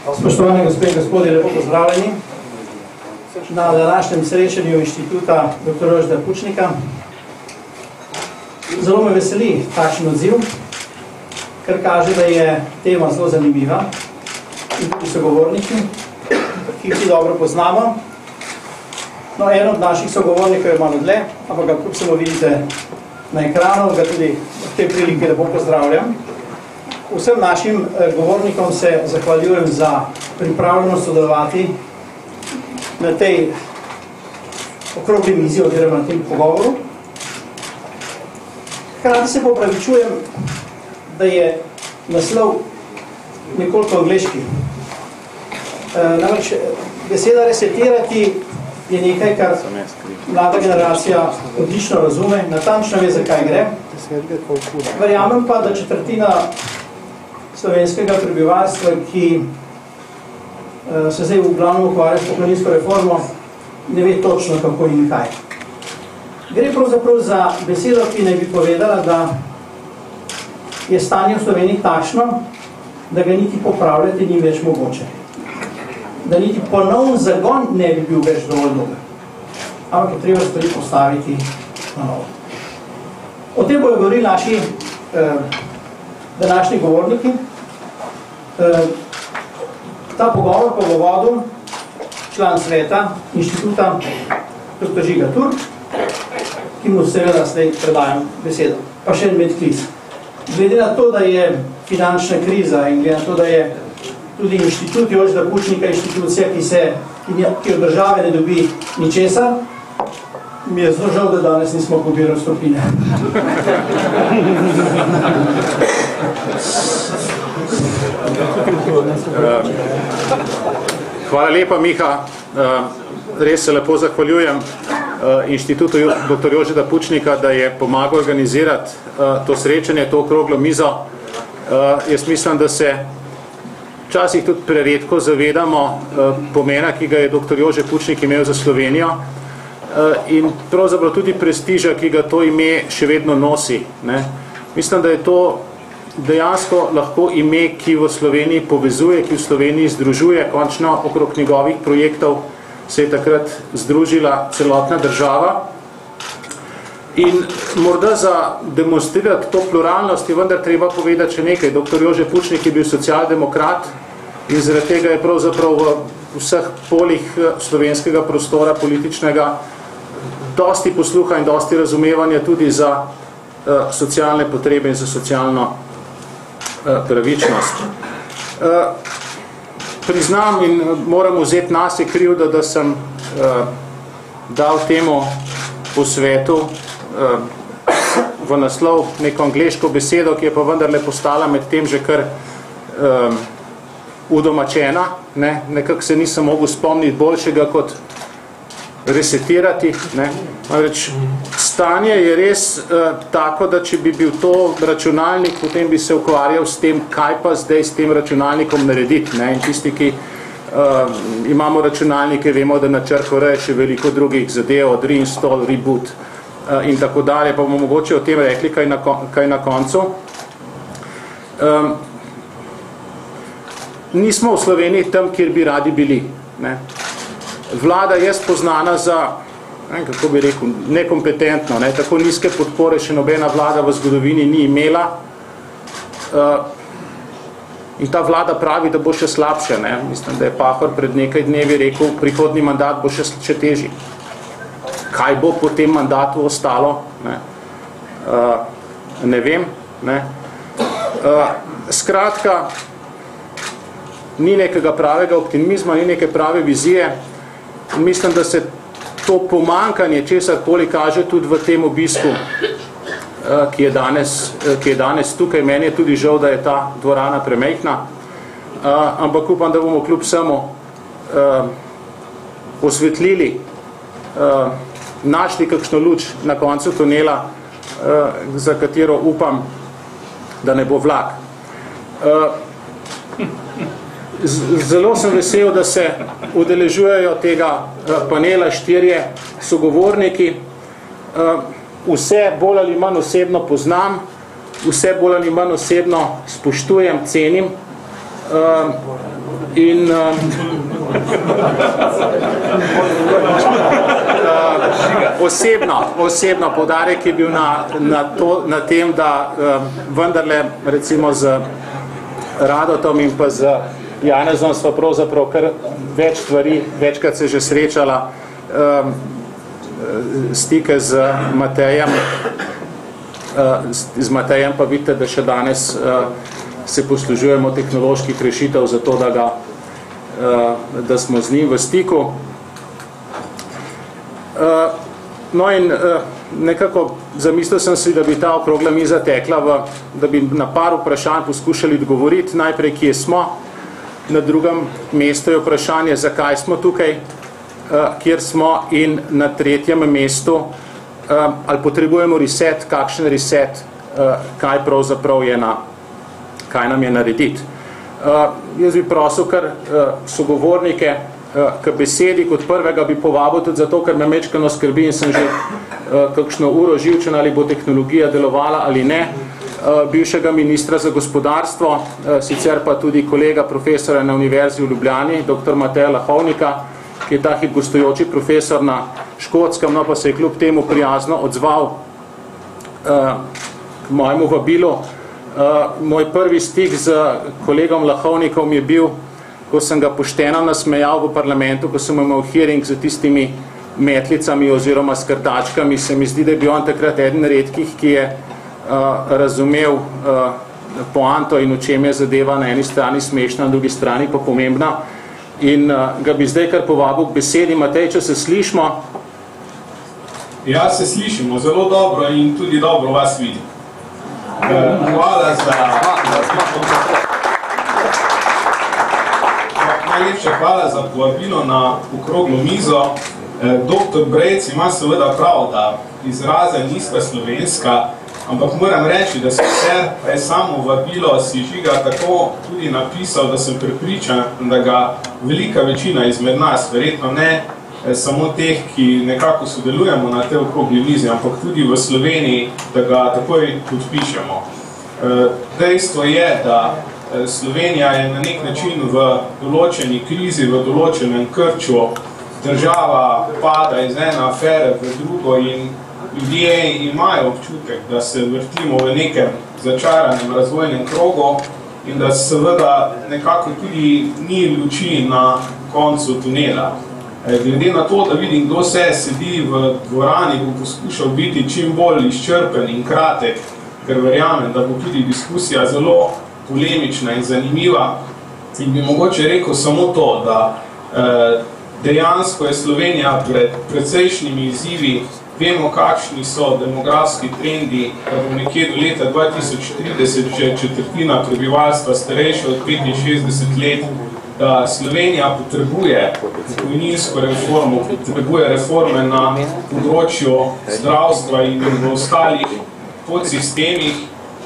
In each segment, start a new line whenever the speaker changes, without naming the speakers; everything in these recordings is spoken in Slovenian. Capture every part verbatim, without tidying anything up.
Spoštovane gospe in gospodje, lepo pozdravljeni na današnjem srečanju inštituta doktor Jožeta Pučnika. Zelo me veseli takšen odziv, ker kaže, da je tema zelo zanimiva in tudi sogovorniki, ki jih dobro poznamo. No, en od naših sogovornikov je malo dlje, ampak ga kljub samo vidite na ekranu, ga tudi v tej priliki lepo pozdravljam. Vsem našim govornikom se zahvaljujem za pripravljenost sodelovati na tej okrogli mizi oziroma na tem pogovoru. Hkrati se popravičujem, da je naslov nekoliko angleški. Namreč beseda resetirati je nekaj, kar mlada generacija odlično razume, natančno ve, zakaj gre. Verjamem pa, da četrtina slovenskega prebivalstva, ki se zdaj v glavnem ukvarja s pokojninsko reformo, ne ve točno, kako in kaj. Gre pravzaprav za besedo, ki naj bi povedala, da je stanje v Sloveniji takšno, da ga niti popravljati ni več mogoče. Da niti ponovn zagon ne bi bil več dovolj dober. Ampak je treba stvari postaviti na novo. O tem bojo govorili naši eh, današnji govorniki. Eh, ta pogovor pa bo vodil član sveta inštituta doktor Žiga Turk, ki mu seveda zdaj predajam besedo. Pa še en medklic. Glede na to, da je finančna kriza in glede na to, da je tudi inštitut Jožeta Pučnika inštitucija, ki se ki od države ne dobi ničesar, mi je zelo žal, da danes nismo pobirali stopine.
Hvala lepa, Miha. Res se lepo zahvaljujem inštitutu doktor Jožeta Pučnika, da je pomagal organizirati to srečanje, to okroglo mizo. Jaz mislim, da se včasih tudi preredko zavedamo pomena, ki ga je doktor Jože Pučnik imel za Slovenijo in pravzaprav tudi prestiža, ki ga to ime še vedno nosi. Ne? Mislim, da je to dejansko lahko ime, ki v Sloveniji povezuje, ki v Sloveniji združuje. Končno okrog njegovih projektov se je takrat združila celotna država. In morda za demonstrirati to pluralnost je vendar treba povedati še nekaj. Doktor Jože Pučnik je bil socialdemokrat in zaradi tega je pravzaprav v vseh polih slovenskega prostora političnega dosti posluha in dosti razumevanja tudi za uh, socialne potrebe in za socialno uh, pravičnost. Uh, priznam in moram vzeti nase krivdo, da sem uh, dal temu posvetu uh, v naslov neko angleško besedo, ki je pa vendarle postala med tem že kar um, udomačena. Ne? Nekako se nisem mogel spomniti boljšega kot resetirati. Ne? Reč, stanje je res uh, tako, da če bi bil to računalnik, potem bi se ukvarjal s tem, kaj pa zdaj s tem računalnikom narediti. Ne? In tisti, ki uh, imamo računalnike, vemo, da na črko R še veliko drugih zadev, od reinstall, reboot uh, in tako dalje, pa bomo mogoče o tem rekli kaj na, kaj na koncu. Um, nismo v Sloveniji tam, kjer bi radi bili. Ne? Vlada je spoznana za, ne, kako bi rekel, nekompetentno, ne? Tako nizke podpore še nobena vlada v zgodovini ni imela. Uh, in ta vlada pravi, da bo še slabše. Ne? Mislim, da je Pahor pred nekaj dnevi rekel, prihodnji mandat bo še, še težji. Kaj bo po tem mandatu ostalo? Ne, uh, ne vem. Ne? Uh, skratka, ni nekega pravega optimizma, ni neke prave vizije. Mislim, da se to pomankanje česarkoli kaže tudi v tem obisku, ki je danes, ki je danes tukaj. Meni je tudi žal, da je ta dvorana premejhna, ampak upam, da bomo kljub vsemu osvetlili, našli kakšno luč na koncu tunela, za katero upam, da ne bo vlak. Zelo sem vesel, da se udeležujejo tega panela štirje sogovorniki. Vse bolj ali manj osebno poznam, vse bolj ali manj osebno spoštujem, cenim. In uh, osebno, osebno poudarek je bil na, na, to, na tem, da uh, vendarle recimo z Radotom in pa z Janezom sva pravzaprav kar več stvari, večkrat se že srečala, um, stike z Matejem, uh, z Matejem pa vidite, da še danes uh, se poslužujemo tehnoloških rešitev za to, da, ga, uh, da smo z njim v stiku. Uh, no in uh, nekako zamislil sem si, da bi ta okrogla miza tekla, v, da bi na par vprašanj poskušali odgovoriti. Najprej, kje smo, na drugem mestu je vprašanje, zakaj smo tukaj, uh, kjer smo, in na tretjem mestu, uh, ali potrebujemo reset, kakšen reset, uh, kaj pravzaprav je na, kaj nam je narediti. Uh, jaz bi prosil kar uh, sogovornike uh, k besedi, kot prvega bi povabil tudi zato, ker me mečkano skrbi in sem že uh, kakšno uro živčen, ali bo tehnologija delovala ali ne, uh, bivšega ministra za gospodarstvo, uh, sicer pa tudi kolega profesora na Univerzi v Ljubljani, doktor Mateja Lahovnika, ki je ta hip gostujoči profesor na Škotskem, no pa se je kljub temu prijazno odzval uh, k mojemu vabilu. Uh, moj prvi stik z kolegom Lahovnikom je bil, ko sem ga pošteno nasmejal v parlamentu, ko sem imel hearing z tistimi metlicami oziroma skrtačkami. Se mi zdi, da je bil on takrat eden redkih, ki je uh, razumel uh, poanto in o čem je zadeva na eni strani smešna, na drugi strani pa pomembna. In uh, ga bi zdaj kar povabil k besedi. Matej, če se slišimo?
Ja, se slišimo zelo dobro in tudi dobro vas vidim. Hvala za... Najlepša hvala za povabilo na okroglo mizo. Doktor Brejc ima seveda prav, da izraze nista slovenska, ampak moram reči, da se vse, pa je samo vabilo si Žiga tako tudi napisal, da sem prepričan, da ga velika večina izmed nas, verjetno ne samo teh, ki nekako sodelujemo na te okrogli mizi, ampak tudi v Sloveniji, da ga takoj podpišemo. Dejstvo je, da Slovenija je na nek način v določeni krizi, v določenem krču, država pada iz ene afere v drugo in ljudje imajo občutek, da se vrtimo v nekem začaranem razvojnem krogu in da seveda nekako tudi ni luči na koncu tunela. Glede na to, da vidim, kdo se sedi v dvorani, bom poskušal biti čim bolj izčrpen in kratek, ker verjamem, da bo tudi diskusija zelo polemična in zanimiva. In bi mogoče rekel samo to, da eh, dejansko je Slovenija pred precejšnjimi izzivi, vemo, kakšni so demografski trendi, da bo nekje do leta dva tisoč trideset že četrtina prebivalstva starejša od petinšestdeset let, da Slovenija potrebuje pokojninsko reformo, potrebuje reforme na področju zdravstva in v ostalih podsistemih,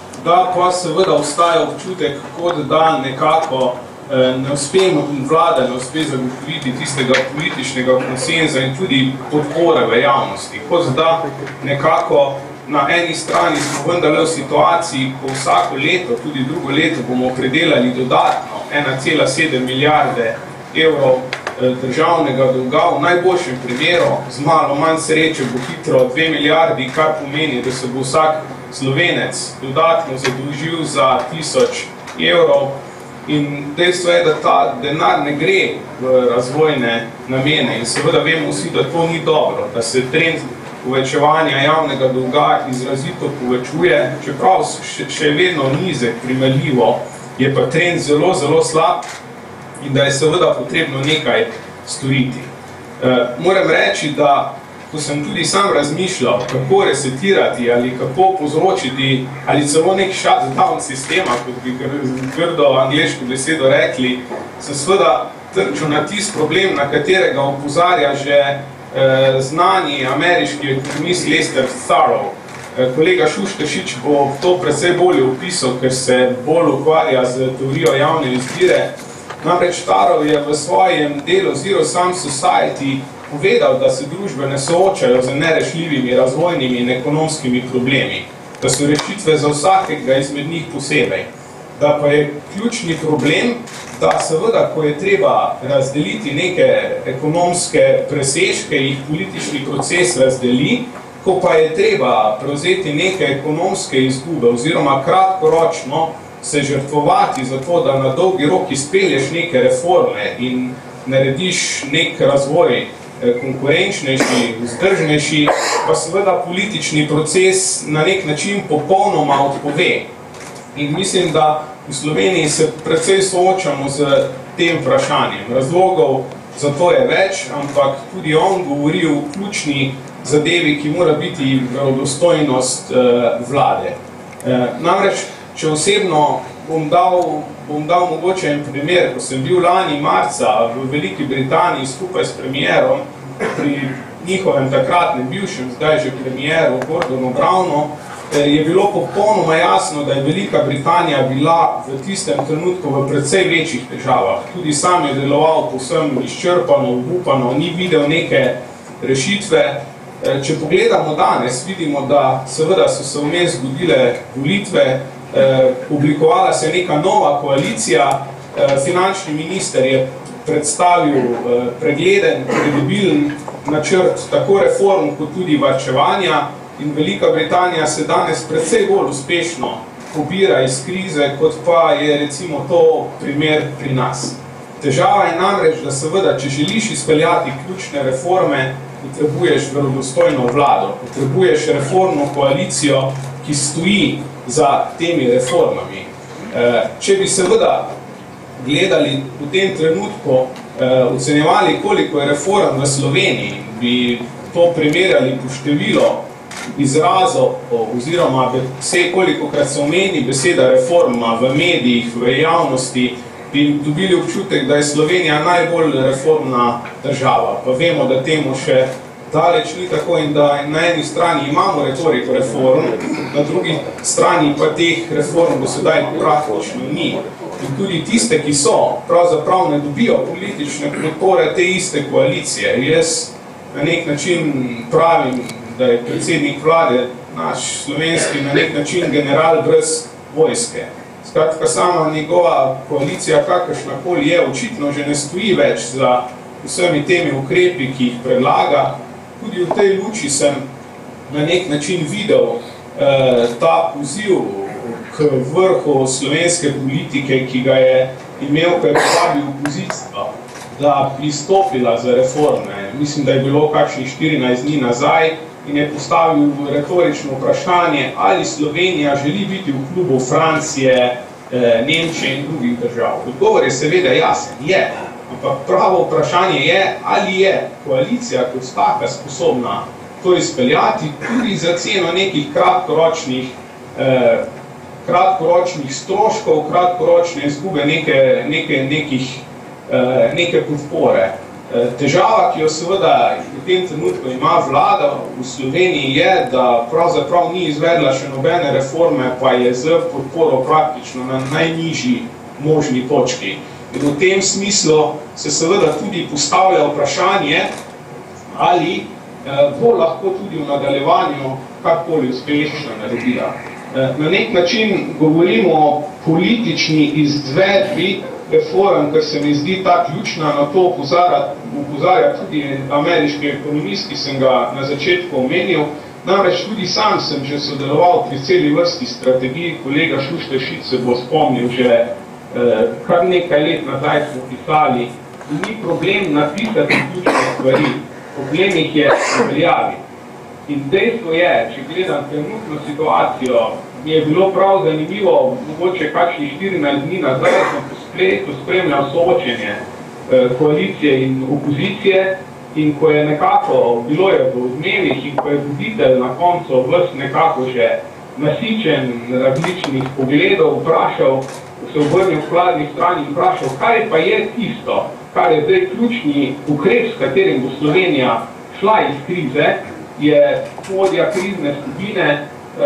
da pa seveda ostaja občutek, kot da nekako ne uspe vlada, ne uspe zagotoviti tistega političnega konsenza in tudi podpore v javnosti. Kot da nekako na eni strani smo vendarle v situaciji, ko vsako leto, tudi drugo leto, bomo predelali dodatno ena cela sedem milijarde evrov državnega dolga, v najboljšem primeru, z malo manj sreče bo hitro dve milijardi, kar pomeni, da se bo vsak Slovenec dodatno zadolžil za tisoč evrov. In dejstvo je, da ta denar ne gre v razvojne namene in seveda vemo vsi, da to ni dobro, da se trend povečevanja javnega dolga izrazito povečuje, čeprav še, še vedno nizek, primerljivo, je pa trend zelo, zelo slab in da je seveda potrebno nekaj storiti. E, moram reči, da ko sem tudi sam razmišljal, kako resetirati ali kako povzročiti ali celo nek shutdown sistema, kot bi grdo angleško besedo rekli, sem seveda trčil na tist problem, na katerega opozarja že eh, znani ameriški ekonomist Lester Thurow. Eh, kolega Šuštešič bo to precej bolje opisal, ker se bolj ukvarja z teorijo javne izbire. Namreč Thurow je v svojem delu Zero Sum Society povedal, da se družbe ne soočajo z nerešljivimi razvojnimi in ekonomskimi problemi, da so rešitve za vsakega izmed njih posebej, da pa je ključni problem da seveda, ko je treba razdeliti neke ekonomske presežke, jih politični proces razdeli, ko pa je treba prevzeti neke ekonomske izgube oziroma kratkoročno se žrtvovati za to, da na dolgi rok izpelješ neke reforme in narediš nek razvoj konkurenčnejši, vzdržnejši, pa seveda politični proces na nek način popolnoma odpove. In mislim, da v Sloveniji se precej soočamo z tem vprašanjem. Razlogov za to je več, ampak tudi on govori o ključni zadevi, ki mora biti verodostojnost vlade. Namreč, če osebno bom dal, bom dal mogoče en primer, ko sem bil lani marca v Veliki Britaniji skupaj s premierom pri njihovem takratnem bivšem, zdaj že premieru Gordonu Brownu, je bilo popolnoma jasno, da je Velika Britanija bila v tistem trenutku v precej večjih težavah. Tudi sam je deloval povsem izčrpano, obupano, ni videl neke rešitve. Če pogledamo danes, vidimo, da seveda so se vmes zgodile volitve, oblikovala se neka nova koalicija, finančni minister je predstavil pregleden, kredibilen načrt tako reform kot tudi varčevanja in Velika Britanija se danes precej bolj uspešno pobira iz krize, kot pa je recimo to primer pri nas. Težava je namreč, da seveda, če želiš izpeljati ključne reforme, potrebuješ verodostojno vlado, potrebuješ reformno koalicijo, ki stoji za temi reformami. Če bi seveda gledali v tem trenutku, ocenjevali, koliko je reform v Sloveniji, bi to primerjali po število izrazov oziroma vse, kolikokrat se omeni beseda reforma v medijih, v javnosti, bi dobili občutek, da je Slovenija najbolj reformna država. Pa vemo, da temu še daleč ni tako in da na eni strani imamo retoriko reform, na drugi strani pa teh reform do sedaj praktično ni. In tudi tiste, ki so, pravzaprav ne dobijo politične podpore te iste koalicije. Jaz na nek način pravim, da je predsednik vlade, naš slovenski, na nek način general brez vojske. Skratka, sama njegova koalicija, kakršnakoli je, očitno že ne stoji več za vsemi temi ukrepi, ki jih predlaga. Tudi v tej luči sem na nek način videl eh, ta poziv k vrhu slovenske politike, ki ga je imel, ko je povabil opozicijo, da bi stopila za reforme. Mislim, da je bilo kakšnih štirinajst dni nazaj in je postavil retorično vprašanje, ali Slovenija želi biti v klubu Francije, Nemčije in drugih držav. Odgovor je seveda jasen, je. Ampak pravo vprašanje je, ali je koalicija kot taka sposobna to izpeljati tudi za ceno nekih kratkoročnih, eh, kratkoročnih stroškov, kratkoročne izgube neke, neke, nekih, eh, neke podpore. Težava, ki jo seveda v tem trenutku ima vlada v Sloveniji, je, da pravzaprav ni izvedla še nobene reforme, pa je z podporo praktično na najnižji možni točki. In v tem smislu se seveda tudi postavlja vprašanje, ali bo lahko tudi v nadaljevanju karkoli uspešno naredila. Na nek način govorimo o politični izvedbi reform, ker se mi zdi ta ključna, na to opozarja, opozarja tudi ameriški ekonomist, ki sem ga na začetku omenil. Namreč tudi sam sem že sodeloval pri celi vrsti strategij, kolega Šušteršič se bo spomnil že eh, kar nekaj let nazaj smo pisali. Ni problem napisati ključne stvari, problem jih je uveljaviti. In dejstvo je, če gledam trenutno situacijo, mi je bilo prav zanimivo, mogoče kakšnih štirinajst dni nazaj sem po spletu spremljal soočenje eh, koalicije in opozicije in ko je nekako bilo je v odmevih in ko je voditelj na koncu vrst nekako že nasičen različnih pogledov vprašal, se obrnil v hladni strani in vprašal, kaj pa je tisto, kar je zdaj ključni ukrep, s katerim bo Slovenija šla iz krize, je vodja krizne skupine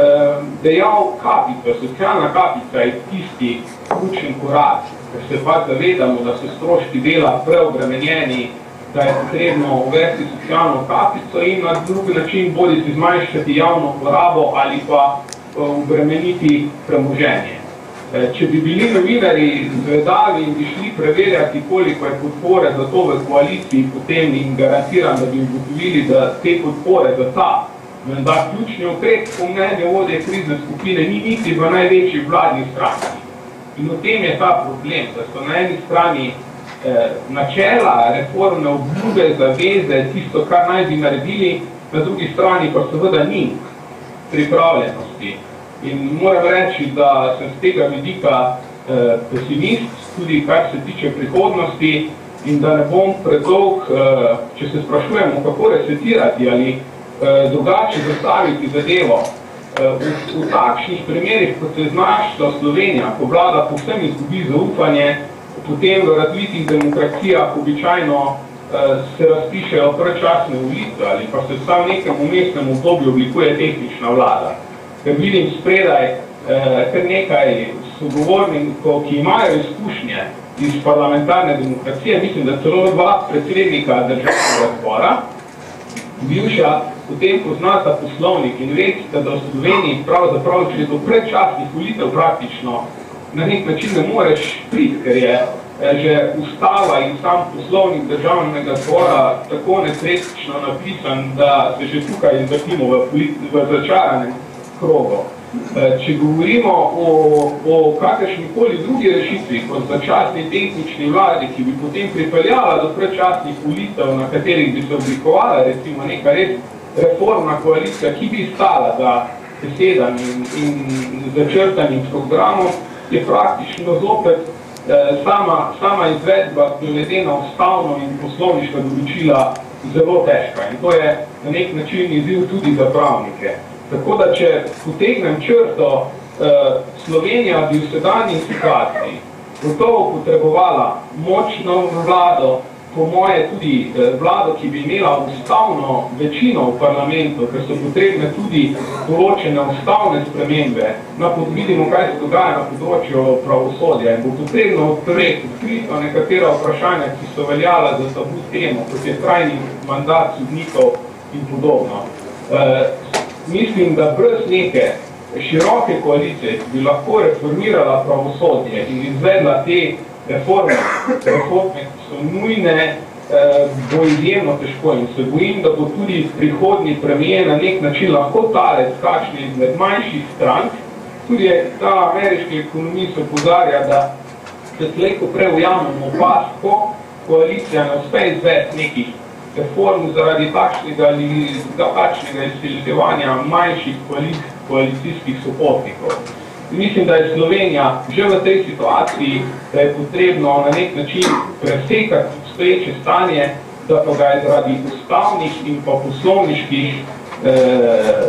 dejal kapico, socialna kapica je tisti ključen korak, ker se pa zavedamo, da so stroški dela preobremenjeni, da je potrebno uvesti socialno kapico in na drugi način bodi zmanjšati javno porabo ali pa obremeniti premoženje. Če bi bili novinari zvedavi in bi šli preverjati, koliko je podpore za to v koaliciji, potem jim garantiram, da bi ugotovili, da te podpore za ta menda ključni ukrep po mnenju vodje krizne skupine ni niti v največji vladni strani. In v tem je ta problem, da so na eni strani eh, načela, reformne obljube, zaveze, tisto, kar naj bi naredili, na drugi strani pa seveda ni pripravljenosti. In moram reči, da sem z tega vidika eh, pesimist, tudi kar se tiče prihodnosti, in da ne bom predolg, eh, če se sprašujemo, kako resetirati ali eh, drugače zastaviti zadevo. Eh, v, v takšnih primerih, kot se znašla Slovenija, ko vlada povsem izgubi zaupanje, potem v razvitih demokracijah običajno eh, se razpišejo predčasne volitve ali pa se v nekem umestnem obdobju oblikuje tehnična vlada. Ker vidim spredaj eh, kar nekaj sogovornikov, ki imajo izkušnje iz parlamentarne demokracije, mislim, da celo dva predsednika državnega zbora, bivša potem poznata poslovnik in veste, da v Sloveniji pravzaprav že do predčasnih volitev praktično na nek način ne moreš priti, ker je eh, že ustava in sam poslovnik državnega zbora tako nesrečno napisan, da se že tukaj vrtimo v, v začaranem krogo. Če govorimo o, o kakršnikoli drugi rešitvi, kot začasni tehnični vladi, ki bi potem pripeljala do predčasnih volitev, na katerih bi se oblikovala recimo neka res reformna koalicija, ki bi stala za besedam in, in začrtanim programom, je praktično zopet eh, sama, sama izvedba glede na ustavno in poslovniška določila zelo težka. In to je na nek način izziv tudi za pravnike. Tako da, če potegnem črto, eh, Slovenija bi v sedanji situaciji gotovo potrebovala močno vlado, po moje tudi eh, vlado, ki bi imela ustavno večino v parlamentu, ker so potrebne tudi določene ustavne spremembe. Na pod vidimo, kaj se dogaja na področju pravosodja in bo potrebno odkriti nekatera vprašanja, ki so veljala za tabu temo, kot je trajni mandat sodnikov in podobno. Eh, Mislim, da brez neke široke koalicije, ki bi lahko reformirala pravosodje in izvedla te reforme, reforme, ki so nujne, eh, bo izjemno težko. In se bojim, da bo tudi prihodnji premijer na nek način lahko talec kakšni izmed manjših strank. Tudi ta ameriški ekonomist opozarja, da se tleko prej ujamemo pas, ko koalicija ne uspe izvesti nekih reform zaradi takšnega ali drugačnega izsiljevanja manjših koalicijskih sopotnikov. Mislim, da je Slovenija že v tej situaciji, da je potrebno na nek način presekati obstoječe stanje, da pa ga je zaradi ustavnih in pa poslovniških eh,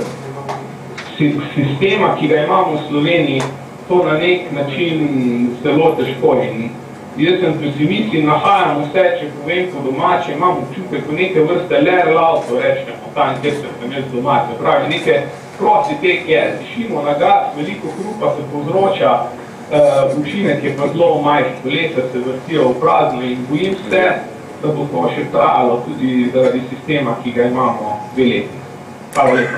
sistema, ki ga imamo v Sloveniji, to na nek način zelo težko. In jaz sem pesimist in nahajam vse, če povem po domače, imam občutek v neke vrste ler lauto, rečemo, tam, kjer sem jaz domače. Pravi, neke prosti tek je, dišimo na gas, veliko hrupa se povzroča, uh, učinek je pa zelo majhen, kolesa se vrtijo v prazno in bojim se, da bo to še trajalo tudi zaradi sistema, ki ga imamo dve leti. Hvala lepa.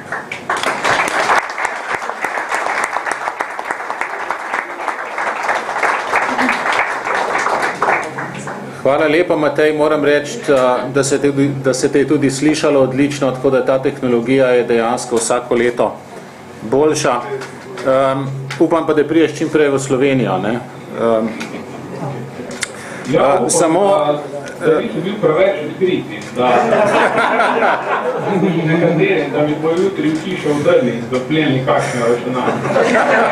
Hvala lepa, Matej. Moram reči, da se, te, da se te je tudi slišalo odlično, tako da ta tehnologija je dejansko vsako leto boljša. Um, upam pa, da priješ čim prej v Slovenijo. Ne? Um,
ja, upam,
samo,
da nisem bil preveč odkriti, da nekateri, da mi bo jutri v hišo vdrli in zaplenili kakšne računalnike.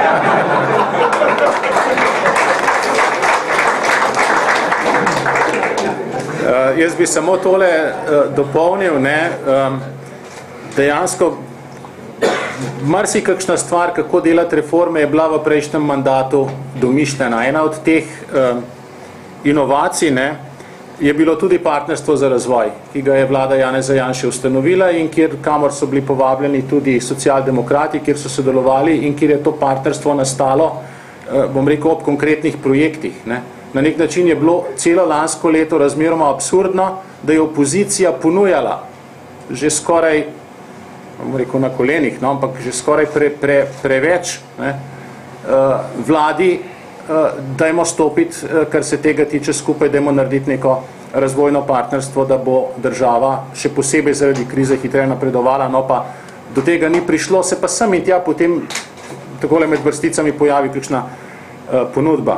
Uh, jaz bi samo tole uh, dopolnil, ne, um, dejansko marsikakšna stvar, kako delati reforme, je bila v prejšnjem mandatu domišljena. Ena od teh um, inovacij, ne, je bilo tudi partnerstvo za razvoj, ki ga je vlada Janeza Janše ustanovila in kjer, kamor so bili povabljeni tudi socialdemokrati, kjer so sodelovali in kjer je to partnerstvo nastalo, uh, bom rekel, ob konkretnih projektih, ne. Na nek način je bilo celo lansko leto razmeroma absurdno, da je opozicija ponujala že skoraj, bom rekel, na kolenih, no, ampak že skoraj pre, pre, preveč ne, vladi, dajmo stopiti, kar se tega tiče skupaj, dajmo narediti neko razvojno partnerstvo, da bo država še posebej zaradi krize hitreje napredovala, no pa do tega ni prišlo, se pa sem in tja potem takole med vrsticami pojavi kakšna ponudba.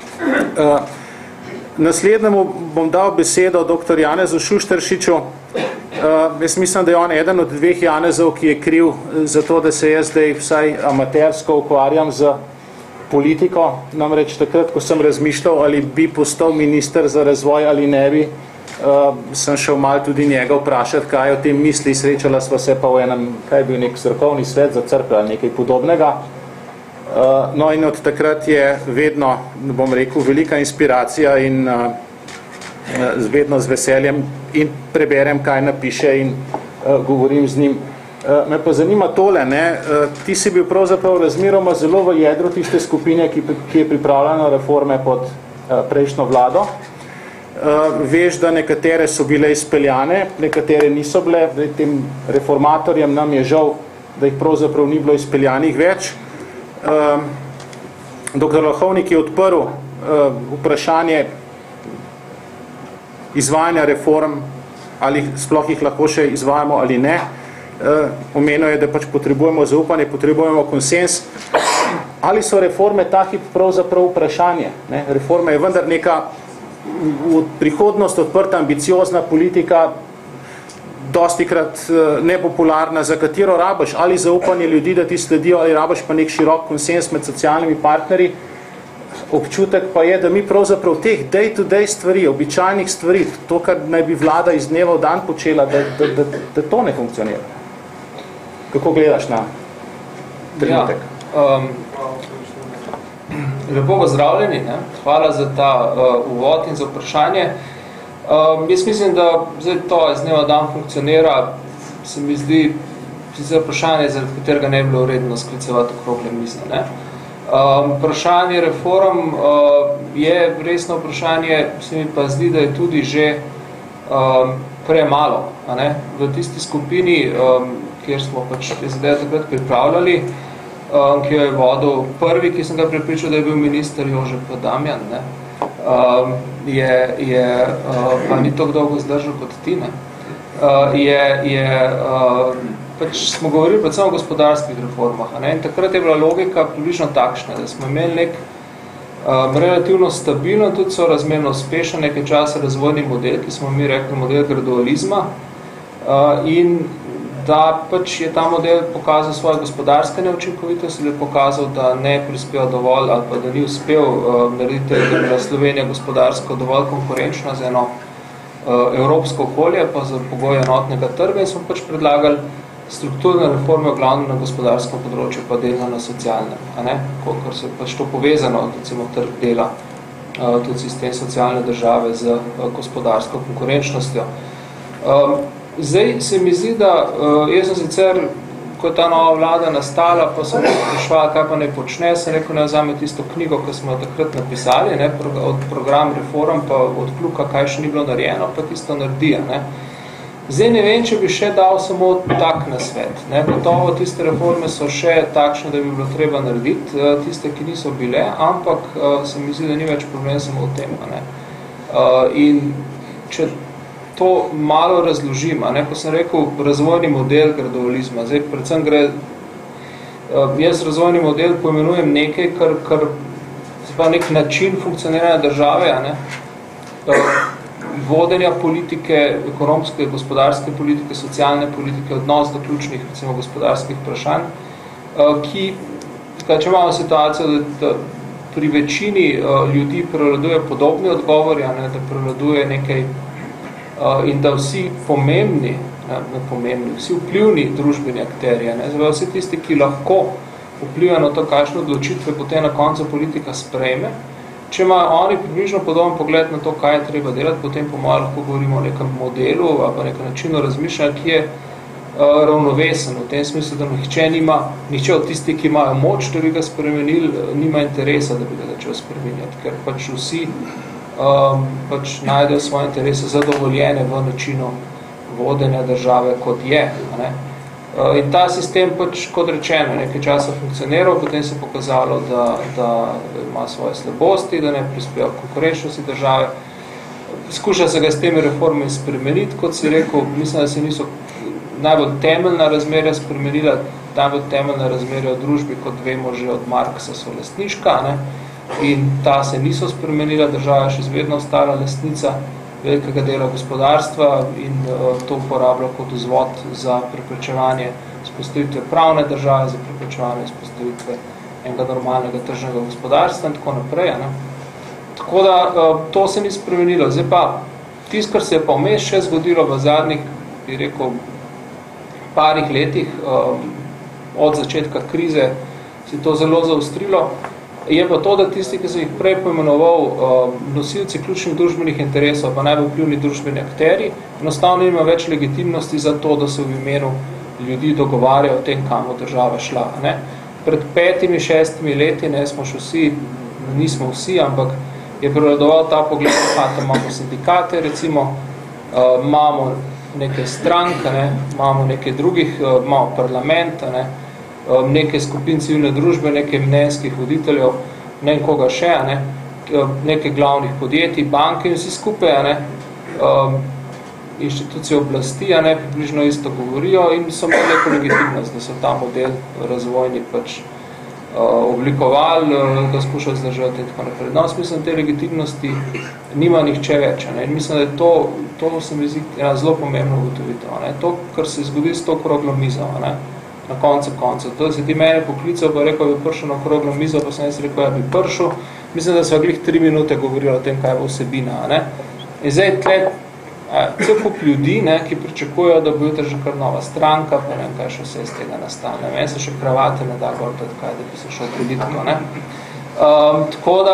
Naslednjemu bom dal besedo dr. Janezu Šušteršiču. Jaz mislim, da je on eden od dveh Janezov, ki je kriv za to, da se jaz zdaj vsaj amatersko ukvarjam z politiko. Namreč takrat, ko sem razmišljal, ali bi postal minister za razvoj ali ne bi, sem šel malo tudi njega vprašati, kaj o tem misli. Srečala sva se pa v enem, kaj je bil nek strokovni svet za crkve ali nekaj podobnega. No in od takrat je vedno, bom rekel, velika inspiracija in vedno z veseljem in preberem, kaj napiše in govorim z njim. Me pa zanima tole, ne? Ti si bil pravzaprav razmeroma zelo v jedru tiste skupine, ki, ki je pripravljena reforme pod prejšnjo vlado. Veš, da nekatere so bile izpeljane, nekatere niso bile, tem reformatorjem nam je žal, da jih pravzaprav ni bilo izpeljanih več. Doktor Lahovnik je odprl vprašanje izvajanja reform, ali sploh jih lahko še izvajamo ali ne. Omenil je, da pač potrebujemo zaupanje, potrebujemo konsens. Ali so reforme ta hip pravzaprav vprašanje? Ne? Reforme je vendar neka v prihodnost odprta, ambiciozna politika, dostikrat nepopularna, za katero rabiš ali zaupanje ljudi, da ti sledijo, ali rabiš pa nek širok konsens med socialnimi partnerji. Občutek pa je, da mi pravzaprav teh day-to-day stvari, običajnih stvari, to, kar naj bi vlada iz dneva v dan počela, da, da, da, da to ne funkcionira. Kako gledaš na trenutek?
Ja, um, lepo pozdravljeni, ne? Hvala za ta uh, uvod in za vprašanje. Um, jaz mislim, da zdaj to iz dneva dan funkcionira, se mi zdi sicer vprašanje, zaradi katerega ne bi bilo vredno sklicevati okrogle mize. Ne? Um, vprašanje reform uh, je resno vprašanje, se mi pa zdi, da je tudi že um, premalo. A ne? V tisti skupini, um, kjer smo pač te zadeve takrat pripravljali, um, ki jo je vodil prvi, ki sem ga prepričal, da je bil minister Jožef Damjan, ne? Um, je, je uh, pa ni tako dolgo zdržal kot ti, ne? Uh, je, je uh, pač smo govorili predvsem o gospodarskih reformah, a ne? In takrat je bila logika približno takšna, da smo imeli nek um, relativno stabilno, tudi so razmerno uspešen nekaj časa razvojni model, ki smo mi rekli model gradualizma, uh, in da pač je ta model pokazal svoje gospodarske neučinkovitosti, da je pokazal, da ne prispeva dovolj ali pa da ni uspel uh, narediti, da je bila Slovenija gospodarsko dovolj konkurenčna za eno uh, evropsko okolje, pa za pogoje enotnega trga, in smo pač predlagali strukturne reforme v glavnem na gospodarskem področju, pa delno na socialnem, a ne? Ker se pač to povezano, recimo trg dela, uh, tudi sistem socialne države z uh, gospodarsko konkurenčnostjo. Um, Zdaj se mi zdi, da uh, jaz sem sicer, ko je ta nova vlada nastala, pa sem prišla, kaj pa ne počne, sem rekel, ne vzame tisto knjigo, ki smo takrat napisali, ne, od program reform, pa od kljuka, kaj še ni bilo narejeno, pa tisto naredi. Ne. Zdaj ne vem, če bi še dal samo tak nasvet. Ne. Gotovo tiste reforme so še takšne, da bi bilo treba narediti, tiste, ki niso bile, ampak uh, se mi zdi, da ni več problem samo v tem. Ne. Uh, in če to malo razložim, ne? Ko sem rekel razvojni model gradualizma. Zdaj, predvsem gre, jaz razvojni model poimenujem nekaj, kar, kar pa nek način funkcioniranja države, ne? Vodenja politike, ekonomske, gospodarske politike, socialne politike, odnos do ključnih, recimo, gospodarskih vprašanj, ki, če imamo situacijo, da, da pri večini ljudi prevladuje podobni odgovori, ne? Da prevladuje nekaj Uh, in da vsi pomembni, ne, ne pomembni, vsi vplivni družbeni akterji, ne, zdaj, vsi tisti, ki lahko vplivajo na to, kakšne odločitve potem na koncu politika sprejme, če imajo oni približno podoben pogled na to, kaj je treba delati, potem po malo lahko govorimo o nekem modelu ali pa nekem načinu razmišljanja, ki je uh, ravnovesen, v tem smislu, da nihče nima, nihče od tisti, ki imajo moč, da bi ga spremenili, nima interesa, da bi ga začel spremenjati, ker pač vsi Um, pač najdejo svoje interese zadovoljene v načinu vodenja države, kot je. Ne? In ta sistem pač, kot rečeno, nekaj časa funkcioniral, potem se je pokazalo, da, da ima svoje slabosti, da ne prispeva konkurenčnosti države. Skuša se ga s temi reformami spremeniti, kot si rekel, mislim, da se niso najbolj temeljna razmerja spremenila, najbolj temeljna razmerja v družbi, kot vemo že od Marksa, so lastniška, ne? In ta se niso spremenila, država je še izvedno ostala lastnica velikega dela gospodarstva in uh, to uporablja kot vzvod za preprečevanje vzpostavitve pravne države, za preprečevanje vzpostavitve enega normalnega tržnega gospodarstva in tako naprej. Ne? Tako da uh, to se ni spremenilo. Zdaj pa, tisto, kar se je pa vmes še zgodilo v zadnjih, bi rekel, parih letih, um, od začetka krize, se je to zelo zaostrilo, je pa to, da tisti, ki so jih prej poimenoval uh, nosilci ključnih družbenih interesov, pa najbolj vplivni družbeni akteri, enostavno ima več legitimnosti za to, da se v imenu ljudi dogovarjajo o tem, kamo država šla. Ne? Pred petimi, šestimi leti, ne, smo še vsi, nismo vsi, ampak je prevladoval ta pogled, da imamo sindikate, recimo, uh, imamo neke stranke, ne, imamo nekaj drugih, uh, imamo parlamenta, ne, neke skupin civilne družbe, neke mnenjskih voditeljev, ne koga še, ne, neke glavnih podjetij, banke in vsi skupaj, ne, um, inštitucije oblasti, ne, približno isto govorijo in so imeli neko legitimnost, da so ta model razvojni pač uh, oblikovali, uh, ga skušali zdržati in tako naprej. No, mislim, te legitimnosti nima nihče več, ne, in mislim, da je to, to se mi zdi ena zelo pomembno ugotovitev, ne, to, kar se zgodi s to okroglo mizo, ne, na koncu koncev. To se ti mene poklical, pa rekel, bi prišel na okroglo mizo, pa sem jaz rekel, ja bi prišel. Mislim, da sva glih tri minute govorila o tem, kaj bo vsebina. Ne? In zdaj tle, cel kup ljudi, ne, ki pričakujejo, da bo jutri že kar nova stranka, pa ne vem, kaj še vse iz tega nastane. Meni se še kravate ne da gor, kaj, da bi se šel kreditko. Ne? Um, tako da,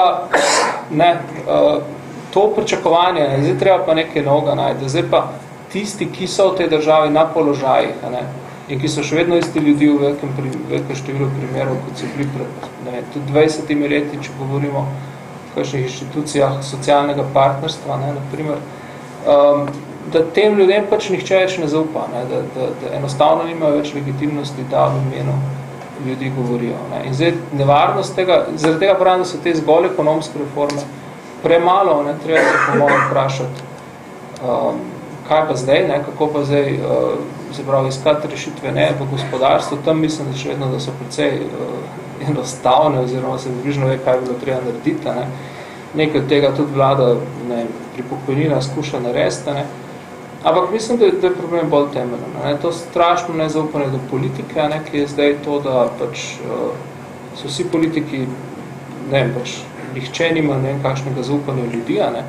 ne, uh, to pričakovanje, ne, zdaj treba pa nekaj novega najti. Zdaj pa tisti, ki so v tej državi na položajih, ne, in ki so še vedno isti ljudi v velikem, velikem številu primerov, kot so bili pred ne vem, tudi dvajsetimi leti, če govorimo v kakšnih inštitucijah socialnega partnerstva, ne, naprimer, um, da tem ljudem pač nihče več ne zaupa, ne, da, da, da enostavno nimajo več legitimnosti, da v imenu ljudi govorijo. Ne. In zdaj nevarnost tega, zaradi tega pravim, da so te zgolj ekonomske reforme premalo, ne, treba se po mojem vprašati, um, kaj pa zdaj, ne, kako pa zdaj uh, se pravi, iskati rešitve ne v gospodarstvu, tam mislim, da še vedno, da so precej uh, enostavne, oziroma se približno ve, kaj bilo treba narediti. Ne. Nekaj od tega tudi vlada ne, pri pokojninah skuša narediti. Ne. Ampak mislim, da je, da je problem bolj temeljno. Ne. To strašno nezaupanje do politike, ne, ki je zdaj to, da pač uh, so vsi politiki, ne vem, pač nihče nima ne vem, kakšnega zaupanja ljudi, ne.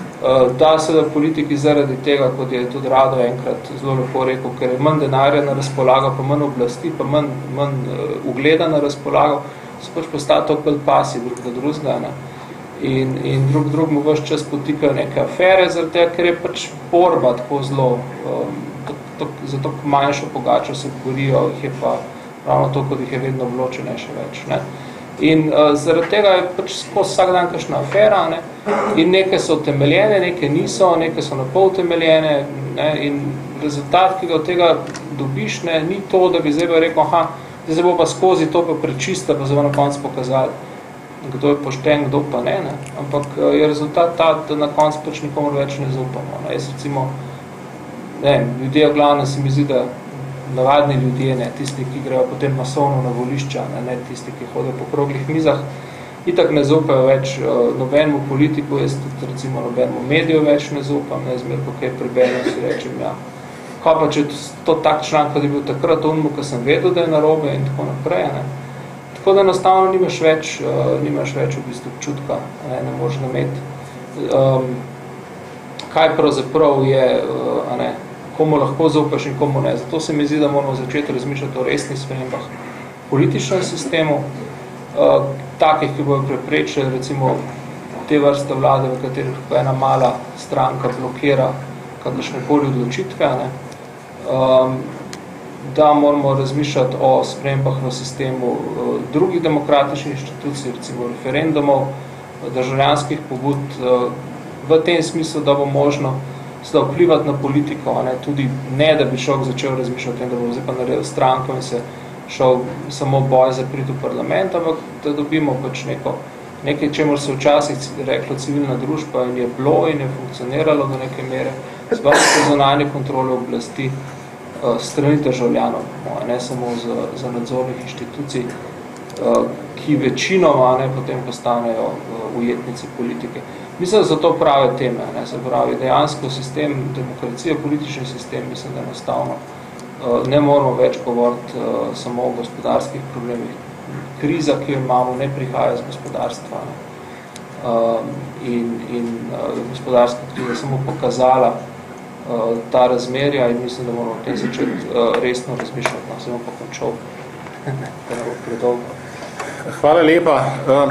Da se da politiki zaradi tega, kot je tudi Rado enkrat zelo lepo rekel, ker je manj denarja na razpolago, pa manj oblasti, pa manj, manj uh, ugleda na razpolago, so pač postali toliko bolj pasi drug do drugega, ne. In, in drug drug mu ves čas potikajo neke afere, zaradi tega, ker je pač borba tako zelo, um, to, to, za to manjšo pogačo se borijo, jih je pa ravno to, kot jih je vedno vloče, ne še več, ne. In uh, zaradi tega je pač skozi vsak dan kakšna afera, ne? In neke so utemeljene, neke niso, neke so napol utemeljene, ne? In rezultat, ki ga od tega dobiš, ne? Ni to, da bi zdaj bi rekel, aha, zdaj se bo pa skozi to pa prečista, pa se bo na koncu pokazali, kdo je pošten, kdo pa ne, ne? Ampak uh, je rezultat ta, da na koncu pač nikomor več ne zaupamo. Ne? Jaz recimo, ne, ljudje v glavnem se mi zdi, da navadni ljudje, ne, tisti, ki grejo potem masovno na volišča, ne, ne tisti, ki hodijo po kroglih mizah, itak ne zaupajo več uh, nobenemu politiku, jaz tudi recimo nobenemu mediju več ne zaupam, ne, zmer, ko kaj preberem, si rečem, ja, kaj pa, če to tak član, kot je bil takrat onmu, ko sem vedel, da je narobe in tako naprej, ne. Tako da enostavno nimaš več, uh, nimaš več v bistvu občutka, ne, ne možeš ga imeti. Um, kaj pravzaprav je, uh, a ne, komu lahko zaupaš in komu ne. Zato se mi zdi, da moramo začeti razmišljati o resnih spremembah v političnem sistemu, uh, takih, ki bojo preprečili recimo te vrste vlade, v katerih ena mala stranka blokira kakršnekoli odločitve, ne. Um, da moramo razmišljati o spremembah v sistemu uh, drugih demokratičnih inštitucij, recimo referendumov, državljanskih pobud, uh, v tem smislu, da bo možno sedaj vplivati na politiko, ne, tudi ne, da bi šel začel razmišljati o tem, da bo zdaj pa naredil stranko in se šel samo boj za prid v parlament, ampak da dobimo pač neko, nekaj, čemur se včasih reklo civilna družba in je bilo in je funkcioniralo do neke mere, zbog zunanje kontrole oblasti uh, strani državljanov, ne samo za, za nadzornih inštitucij, uh, ki večinoma ne, potem postanejo uh, ujetnice politike. Mislim, da so to prave teme, ne, se pravi, dejansko sistem, demokracija, politični sistem, mislim, da enostavno uh, ne moramo več govoriti uh, samo o gospodarskih problemih. Kriza, ki jo imamo, ne prihaja z gospodarstva. Ne. Uh, in in uh, gospodarska kriza samo pokazala uh, ta razmerja in mislim, da moramo o tem začeti uh, resno razmišljati. No, se bom pa končal, da ne bo predolgo.
Hvala lepa. Uh,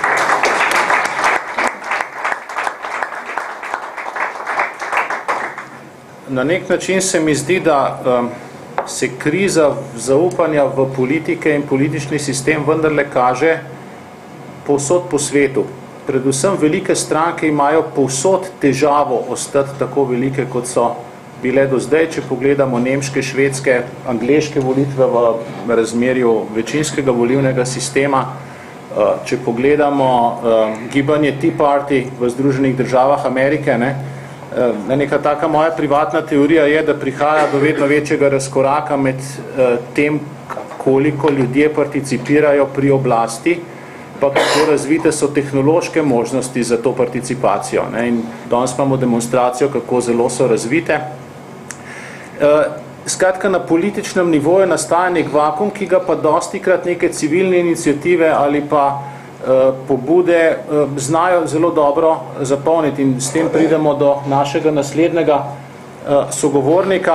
Na nek način se mi zdi, da um, se kriza zaupanja v politike in politični sistem vendarle kaže povsod po svetu. Predvsem velike stranke imajo povsod težavo ostati tako velike, kot so bile do zdaj, če pogledamo nemške, švedske, angleške volitve v razmerju večinskega volilnega sistema, uh, če pogledamo uh, gibanje Tea Party v Združenih državah Amerike, ne, Neka taka moja privatna teorija je, da prihaja do vedno večjega razkoraka med uh, tem, koliko ljudje participirajo pri oblasti, pa kako razvite so tehnološke možnosti za to participacijo. Ne? In danes imamo demonstracijo, kako zelo so razvite. Uh, skratka, na političnem nivoju nastaja nek vakum, ki ga pa dostikrat neke civilne iniciative ali pa pobude znajo zelo dobro zapolniti in s tem pridemo do našega naslednjega sogovornika.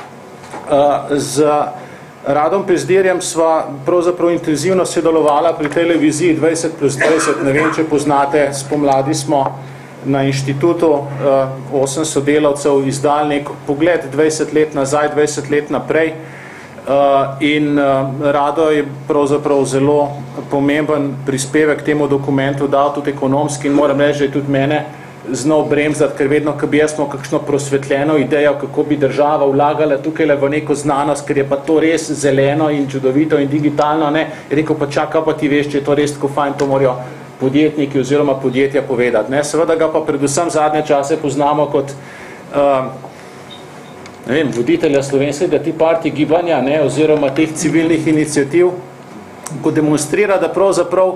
Z Radom Pezdirjem sva pravzaprav intenzivno sodelovala pri televiziji dvajset plus dvajset, ne vem, če poznate, spomladi smo na inštitutu osem sodelavcev izdali nek pogled dvajset let nazaj, dvajset let naprej. Uh, in uh, Rado je pravzaprav zelo pomemben prispevek k temu dokumentu dal tudi ekonomski in moram reči, da je tudi mene znal bremzati, ker vedno, ko bi jaz smo kakšno prosvetljeno idejo, kako bi država vlagala tukaj v neko znanost, ker je pa to res zeleno in čudovito in digitalno, ne, je rekel, pa čaka, pa ti veš, če je to res tako fajn, to morajo podjetniki oziroma podjetja povedati. Ne. Seveda ga pa predvsem zadnje čase poznamo kot uh, ne vem, voditelja slovenskega Tea Party gibanja, ne, oziroma teh civilnih iniciativ, ko demonstrira, da pravzaprav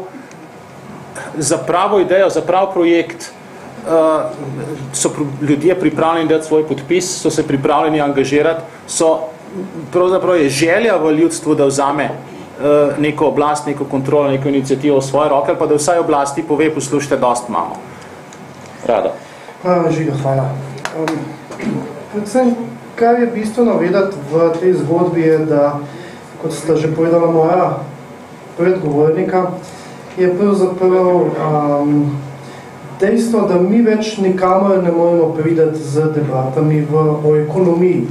za pravo idejo, za prav projekt uh, so ljudje pripravljeni dati svoj podpis, so se pripravljeni angažirati, so pravzaprav je želja v ljudstvu, da vzame uh, neko oblast, neko kontrolo, neko inicijativo v svoje roke, pa da vsaj oblasti pove, poslušajte, dost imamo. Rado.
Hvala, Žiga, hvala. Um, predvsem, kar je bistveno vedeti v tej zgodbi je, da, kot sta že povedala moja predgovornika, je pravzaprav um, dejstvo, da mi več nikamor ne moremo prideti z debatami v, o ekonomiji.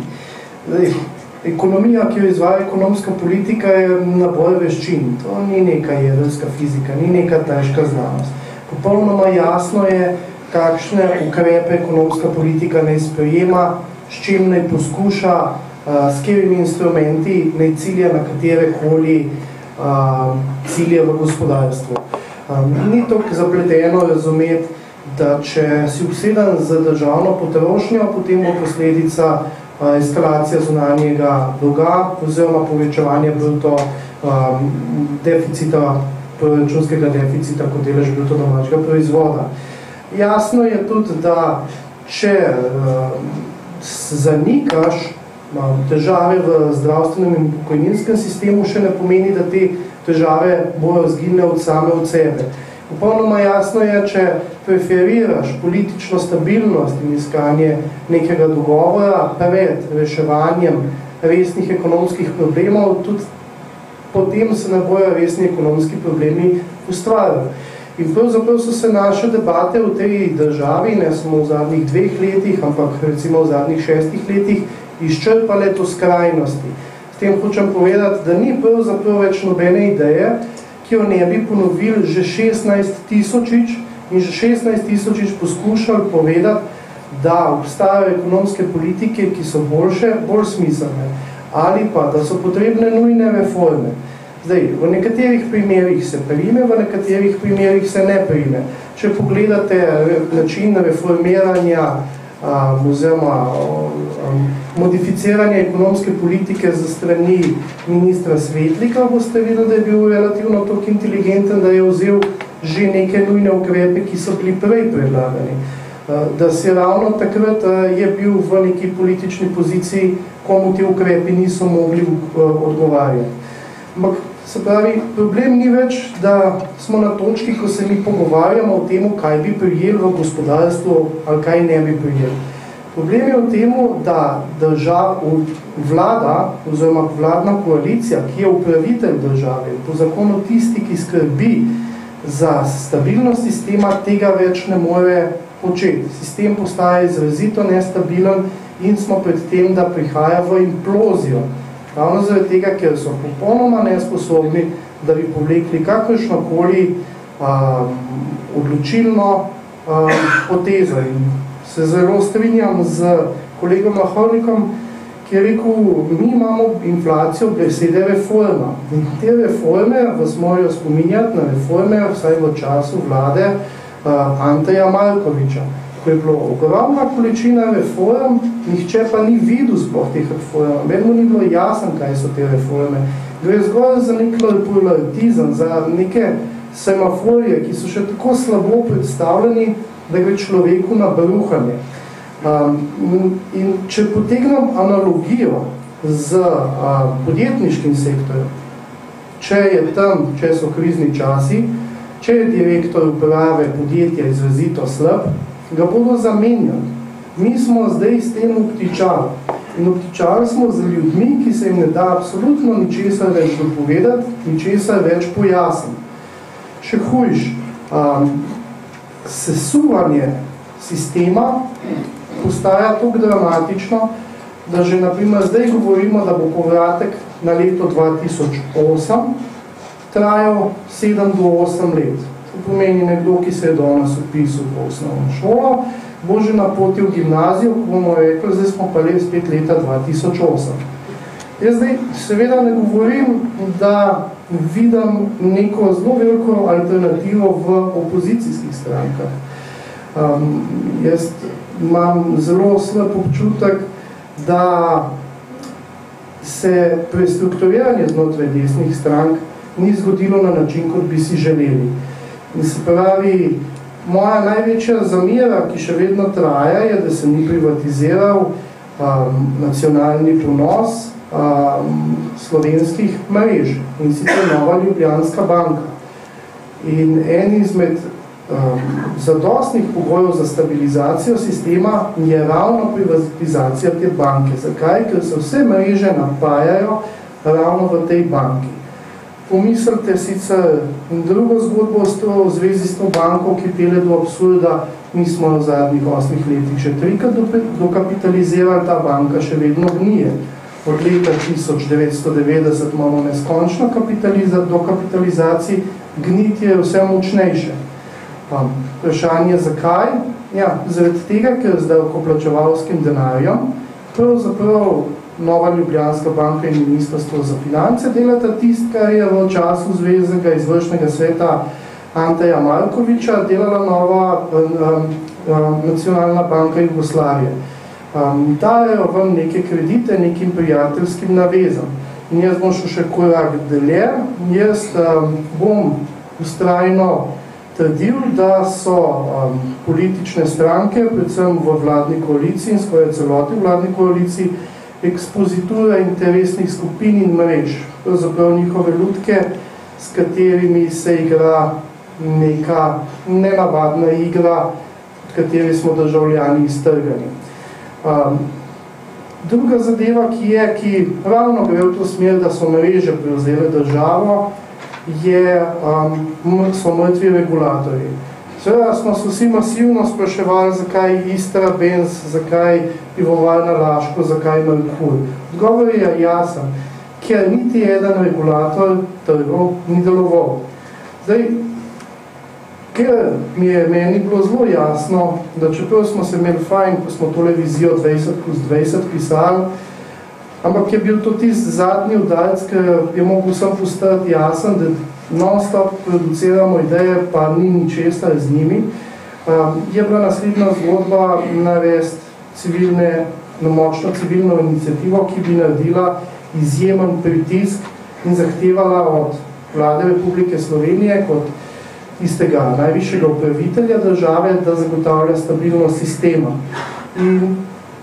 Ekonomija, ki jo izvaja ekonomska politika, je nabor veščin. To ni neka jedrska fizika, ni neka težka znanost. Popolnoma jasno je, kakšne ukrepe ekonomska politika ne sprejema, s čim naj poskuša, uh, s katerimi instrumenti naj cilje na katerekoli uh, cilje v gospodarstvu. Um, ni toliko zapleteno razumeti, da če si obseden za državno potrošnjo, potem bo posledica uh, eskalacija zunanjega dolga oziroma povečevanje bruto um, deficita, proračunskega deficita kot delež bruto domačega proizvoda. Jasno je tudi, da če uh, zanikaš težave v zdravstvenem in pokojninskem sistemu, še ne pomeni, da te težave bojo zginile od same od sebe. Popolnoma jasno je, če preferiraš politično stabilnost in iskanje nekega dogovora pred reševanjem resnih ekonomskih problemov, tudi potem se ne bojo resni ekonomski problemi ustvarjali. In pravzaprav so se naše debate v tej državi, ne samo v zadnjih dveh letih, ampak recimo v zadnjih šestih letih, izčrpale to skrajnosti. S tem hočem povedati, da ni pravzaprav več nobene ideje, ki jo ne bi ponovili že šestnajst tisočič in že šestnajst tisočič poskušali povedati, da obstajajo ekonomske politike, ki so boljše, bolj smiselne, ali pa, da so potrebne nujne reforme. Zdaj, v nekaterih primerih se prime, v nekaterih primerih se ne prime. Če pogledate način reformiranja um, oziroma um, modificiranja ekonomske politike za strani ministra Svetlika, boste videli, da je bil relativno toliko inteligenten, da je vzel že neke nujne ukrepe, ki so bili prej predlagani. Da se ravno takrat je bil v neki politični poziciji, komu ti ukrepi niso mogli odgovarjati. Ampak, se pravi, problem ni več, da smo na točki, ko se mi pogovarjamo o temu, kaj bi prijeli v gospodarstvu ali kaj ne bi prijeli. Problem je v temu, da država, vlada oziroma vladna koalicija, ki je upravitelj države, po zakonu tisti, ki skrbi za stabilnost sistema, tega več ne more početi. Sistem postaja izrazito nestabilen in smo pred tem, da prihaja v implozijo. Ravno zaradi tega, ker so popolnoma nesposobni, da bi povlekli kakršnokoli um, odločilno um, potezo. In se zelo strinjam z kolegom Lahovnikom, ki je rekel, mi imamo inflacijo besede reforma. In te reforme vas morajo spominjati na reforme vsaj v času vlade uh, Anteja Markoviča. Ko je bilo ogromna količina reform, nihče pa ni videl sploh teh reform. Meni ni bilo jasno, kaj so te reforme. Gre zgolj za nek korporatizem, za neke semaforije, ki so še tako slabo predstavljeni, da gre človeku na bruhanje. Um, in če potegnem analogijo z uh, podjetniškim sektorjem, če je tam, če so krizni časi, če je direktor uprave podjetja izrazito slab, ga bodo zamenjali. Mi smo zdaj s tem obtičali. In obtičali smo z ljudmi, ki se jim ne da absolutno ničesar več dopovedati, ničesar več pojasniti. Še hujš, um, sesuvanje sistema postaja tako dramatično, da že naprimer zdaj govorimo, da bo povratek na leto dva tisoč osem trajal sedem do osem let. To pomeni nekdo, ki se je danes upisal v osnovno šolo, bo že na poti v gimnazijo, ko bomo rekli, zdaj smo pa le spet leta dva tisoč osem. Jaz zdaj seveda ne govorim, da vidim neko zelo veliko alternativo v opozicijskih strankah. Um, jaz imam zelo slab občutek, da se prestrukturiranje znotraj desnih strank ni zgodilo na način, kot bi si želeli. In se pravi, moja največja zamera, ki še vedno traja, je, da se ni privatiziral um, nacionalni ponos um, slovenskih mrež in sicer Nova Ljubljanska banka. In en izmed um, zadostnih pogojev za stabilizacijo sistema je ravno privatizacija te banke. Zakaj? Ker se vse mreže napajajo ravno v tej banki. Pomislite sicer drugo zgodbo v zvezi s to banko, ki pele do absurda. Mi smo v zadnjih osmih letih še trikrat dokapitalizirali, ta banka še vedno gnije. Od leta tisoč devetsto devetdeset imamo neskončno dokapitalizaciji, gnitje je vse močnejše. Vprašanje zakaj? Ja, zaradi tega, ker z davkoplačevalskim denarjem pravzaprav Nova Ljubljanska banka in Ministrstvo za finance delata tist, kar je v času Zveznega izvršnega sveta Anteja Markoviča delala Nova um, um, nacionalna banka Jugoslavije. Um, dajo vam neke kredite nekim prijateljskim navezam. In jaz bom šel še korak delje. Jaz um, bom ustrajno trdil, da so um, politične stranke, predvsem v vladni koaliciji in skoraj celoti vladni koaliciji, ekspozitura interesnih skupin in mrež, pravzaprav njihove lutke, s katerimi se igra neka nenavadna igra, od kateri smo državljani iztrgani. Um, druga zadeva, ki je, ki ravno gre v to smer, da so mreže prevzele državo, je, um, so mrtvi regulatorji. Seveda smo se vsi masivno spraševali, zakaj Istra Benz, zakaj Pivovarna Laško, zakaj Merkur. Odgovor je jasen, ker niti eden regulator trgov ni deloval. Zdaj, ker mi je meni bilo zelo jasno, da čeprav smo se imeli fajn, ko smo tole vizijo dvajset plus dvajset pisali, ampak je bil to tisti zadnji udalc, ker je mogel sem postati jasen, da non-stop produciramo ideje, pa ni ničesar z njimi. Um, je bila naslednja zgodba narediti civilne, močno civilno inicijativo, ki bi naredila izjemen pritisk in zahtevala od Vlade Republike Slovenije kot tistega najvišjega upravitelja države, da zagotavlja stabilnost sistema. In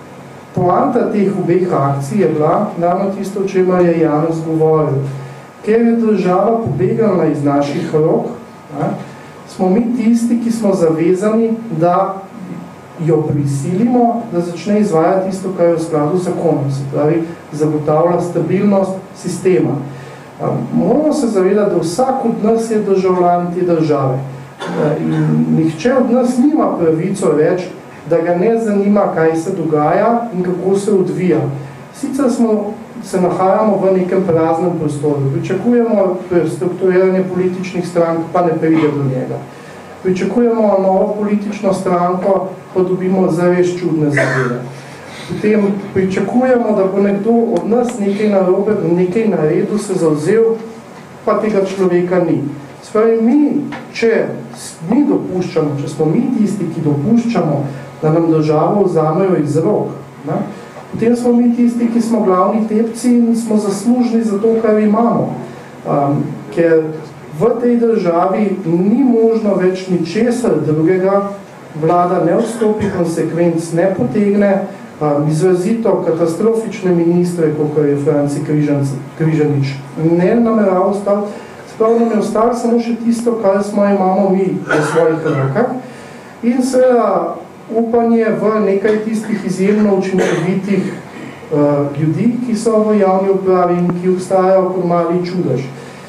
poanta teh obeh akcij je bila ravno tisto, o čemer je Janez govoril. Ker je država pobegala iz naših rok, ne, smo mi tisti, ki smo zavezani, da jo prisilimo, da začne izvajati tisto, kar je v skladu z zakonom, se pravi, zagotavlja stabilnost sistema. Moramo se zavedati, da vsak od nas je državljan te države. In nihče od nas nima pravico reči, da ga ne zanima, kaj se dogaja in kako se odvija. Sicer smo, se nahajamo v nekem praznem prostoru. Pričakujemo prestrukturiranje političnih strank, pa ne pride do njega. Pričakujemo novo politično stranko, pa dobimo zares čudne zadeve. Potem pričakujemo, da bo nekdo od nas nekaj narobe, nekaj naredil, se zavzel, pa tega človeka ni. Spravi, mi, če mi dopuščamo, če smo mi tisti, ki dopuščamo, da nam državo vzamejo iz rok, ne? Potem smo mi tisti, ki smo glavni tepci in smo zaslužni za to, kar imamo. Um, ker v tej državi ni možno več ničesar drugega, vlada ne odstopi konsekvenc, ne potegne, um, izrazito katastrofične ministre, kot je Franci Križanič, ne namerava ostati. Spravo nam je ostalo samo še tisto, kar smo imamo mi v svojih rokah. In seveda upanje v nekaj tistih izjemno učinkovitih uh, ljudi, ki so v javni upravi in ki obstajajo kot mali čudež.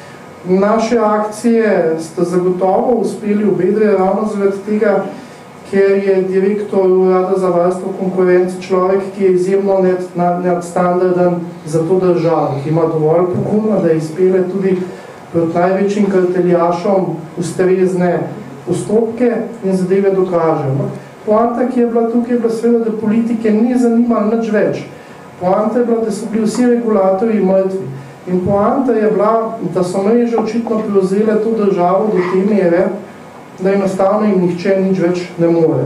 Naše akcije sta zagotovo uspeli obedre ravno zaradi tega, ker je direktor Urada za varstvo konkurence človek, ki je izjemno nadstandarden za to državo, ki ima dovolj poguma, da izpele tudi proti največjim karteljašom ustrezne postopke in zadeve dokažemo. Poanta, ki je bila tukaj, je bila seveda, da politike ni zanimala nič več. Poanta je bila, da so bili vsi regulatorji mrtvi. In poanta je bila, da so mreže očitno prevzele to državo do te mere, da enostavno jim nihče nič več ne more.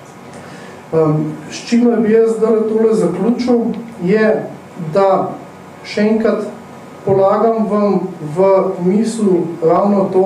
Um, s čimer bi jaz zdaj tole zaključil, je, da še enkrat polagam vam v mislu ravno to,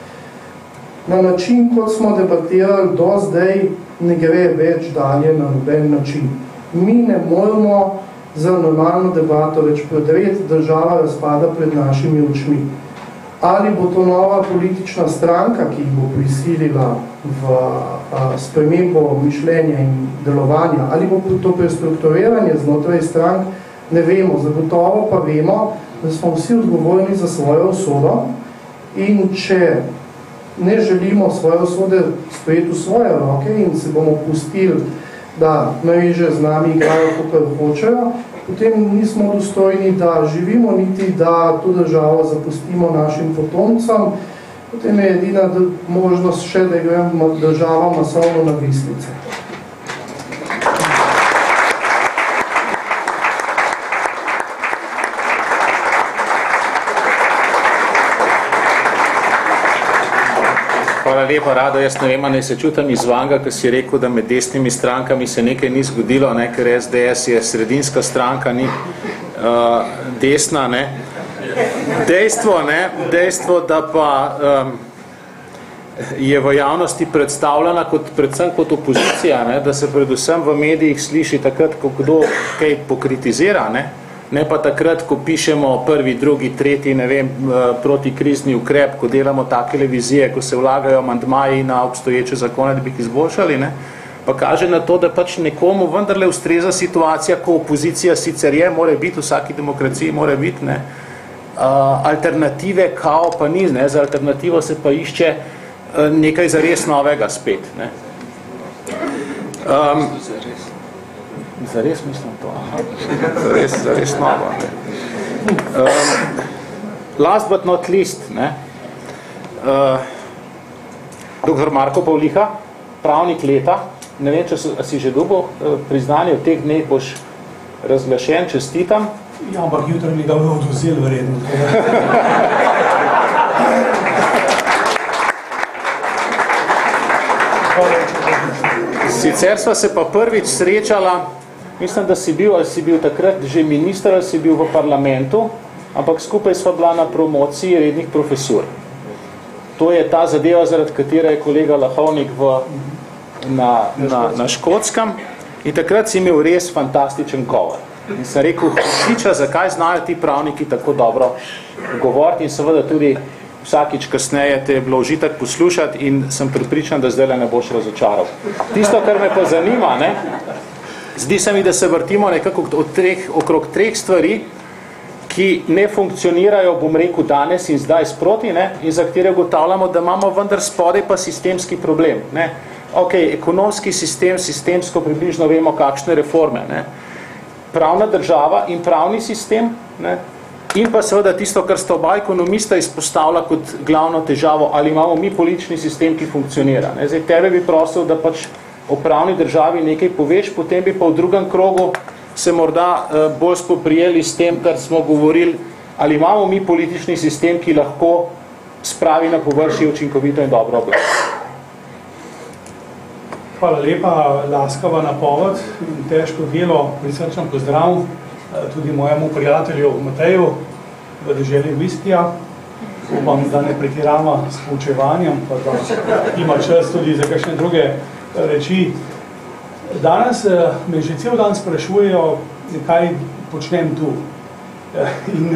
na način, kot smo debatirali do zdaj, ne gre več dalje na noben način. Mi ne moramo za normalno debato več predreti, država razpada pred našimi očmi. Ali bo to nova politična stranka, ki jih bo prisilila v a, spremembo mišljenja in delovanja, ali bo to prestrukturiranje znotraj strank, ne vemo. Zagotovo pa vemo, da smo vsi odgovorni za svojo usodo in če ne želimo svoje usode sprejeti v svoje roke in se bomo pustili, da mreže z nami igrajo, kakor hočejo, potem nismo dostojni, da živimo, niti da to državo zapustimo našim potomcem. Potem je edina možnost še, da gremo država masovno na vislice.
Hvala lepa, Rado. Jaz ne vem, ne se čutam izvanga, ker si rekel, da med desnimi strankami se nekaj ni zgodilo, ne, ker S D S je sredinska stranka, ni uh, desna. Ne. Dejstvo, ne, dejstvo, da pa um, je v javnosti predstavljena kot, predvsem kot opozicija, ne, da se predvsem v medijih sliši takrat, ko kdo kaj pokritizira, ne, ne pa takrat, ko pišemo prvi, drugi, tretji, ne vem, protikrizni ukrep, ko delamo take televizije, ko se vlagajo amandmaji na obstoječe zakone, da bi jih izboljšali, ne, pa kaže na to, da pač nekomu vendarle ustreza situacija, ko opozicija sicer je, mora biti, v vsaki demokraciji mora biti, ne, alternative kao pa ni, ne, za alternativo se pa išče nekaj zares novega spet, ne. Um, Zares mislim to, aha. Zares, zares novo. Um, last but not least, ne. Uh, doktor Marko Pavliha, pravnik leta. Ne vem, če si že dobil priznanje, v teh dneh boš razglašen, čestitam.
Ja, ampak jutro mi ga bodo odvzeli verjetno.
Sicer sva se pa prvič srečala, mislim, da si bil, ali si bil takrat že minister, ali si bil v parlamentu, ampak skupaj sva bila na promociji rednih profesur. To je ta zadeva, zaradi katere je kolega Lahovnik v, na, na, na Škotskem. In takrat si imel res fantastičen govor. In sem rekel, hodiča, zakaj znajo ti pravniki tako dobro govoriti, in seveda tudi vsakič kasneje te je bilo užitek poslušati in sem pripričan, da zdaj ne boš razočaral. Tisto, kar me pa zanima, ne, zdi se mi, da se vrtimo nekako od treh, okrog treh stvari, ki ne funkcionirajo, bom rekel, danes in zdaj sproti, ne, in za katere ugotavljamo, da imamo vendar spodaj pa sistemski problem. Ne. Ok, ekonomski sistem, sistemsko približno vemo, kakšne reforme. Ne. Pravna država in pravni sistem, ne, in pa seveda tisto, kar sta oba ekonomista izpostavlja kot glavno težavo, ali imamo mi politični sistem, ki funkcionira. Ne. Zdaj, tebe bi prosil, da pač o pravni državi nekaj poveš, potem bi pa v drugem krogu se morda uh, bolj spoprijeli s tem, kar smo govorili, ali imamo mi politični sistem, ki lahko spravi na površje učinkovito in dobro oblast.
Hvala lepa, laskava napoved in težko delo, prisrčen pozdrav tudi mojemu prijatelju Mateju v deželi Viskija. Upam, da ne pretirava s poučevanjem, pa da ima čas tudi za kakšne druge reči. Danes me že cel dan sprašujejo, kaj počnem tu. In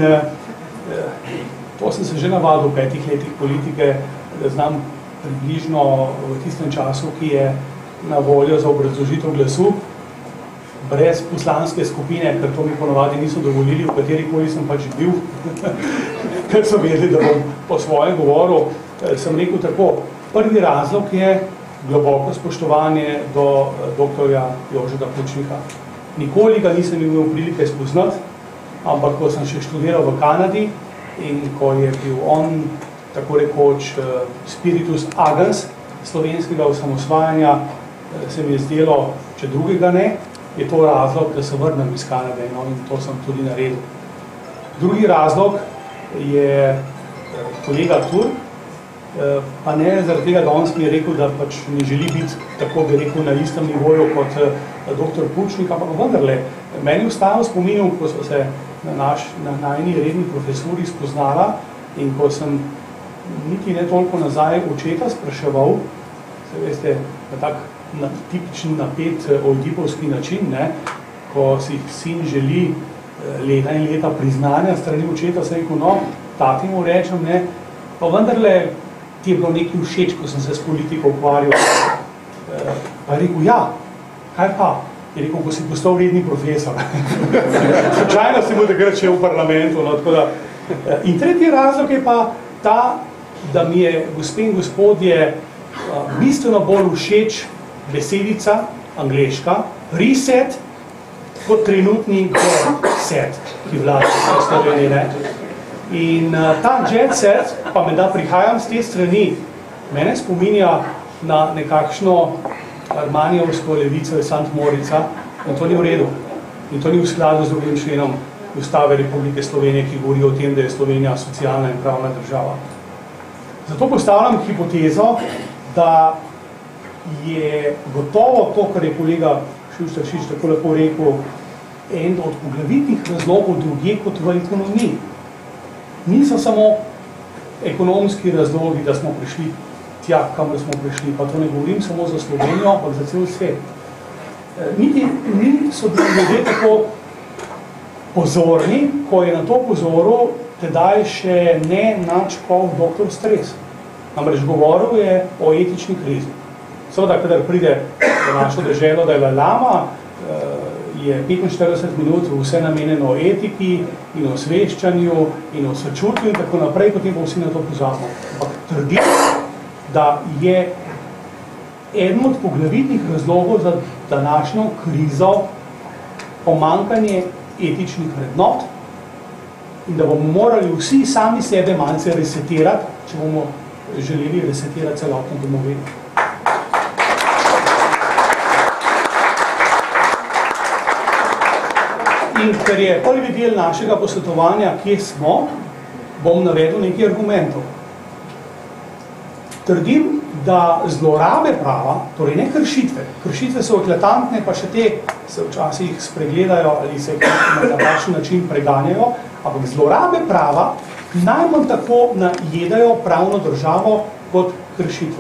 to sem se že navadil v petih letih politike, da znam približno v tistem času, ki je na voljo za obrazložitev glasu, brez poslanske skupine, ker to mi ponovadi niso dovolili, v katerikoli sem pač bil, ker so vedeli, da bom po svojem govoru, sem rekel tako, prvi razlog je globoko spoštovanje do doktorja Jožeta Pučnika. Nikoli ga nisem imel prilike spoznati, ampak ko sem še študiral v Kanadi in ko je bil on, tako rekoč, spiritus agens slovenskega osamosvajanja, se mi je zdelo, če drugega ne, je to razlog, da se vrnem iz Kanade, no, in to sem tudi naredil. Drugi razlog je kolega Turk, pa ne zaradi tega, da on mi je rekel, da pač ne želi biti tako, bi rekel, na istem nivoju kot doktor Pučnik, ampak vendarle, meni vstajal spominil, ko so se na, naš, na najni redni profesuri spoznala in ko sem niti ne toliko nazaj očeta spraševal, se veste, na tak na, tipičen napet ojdipovski način, ne, ko si sin želi leta in leta priznanja strani očeta, se rekel, no, tati mu rečem, ne, pa vendarle ti je bilo nekaj všeč, ko sem se s politiko ukvarjal. Pa je rekel, ja, kaj pa? Je rekel, ko si postal redni profesor. Slučajno si bo takrat še v parlamentu. No, tako da. In tretji razlog je pa ta, da mi je, gospe in gospodje, bistveno bolj všeč besedica angleška, reset, kot trenutni jet set, ki vlada v Sloveniji, ne. In uh, ta jet set, pa me da prihajam z te strani, mene spominja na nekakšno armanijevsko levico iz Sant Morica, in to ni v redu. In to ni v skladu z drugim členom Ustave Republike Slovenije, ki govori o tem, da je Slovenija socialna in pravna država. Zato postavljam hipotezo, da je gotovo to, kar je kolega Šuštaršič tako lepo rekel, en od poglavitnih razlogov drugje kot v ekonomiji. Niso samo ekonomski razlogi, da smo prišli tja, kamor smo prišli, pa to ne govorim samo za Slovenijo, ampak za cel svet. Niti ni so bili ljudje tako pozorni, ko je na to pozoril tedaj še ne načkov doktor Stres. Namreč govoril je o etični krizi. Seveda, kadar pride v našo deželo Dalaj Lama, je petinštirideset minut vse namenjeno o etiki in o osveščanju in o sočutju in tako naprej, potem pa vsi na to pozabimo. Ampak trdim, da je eden od poglavitnih razlogov za današnjo krizo pomanjkanje etičnih vrednot in da bomo morali vsi sami sebe malce resetirati, če bomo želeli resetirati celotno domovino. In ker je prvi del našega posvetovanja, kje smo, bom navedel nekaj argumentov. Trdim, da zlorabe prava, torej ne kršitve, kršitve so eklatantne, pa še te se včasih spregledajo ali se na takšen način preganjajo, ampak zlorabe prava najmanj tako najedajo pravno državo kot kršitve.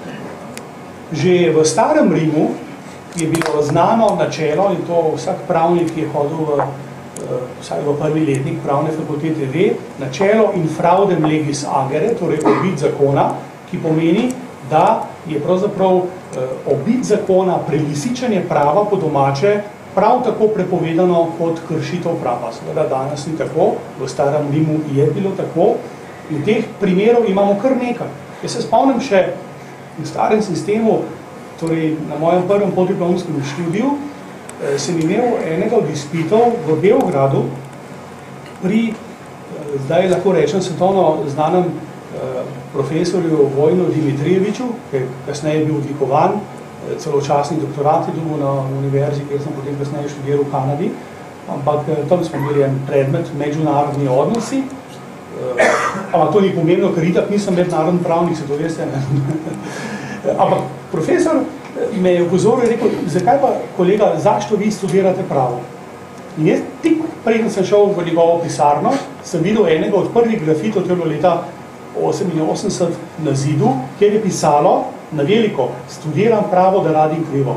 Že v starem Rimu je bilo znano načelo, in to vsak pravnik, ki je hodil v, vsaj v prvi letnik pravne fakultete ve, načelo infraudem legis agere, torej obid zakona, ki pomeni, da je pravzaprav obid zakona, prelisičenje prava po domače, prav tako prepovedano kot kršitev prava. Seveda danes ni tako, v starem Rimu je bilo tako in teh primerov imamo kar nekaj. Jaz se spomnim še v starem sistemu, torej na mojem prvem podiplomskem študiju, sem imel enega od izpitov v Beogradu pri, zdaj lahko rečem, svetovno znanem profesorju Vojnu Dimitrijeviču, ki je kasneje bil odlikovan, celočasni doktorat je dobil na univerzi, kjer sem potem kasneje študiral v Kanadi, ampak tam smo imeli en predmet mednarodni odnosi, ampak to ni pomembno, ker itak nisem mednarodni pravnik, se to veste, ne? Ampak profesor me je upozoril in rekel, zakaj pa, kolega, zašto vi studirate pravo? In jaz tik preden sem šel v njegovo pisarno, sem videl enega od prvih grafitov, to je bilo leta oseminosemdeset na zidu, kjer je pisalo na veliko, studiram pravo, da radim krivo.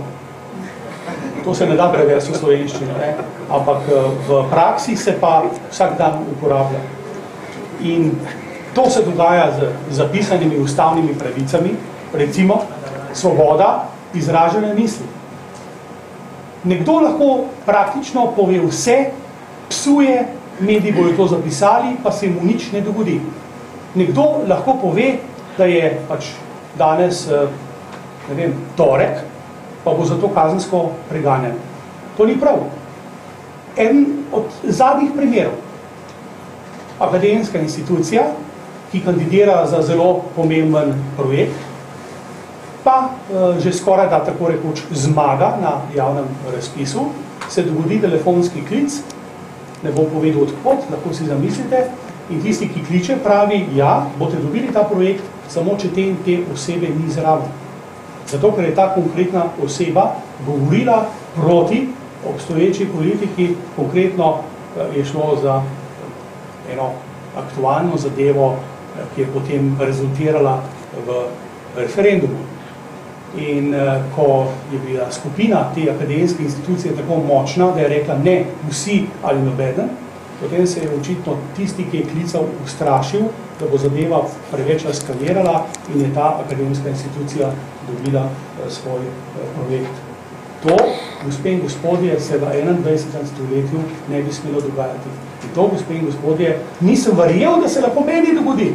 To se ne da prevesti v slovenščino, ne? Ampak v praksi se pa vsak dan uporablja. In to se dogaja z zapisanimi ustavnimi pravicami, recimo svoboda izražene misli. Nekdo lahko praktično pove vse, psuje, mediji bojo to zapisali, pa se mu nič ne dogodi. Nekdo lahko pove, da je pač danes, ne vem, torek, pa bo zato kazensko preganjen. To ni prav. En od zadnjih primerov. Akademska institucija, ki kandidira za zelo pomemben projekt, pa že skoraj da tako rekoč zmaga na javnem razpisu, se dogodi telefonski klic, ne bom povedal odkot, lahko si zamislite, in tisti, ki kliče, pravi, ja, boste dobili ta projekt, samo če te in te osebe ni zraven. Zato, ker je ta konkretna oseba govorila proti obstoječi politiki, konkretno je šlo za eno aktualno zadevo, ki je potem rezultirala v referendumu. In ko je bila skupina te akademske institucije tako močna, da je rekla ne, vsi ali nobeden, potem se je očitno tisti, ki je klical, ustrašil, da bo zadeva preveč eskalirala in je ta akademska institucija dobila svoj projekt. To, gospe in gospodje, se v enaindvajsetem stoletju ne bi smelo dogajati. In to, gospe in gospodje, nisem verjel, da se lahko meni dogodi.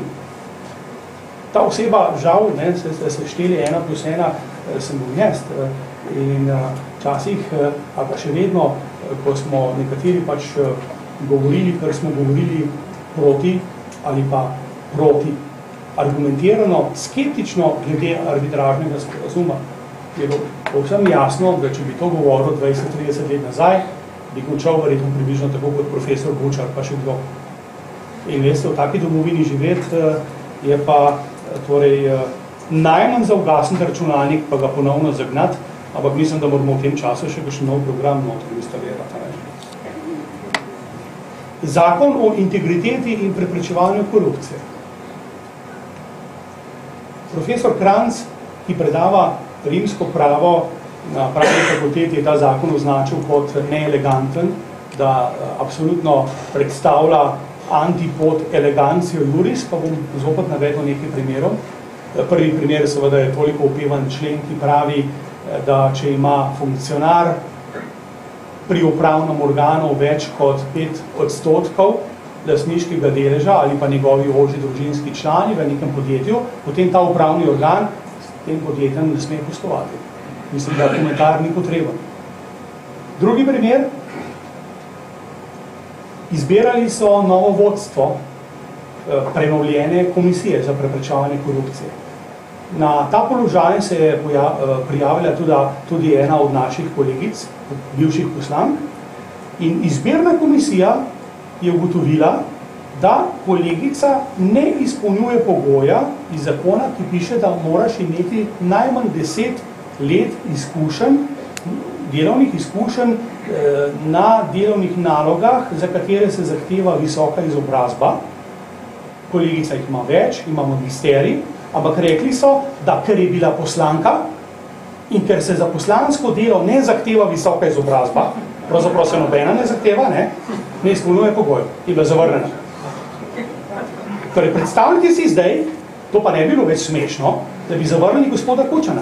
Ta oseba, žal, ne, se, se šteli ena plus ena, sem bil jaz. In včasih, a pa še vedno, ko smo nekateri pač govorili, ker smo govorili proti ali pa proti, argumentirano, skeptično glede arbitražnega sporazuma, je bilo povsem jasno, da če bi to govoril dvajset trideset let nazaj, bi končal verjetno približno tako kot profesor Bučar, pa še kdo. In veste, v taki domovini živeti je pa torej najmanj za ugasniti računalnik, pa ga ponovno zagnati, ampak mislim, da moramo v tem času še kakšen nov program noter instalirati. Zakon o integriteti in preprečevanju korupcije. Profesor Kranc, ki predava rimsko pravo na pravni fakulteti, je ta zakon označil kot neeleganten, da absolutno predstavlja antipod elegancijo juris, pa bom zopet navedel nekaj primerov. Prvi primer seveda je toliko opevan člen, ki pravi, da če ima funkcionar pri upravnem organu več kot pet odstotkov lastniškega deleža ali pa njegovi ožji družinski člani v nekem podjetju, potem ta upravni organ s tem podjetjem ne sme poslovati. Mislim, da komentar ni potreben. Drugi primer, izbirali so novo vodstvo prenovljene komisije za preprečevanje korupcije. Na ta položaj se je prijavila tudi, tudi ena od naših kolegic, bivših poslank, in izbirna komisija je ugotovila, da kolegica ne izpolnjuje pogoja iz zakona, ki piše, da moraš imeti najmanj deset let izkušenj, delovnih izkušenj na delovnih nalogah, za katere se zahteva visoka izobrazba. Kolegica jih ima več, ima magisterij, ampak rekli so, da ker je bila poslanka in ker se za poslansko delo ne zahteva visoka izobrazba, pravzaprav se nobena ne zahteva, ne, ne izpolnjuje pogojev, je bila zavrnjena. Torej, predstavljajte si zdaj, to pa ne bi bilo več smešno, da bi zavrnili gospoda Kučana.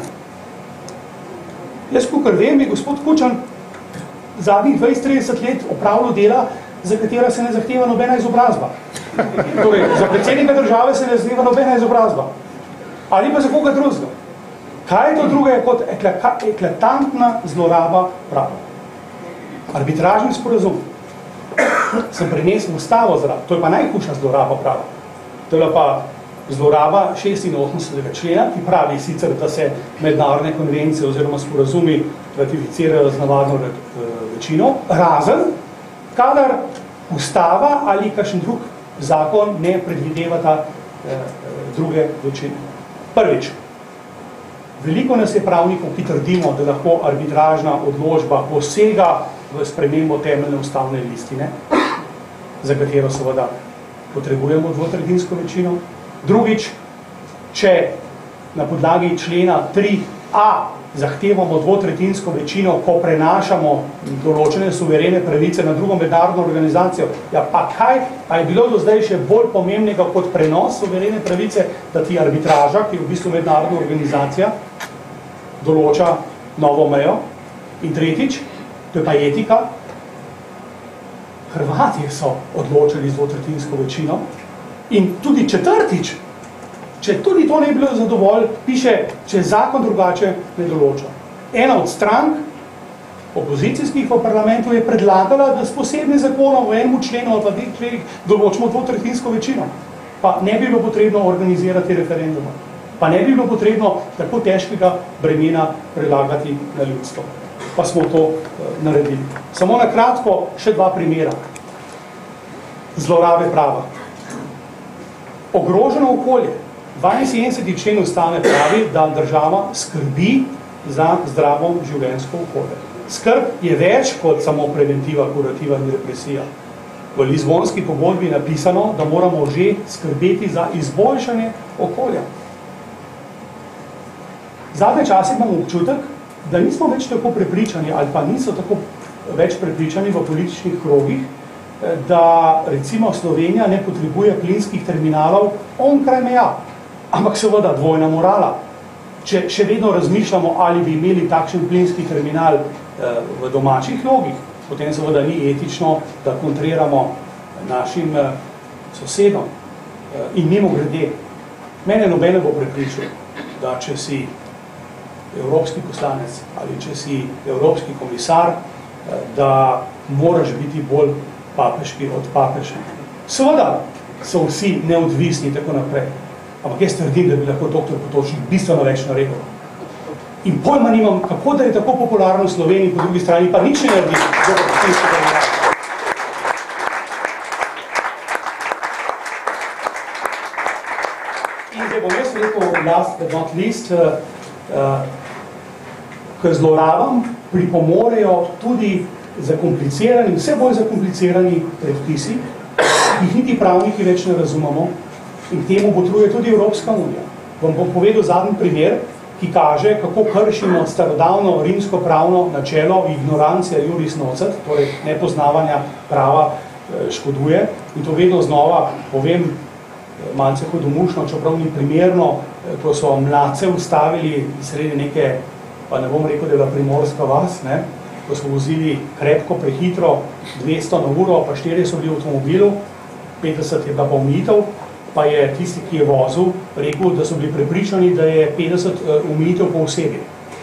Jaz, kakor vem, je gospod Kučan zadnjih dvajset trideset let opravljal dela, za katera se ne zahteva nobena izobrazba. Torej, za predsednika države se ne zahteva nobena izobrazba. Ali pa za koga drugega. Kaj je to druga kot eklatantna zloraba prava? Arbitražni sporazum. Sem prinesel ustavo zraven. To je pa najhujša zloraba prava. To je pa zloraba šestinosemdesetega člena, ki pravi sicer, da se mednarodne konvencije oziroma sporazumi ratificirajo z navadno večino, razen, kadar ustava ali kakšen drug zakon ne predvidevata eh, druge večine. Prvič, veliko nas je pravnikov, ki trdimo, da lahko arbitražna odločba posega v spremembo temeljne ustavne listine, za katero seveda potrebujemo dvotretjinsko večino. Drugič, če na podlagi člena tri a zahtevamo dvotretjinsko večino, ko prenašamo določene suverene pravice na drugo mednarodno organizacijo, ja pa kaj, pa je bilo do zdaj še bolj pomembnega kot prenos suverene pravice, da ti arbitraža, ki je v bistvu mednarodna organizacija, določa novo mejo. In tretjič, to je pa etika, Hrvatje so odločili z dvotretjinsko večino. In tudi četrtič, če tudi to ne bi bilo zadovolj, piše, če zakon drugače ne določa. Ena od strank opozicijskih v parlamentu je predlagala, da s posebnim zakonom v enem členu ali pa dveh členih določimo dvotretjinsko večino. Pa ne bi bilo potrebno organizirati referenduma. Pa ne bi bilo potrebno tako težkega bremena prelagati na ljudstvo. Pa smo to uh, naredili. Samo na kratko še dva primera. Zlorabe prava. Ogroženo okolje. dvainsedemdeseti člen Ustave pravi, da država skrbi za zdravo življenjsko okolje. Skrb je več kot samo preventiva, kurativa in represija. V Lizbonski pogodbi je napisano, da moramo že skrbeti za izboljšanje okolja. Zadnje čase imamo občutek, da nismo več tako prepričani ali pa niso tako več prepričani v političnih krogih, da recimo Slovenija ne potrebuje plinskih terminalov onkraj meja, ampak seveda dvojna morala. Če še vedno razmišljamo, ali bi imeli takšen plinski terminal v domačih logih, potem seveda ni etično, da kontriramo našim sosedom. In mimo grede, mene nobene bo prepričal, da če si evropski poslanec ali če si evropski komisar, da moraš biti bolj papeški od papeža. Seveda so vsi neodvisni in tako naprej, ampak jaz trdim, da bi lahko doktor Potočnik bistveno več naredil. In pojma nimam, kako da je tako popularno v Sloveniji, po drugi strani pa nič ne naredi. In zdaj bom jaz rekel, last but not least, uh, uh, k zlorabam pripomorejo tudi zakomplicirani, vse bolj zakomplicirani predpisi, jih niti pravniki več ne razumemo in temu botruje tudi Evropska unija. Vam bom povedal zadnji primer, ki kaže, kako kršimo starodavno rimsko pravno načelo ignorancija juris nocet, torej nepoznavanja prava škoduje. In to vedno znova povem malce hudomušno, čeprav ni primerno, ko so mladce ustavili sredi neke, pa ne bom rekel, da je bila primorska vas, ne, ko smo vozili krepko, prehitro, dvesto na uro, pa štiri so bili v avtomobilu, petdeset je bila pa omejitev, pa je tisti, ki je vozil, rekel, da so bili prepričani, da je petdeset omejitev po osebi.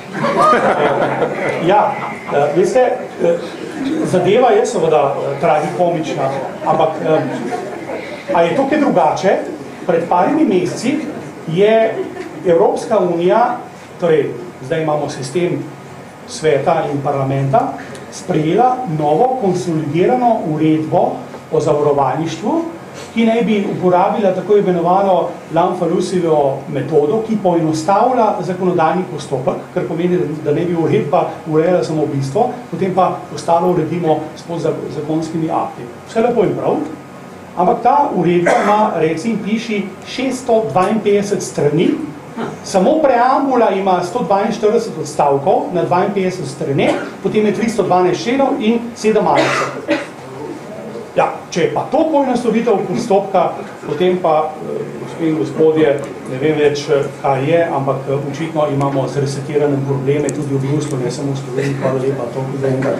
Ja, veste, zadeva je seveda tragikomična, ampak A je to kaj drugače? Pred parimi meseci je Evropska unija, torej zdaj imamo sistem sveta in parlamenta, sprejela novo konsolidirano uredbo o zavarovalništvu, ki naj bi uporabila tako imenovano Lamfalusijevo metodo, ki poenostavlja zakonodajni postopek, kar pomeni, da ne bi uredba urejala samo bistvo, potem pa ostalo uredimo s zakonskimi akti. Vse lepo in prav, ampak ta uredba ima, recimo, piši šeststo dvainpetdeset strani, samo preambula ima sto dvainštirideset odstavkov na dvainpetdeset strani, potem je tristo dvanajst členov in sedem malice. Ja, če pa to poenostavitev postopka, potem pa, gospe in gospodje, ne vem več, kaj je, ampak očitno imamo z resetiranem probleme tudi v Bruslu, ne samo v Sloveniji. Hvala lepa, to za enkrat.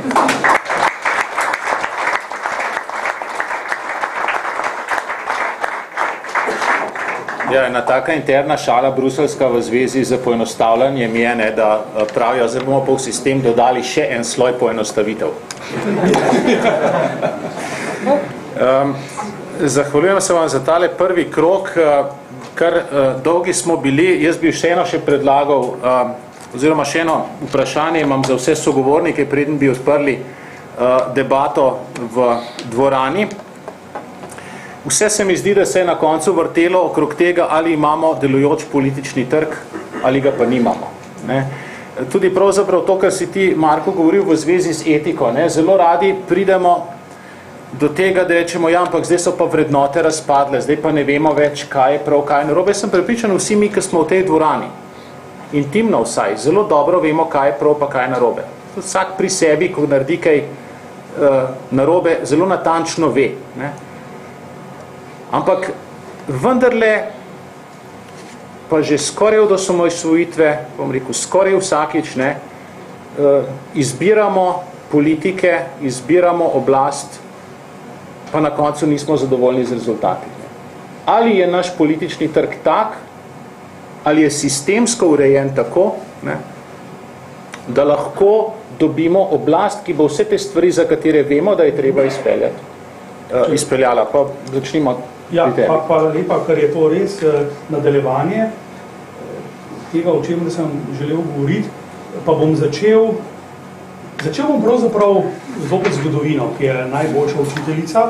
Ja, ena taka interna šala bruselska v zvezi z poenostavljanjem je, ne, da pravijo, zdaj bomo pa v sistem dodali še en sloj poenostavitev. Um, zahvaljujem se vam za tale prvi krok, kar uh, dolgi smo bili. Jaz bi še eno še predlagal, uh, oziroma še eno vprašanje imam za vse sogovornike, preden bi odprli uh, debato v dvorani. Vse se mi zdi, da se je na koncu vrtelo okrog tega, ali imamo delujoč politični trg, ali ga pa nimamo. Ne? Tudi pravzaprav to, kar si ti, Marko, govoril v zvezi z etiko, ne? Zelo radi pridemo do tega, da rečemo, ja, ampak zdaj so pa vrednote razpadle, zdaj pa ne vemo več, kaj je prav, kaj je narobe. Sem prepričan, vsi mi, ki smo v tej dvorani, intimno vsaj, zelo dobro vemo, kaj je prav, pa kaj je narobe. Vsak pri sebi, ko naredi kaj uh, narobe, zelo natančno ve. Ne? Ampak vendarle pa že skoraj od osamosvojitve, bom rekel, skoraj vsakič, ne, uh, izbiramo politike, izbiramo oblast, pa na koncu nismo zadovoljni z rezultati. Ali je naš politični trg tak, ali je sistemsko urejen tako, ne, da lahko dobimo oblast, ki bo vse te stvari, za katere vemo, da je treba izpeljati, uh, izpeljala. Pa začnimo
ja, pri tebi. Ja, hvala lepa, ker je to res uh, nadaljevanje tega, o čem sem želel govoriti, pa bom začel Začel bom pravzaprav zopet zgodovino, ki je najboljša učiteljica,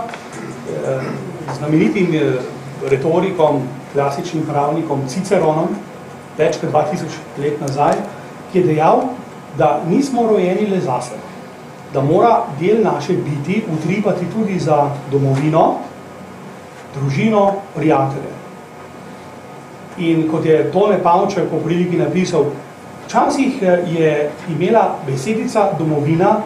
znamenitim retorikom, klasičnim pravnikom Ciceronom, več kot dva tisoč let nazaj, ki je dejal, da nismo rojeni le zase, da mora del naše biti utripati tudi za domovino, družino, prijatelje. In kot je Tone Pavček po priliki napisal, včasih je imela besedica domovina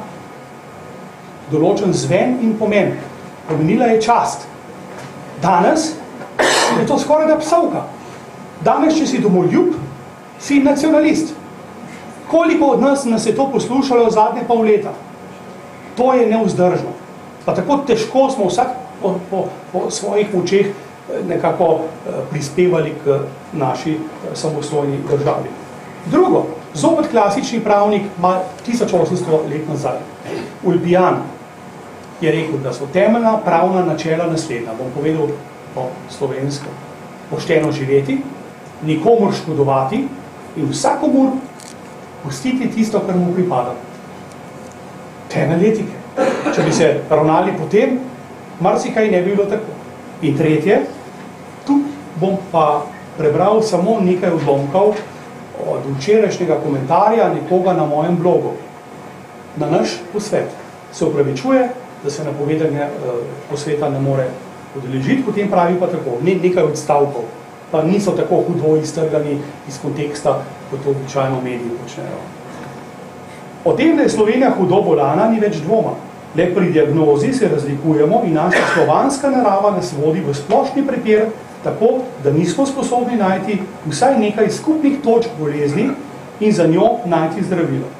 določen zven in pomen. Pomenila je čast. Danes je to skoraj da psovka. Danes, če si domoljub, si nacionalist. Koliko od nas nas je to poslušalo zadnje pol leta? To je nevzdržno. Pa tako težko smo vsak po, po, po svojih močeh nekako prispevali k naši samostojni državi. Drugo, zopet klasični pravnik ima tisoč osemsto let nazaj. Ulpijan je rekel, da so temeljna pravna načela naslednja. Bom povedal po slovensko. Pošteno živeti, nikomur škodovati in vsakomur pustiti tisto, kar mu pripada. Temelj etike. Če bi se ravnali potem, marsikaj ne bi bilo tako. In tretje, tu bom pa prebral samo nekaj odlomkov od včerajšnjega komentarja nekoga na mojem blogu. Na naš posvet se upravičuje, da se napovedanje posveta ne more udeležiti, potem pravi pa tako, ne, nekaj odstavkov, pa niso tako hudo iztrgani iz konteksta, kot to običajno mediji počnejo. O tem, da je Slovenija hudo bolana, ni več dvoma. Le pri diagnozi se razlikujemo in naša slovanska narava nas vodi v splošni prepir, tako, da nismo sposobni najti vsaj nekaj skupnih točk bolezni in za njo najti zdravilo.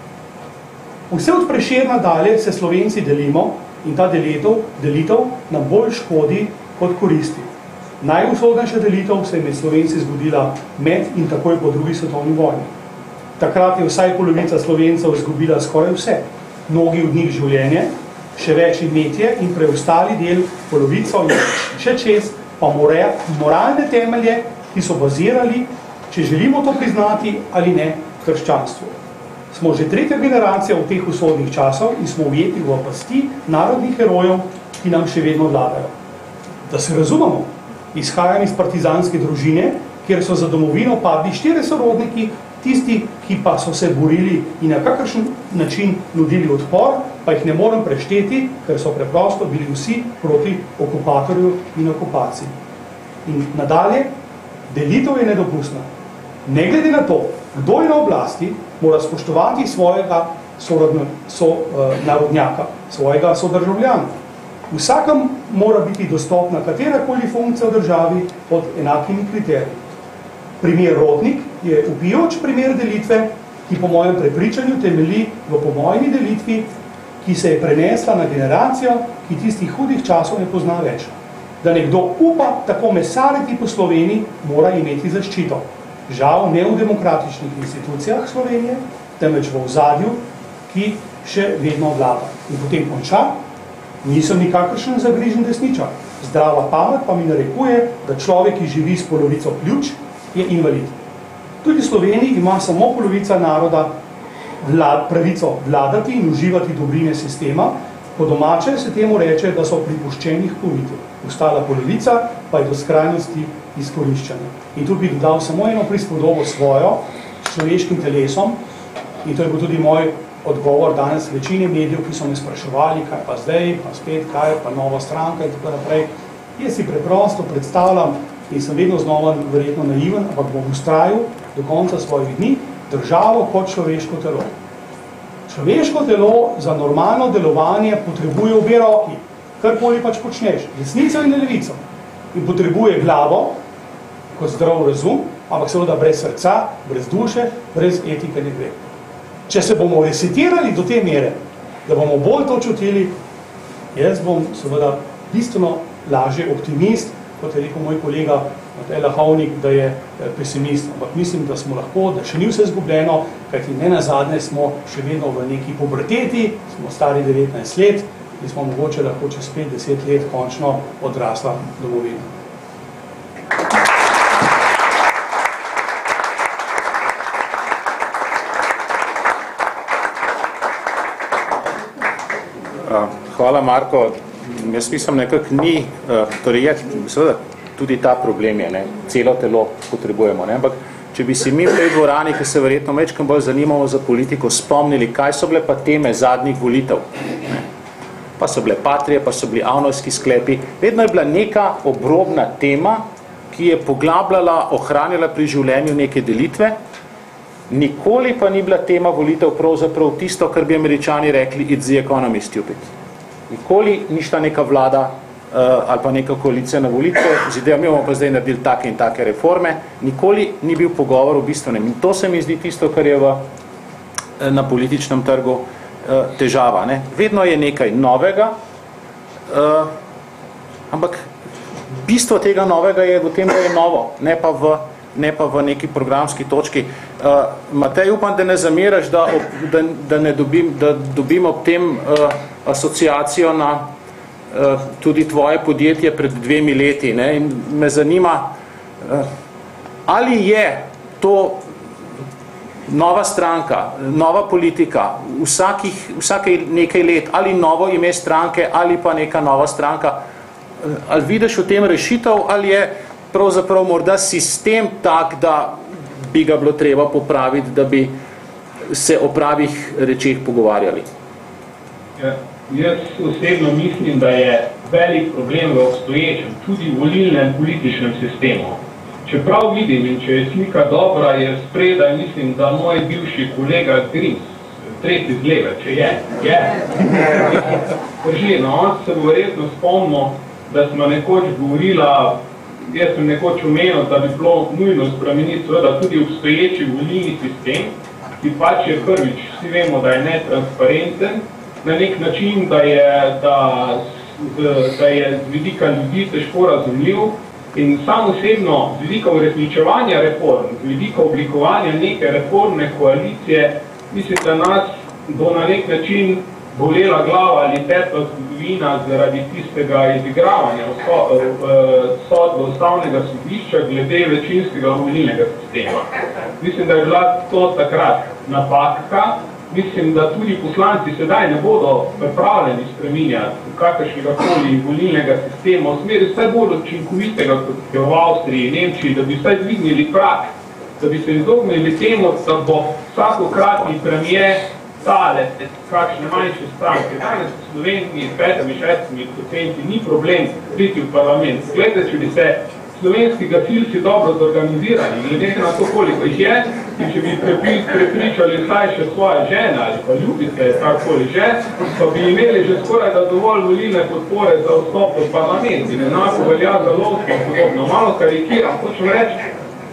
Vse od Prešerna dalje se Slovenci delimo in ta delitev, delitev nam bolj škodi kot koristi. Najusodnejša delitev se je med Slovenci zgodila med in takoj po drugi svetovni vojni. Takrat je vsaj polovica Slovencev izgubila skoraj vse. Mnogi od njih življenje, še več imetje in preostali del, polovico in še čez, pa moralne temelje, ki so bazirali, če želimo to priznati ali ne, krščanstvo. Smo že tretja generacija v teh usodnih časov in smo ujeti v pasti narodnih herojev, ki nam še vedno vladajo. Da se razumemo, izhajam iz partizanske družine, kjer so za domovino padli štiri sorodniki, tisti, ki pa so se borili in na kakršen način nudili odpor, pa jih ne morem prešteti, ker so preprosto bili vsi proti okupatorju in okupaciji. In nadalje, delitev je nedopustna. Ne glede na to, kdo je na oblasti, mora spoštovati svojega sorodno, so, uh, narodnjaka, svojega sodržavljana. Vsakem mora biti dostopna katerakoli funkcija v državi pod enakimi kriteriji. Primer Rotnik je upijoč primer delitve, ki po mojem prepričanju temelji v pomojni delitvi, ki se je prenesla na generacijo, ki tistih hudih časov ne pozna več. Da nekdo upa tako mesariti po Sloveniji, mora imeti zaščito. Žal ne v demokratičnih institucijah Slovenije, temveč v ozadju, ki še vedno vlada. In potem konča, nisem nikakršen zagrižen desničar. Zdrava pamet pa mi narekuje, da človek, ki živi s polovico pljuč, je invalid. Tudi v Sloveniji ima samo polovica naroda vlad, pravico vladati in uživati dobrine sistema, po domače se temu reče, da so pripuščenih povitev. Ostala polovica pa je do skrajnosti izkoriščena. In tu bi dodal samo eno prispodobo svojo s človeškim telesom, in to je bil tudi moj odgovor danes večini medijev, ki so me spraševali, kaj pa zdaj, pa spet, kaj pa nova stranka in tako naprej. Jaz si preprosto predstavljam, in sem vedno znova verjetno naiven, ampak bom ustrajal do konca svojih dni, državo kot človeško telo. Človeško telo za normalno delovanje potrebuje obe roki, karkoli pač počneš, desnico in levico. In potrebuje glavo, kot zdrav razum, ampak seveda brez srca, brez duše, brez etike ne gre. Če se bomo resetirali do te mere, da bomo bolj to čutili, jaz bom seveda bistveno lažje optimist, kot je rekel moj kolega Matej Lahovnik, da je pesimist. Ampak mislim, da smo lahko, da še ni vse zgubljeno, kajti ne nazadnje smo še vedno v neki puberteti, smo stari devetnajst let in smo mogoče lahko čez pet deset let končno odrasla domovina.
Hvala, Marko. Jaz mislim, nekako ni, torej je, seveda, tudi ta problem je, ne, celo telo potrebujemo, ne, ampak če bi si mi v tej dvorani, ki se verjetno večkrat bolj zanimamo za politiko, spomnili, kaj so bile pa teme zadnjih volitev, ne, pa so bile patrije, pa so bili avnovski sklepi, vedno je bila neka obrobna tema, ki je poglabljala, ohranjala pri življenju neke delitve, nikoli pa ni bila tema volitev pravzaprav tisto, kar bi Američani rekli, it's the economy, stupid. Nikoli ni šla neka vlada uh, ali pa neka koalicija na volitve, z idejo, mi bomo pa zdaj naredili take in take reforme, nikoli ni bil pogovor v bistvenem. In to se mi zdi tisto, kar je v, na političnem trgu uh, težava. Ne? Vedno je nekaj novega, uh, ampak bistvo tega novega je v tem, da je novo, ne pa v, ne pa v neki programski točki. Uh, Matej, upam, da ne zamiraš, da, da, da, ne dobim, da dobim ob tem uh, asociacijo na uh, tudi tvoje podjetje pred dvemi leti. Ne? In me zanima, uh, ali je to nova stranka, nova politika, vsakih, vsake nekaj let, ali novo ime stranke, ali pa neka nova stranka, uh, ali vidiš v tem rešitev, ali je pravzaprav morda sistem tak, da bi ga bilo treba popraviti, da bi se o pravih rečeh pogovarjali.
Ja, jaz osebno mislim, da je velik problem v obstoječem, tudi volilnem političnem sistemu. Čeprav vidim in če je slika dobra, je spredaj, mislim, da moj bivši kolega Grims, tretji z leve, če je, je. Drži, no, on se bo verjetno spomnil, da smo nekoč govorila, jaz sem nekoč omenil, da bi bilo nujno spremeniti seveda tudi obstoječi volilni sistem, ki pač je prvič, vsi vemo, da je netransparenten, na nek način, da je, da, da je z vidika ljudi težko razumljiv in sam osebno z vidika uresničevanja reform, z vidika oblikovanja neke reformne koalicije, mislim, da nas bo na nek način bolela glava ali petla zgodovina zaradi tistega izigravanja sodbe ustavnega sodišča glede večinskega volilnega sistema. Mislim, da je bila to takrat napaka. Mislim, da tudi poslanci sedaj ne bodo pripravljeni spreminjati kakršnega koli volilnega sistema v smeri vse bolj učinkovitega kot je v Avstriji, Nemčiji, da bi vsaj dvignili prak, da bi se izognili temu, da bo vsakokratni premijer tale, kakšne manjše stranke. Danes v Sloveniji s petimi, šestimi procenti ni problem priti v parlament. Gledajte, če bi se slovenski gasilci dobro zorganizirani, glede na to, koliko jih je, in če bi prepričali vsaj še svoje žene ali pa ljubice, karkoli že, pa bi imeli že skoraj da dovolj volilne podpore za vstop v parlament. In enako velja za lovstvo in podobno. Malo karikiram, hočem reči,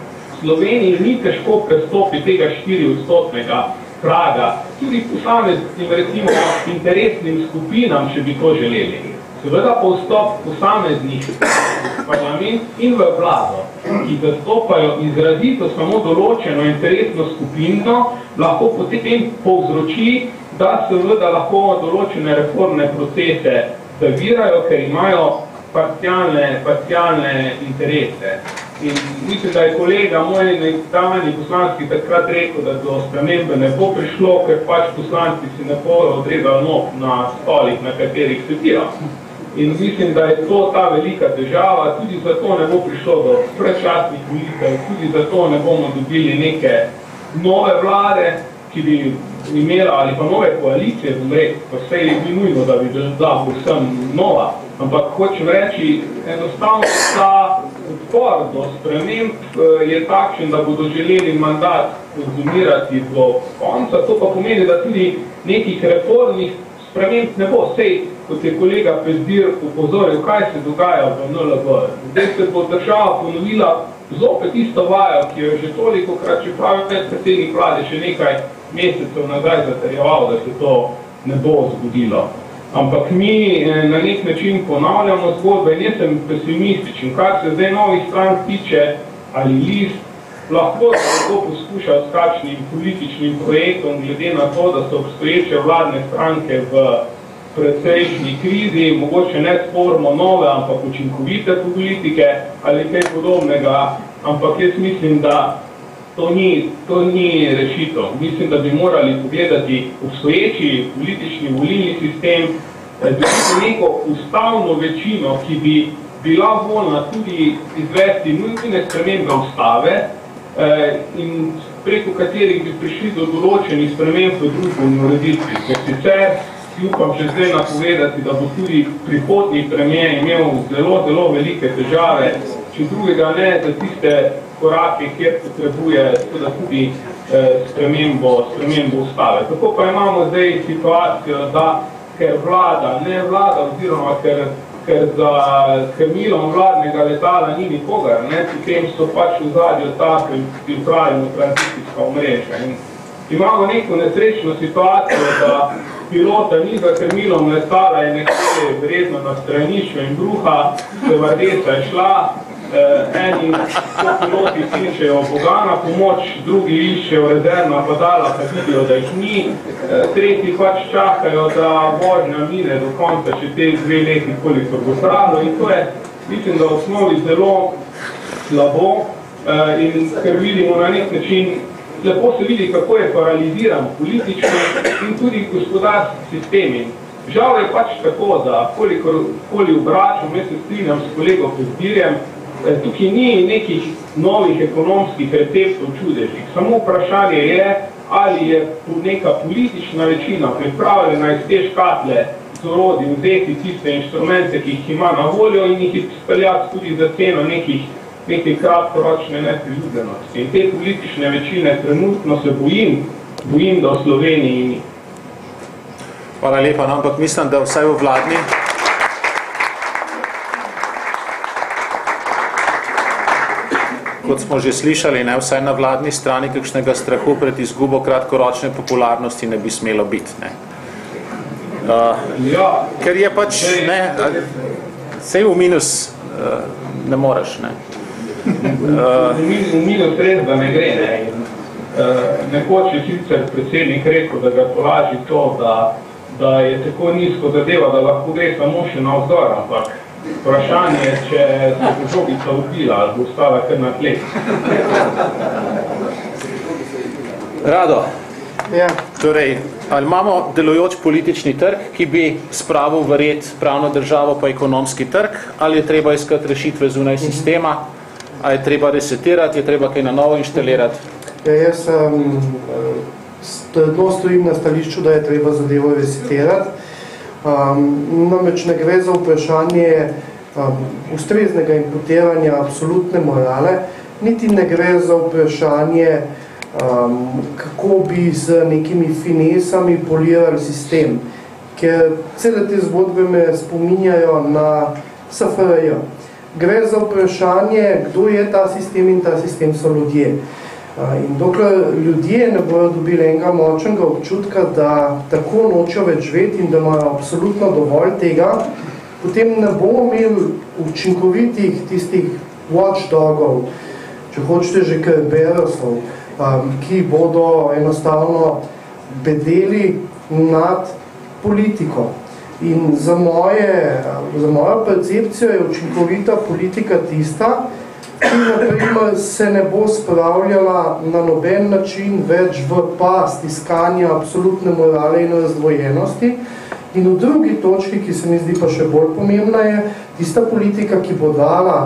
v Sloveniji ni težko prestopiti tega štiri odstotnega praga, tudi posameznim, recimo, interesnim skupinam, če bi to želeli. Seveda pa vstop posameznih v parlament in v vlado, ki zastopajo izrazito samo določeno interesno skupino, lahko potem povzroči, da seveda lahko določene reformne procese zavirajo, ker imajo parcialne, parcialne interese. In mislim, da je kolega moj nekdanji poslanski takrat rekel, da do spremembe ne bo prišlo, ker pač poslanci si ne bodo odrezali nog na stolih, na katerih sedijo. In mislim, da je to ta velika težava, tudi zato ne bo prišlo do predčasnih volitev, tudi zato ne bomo dobili neke nove vlade, ki bi imela, ali pa nove koalicije, bom rekel, pa vse je bi nujno, da bi bila povsem nova. Ampak hočem reči, enostavno ta odpor do sprememb je takšen, da bodo želeli mandat konzumirati do konca. To pa pomeni, da tudi nekih reformnih sprememb ne bo. Sej, kot je kolega Pezdir upozoril, kaj se dogaja v N L B. Zdaj se bo država ponovila zopet isto vajo, ki jo že toliko krat, če pravi predsednik vlade še nekaj mesecev nazaj zatrjeval, da se to ne bo zgodilo. Ampak mi na nek način ponavljamo zgodbe in jaz sem pesimističen. Kar se zdaj novih strank tiče ali list, lahko se lahko poskuša s kakšnim političnim projektom, glede na to, da so obstoječe vladne stranke v predsejšnji krizi, mogoče ne spormo nove, ampak učinkovite politike ali kaj podobnega, ampak jaz mislim, da to ni, to ni rešitev. Mislim, da bi morali pogledati obstoječi politični volilni sistem, dobiti neko ustavno večino, ki bi bila voljna tudi izvesti nujne spremembe ustave in preko katerih bi prišli do določenih sprememb v družbeni ureditvi. Ker sicer upam že zdaj napovedati, da bo tudi prihodnji premier imel zelo, zelo velike težave, če drugega ne za tiste korake, kjer potrebuje tudi spremembo, spremembo ustave. Tako pa imamo zdaj situacijo, da ker vlada, ne vlada, oziroma ker, ker za krmilom vladnega letala ni nikogar, ne, potem so pač v zadju ta pripravljeno tranzicijska omrežja. In imamo neko nesrečno situacijo, da pilota ni za krmilom letala je nekaj verjetno na stranišču in bruha, se vardesa je šla, eni piloti iščejo Boga na pomoč, drugi iščejo rezervna padala, pa vidijo, da jih ni, tretji pač čakajo, da vožnja mine do konca še te dve leti, koliko bo trajalo. In to je, mislim, da v osnovi zelo slabo in ker vidimo na nek način, lepo se vidi, kako je paraliziran politični in tudi gospodarski sistemi. Žal je pač tako, da koliko koli obračam, jaz se strinjam s kolego Pezdirjem, tukaj ni nekih novih ekonomskih receptov čudežnih. Samo vprašanje je, ali je neka politična večina pripravljena iz te škatle z orodjem vzeti tiste inštrumente, ki jih ima na voljo in jih izpeljati tudi za ceno nekih nekaj kratkoročne nepriljubljenosti. In te politične večine trenutno se bojim, bojim, da v Sloveniji ni.
Hvala lepa, no, ampak mislim, da vsaj v vladni kot smo že slišali, ne, vsaj na vladni strani kakšnega strahu pred izgubo kratkoročne popularnosti ne bi smelo biti. Ne. Uh,
ja,
ker je pač, ne, sej v minus uh, ne moreš, ne.
Uh, v minus res, da ne gre, ne. Uh, nekoč je sicer predsednik rekel, da ga tolaži to, da, da je tako nizko zadeva, da lahko gre samo še na vzdor, ampak vprašanje je, če se bo žogica ubila ali bo ostala kar na tleh.
Rado,
Ja.
torej, ali imamo delujoč politični trg, ki bi spravil v red pravno državo pa ekonomski trg, ali je treba iskati rešitve zunaj sistema, ali je treba resetirati, je treba kaj na novo inštalirati?
Ja, jaz um, trdno stojim na stališču, da je treba zadevo resetirati. Um, namreč ne gre za vprašanje um, ustreznega imputiranja absolutne morale, niti ne gre za vprašanje Um, kako bi z nekimi finesami polirali sistem, ker cele te zgodbe me spominjajo na S F R J. Gre za vprašanje, kdo je ta sistem in ta sistem so ljudje. Uh, in dokler ljudje ne bodo dobili enega močnega občutka, da tako nočejo več vedeti in da imajo absolutno dovolj tega, potem ne bomo imeli učinkovitih tistih watchdogov, če hočete že Kerberosov, Um, ki bodo enostavno bedeli nad politiko. In za, moje, za mojo percepcijo je učinkovita politika tista, ki naprimer se ne bo spravljala na noben način več v past iskanja absolutne morale in razdvojenosti. In v drugi točki, ki se mi zdi pa še bolj pomembna, je tista politika, ki bo dala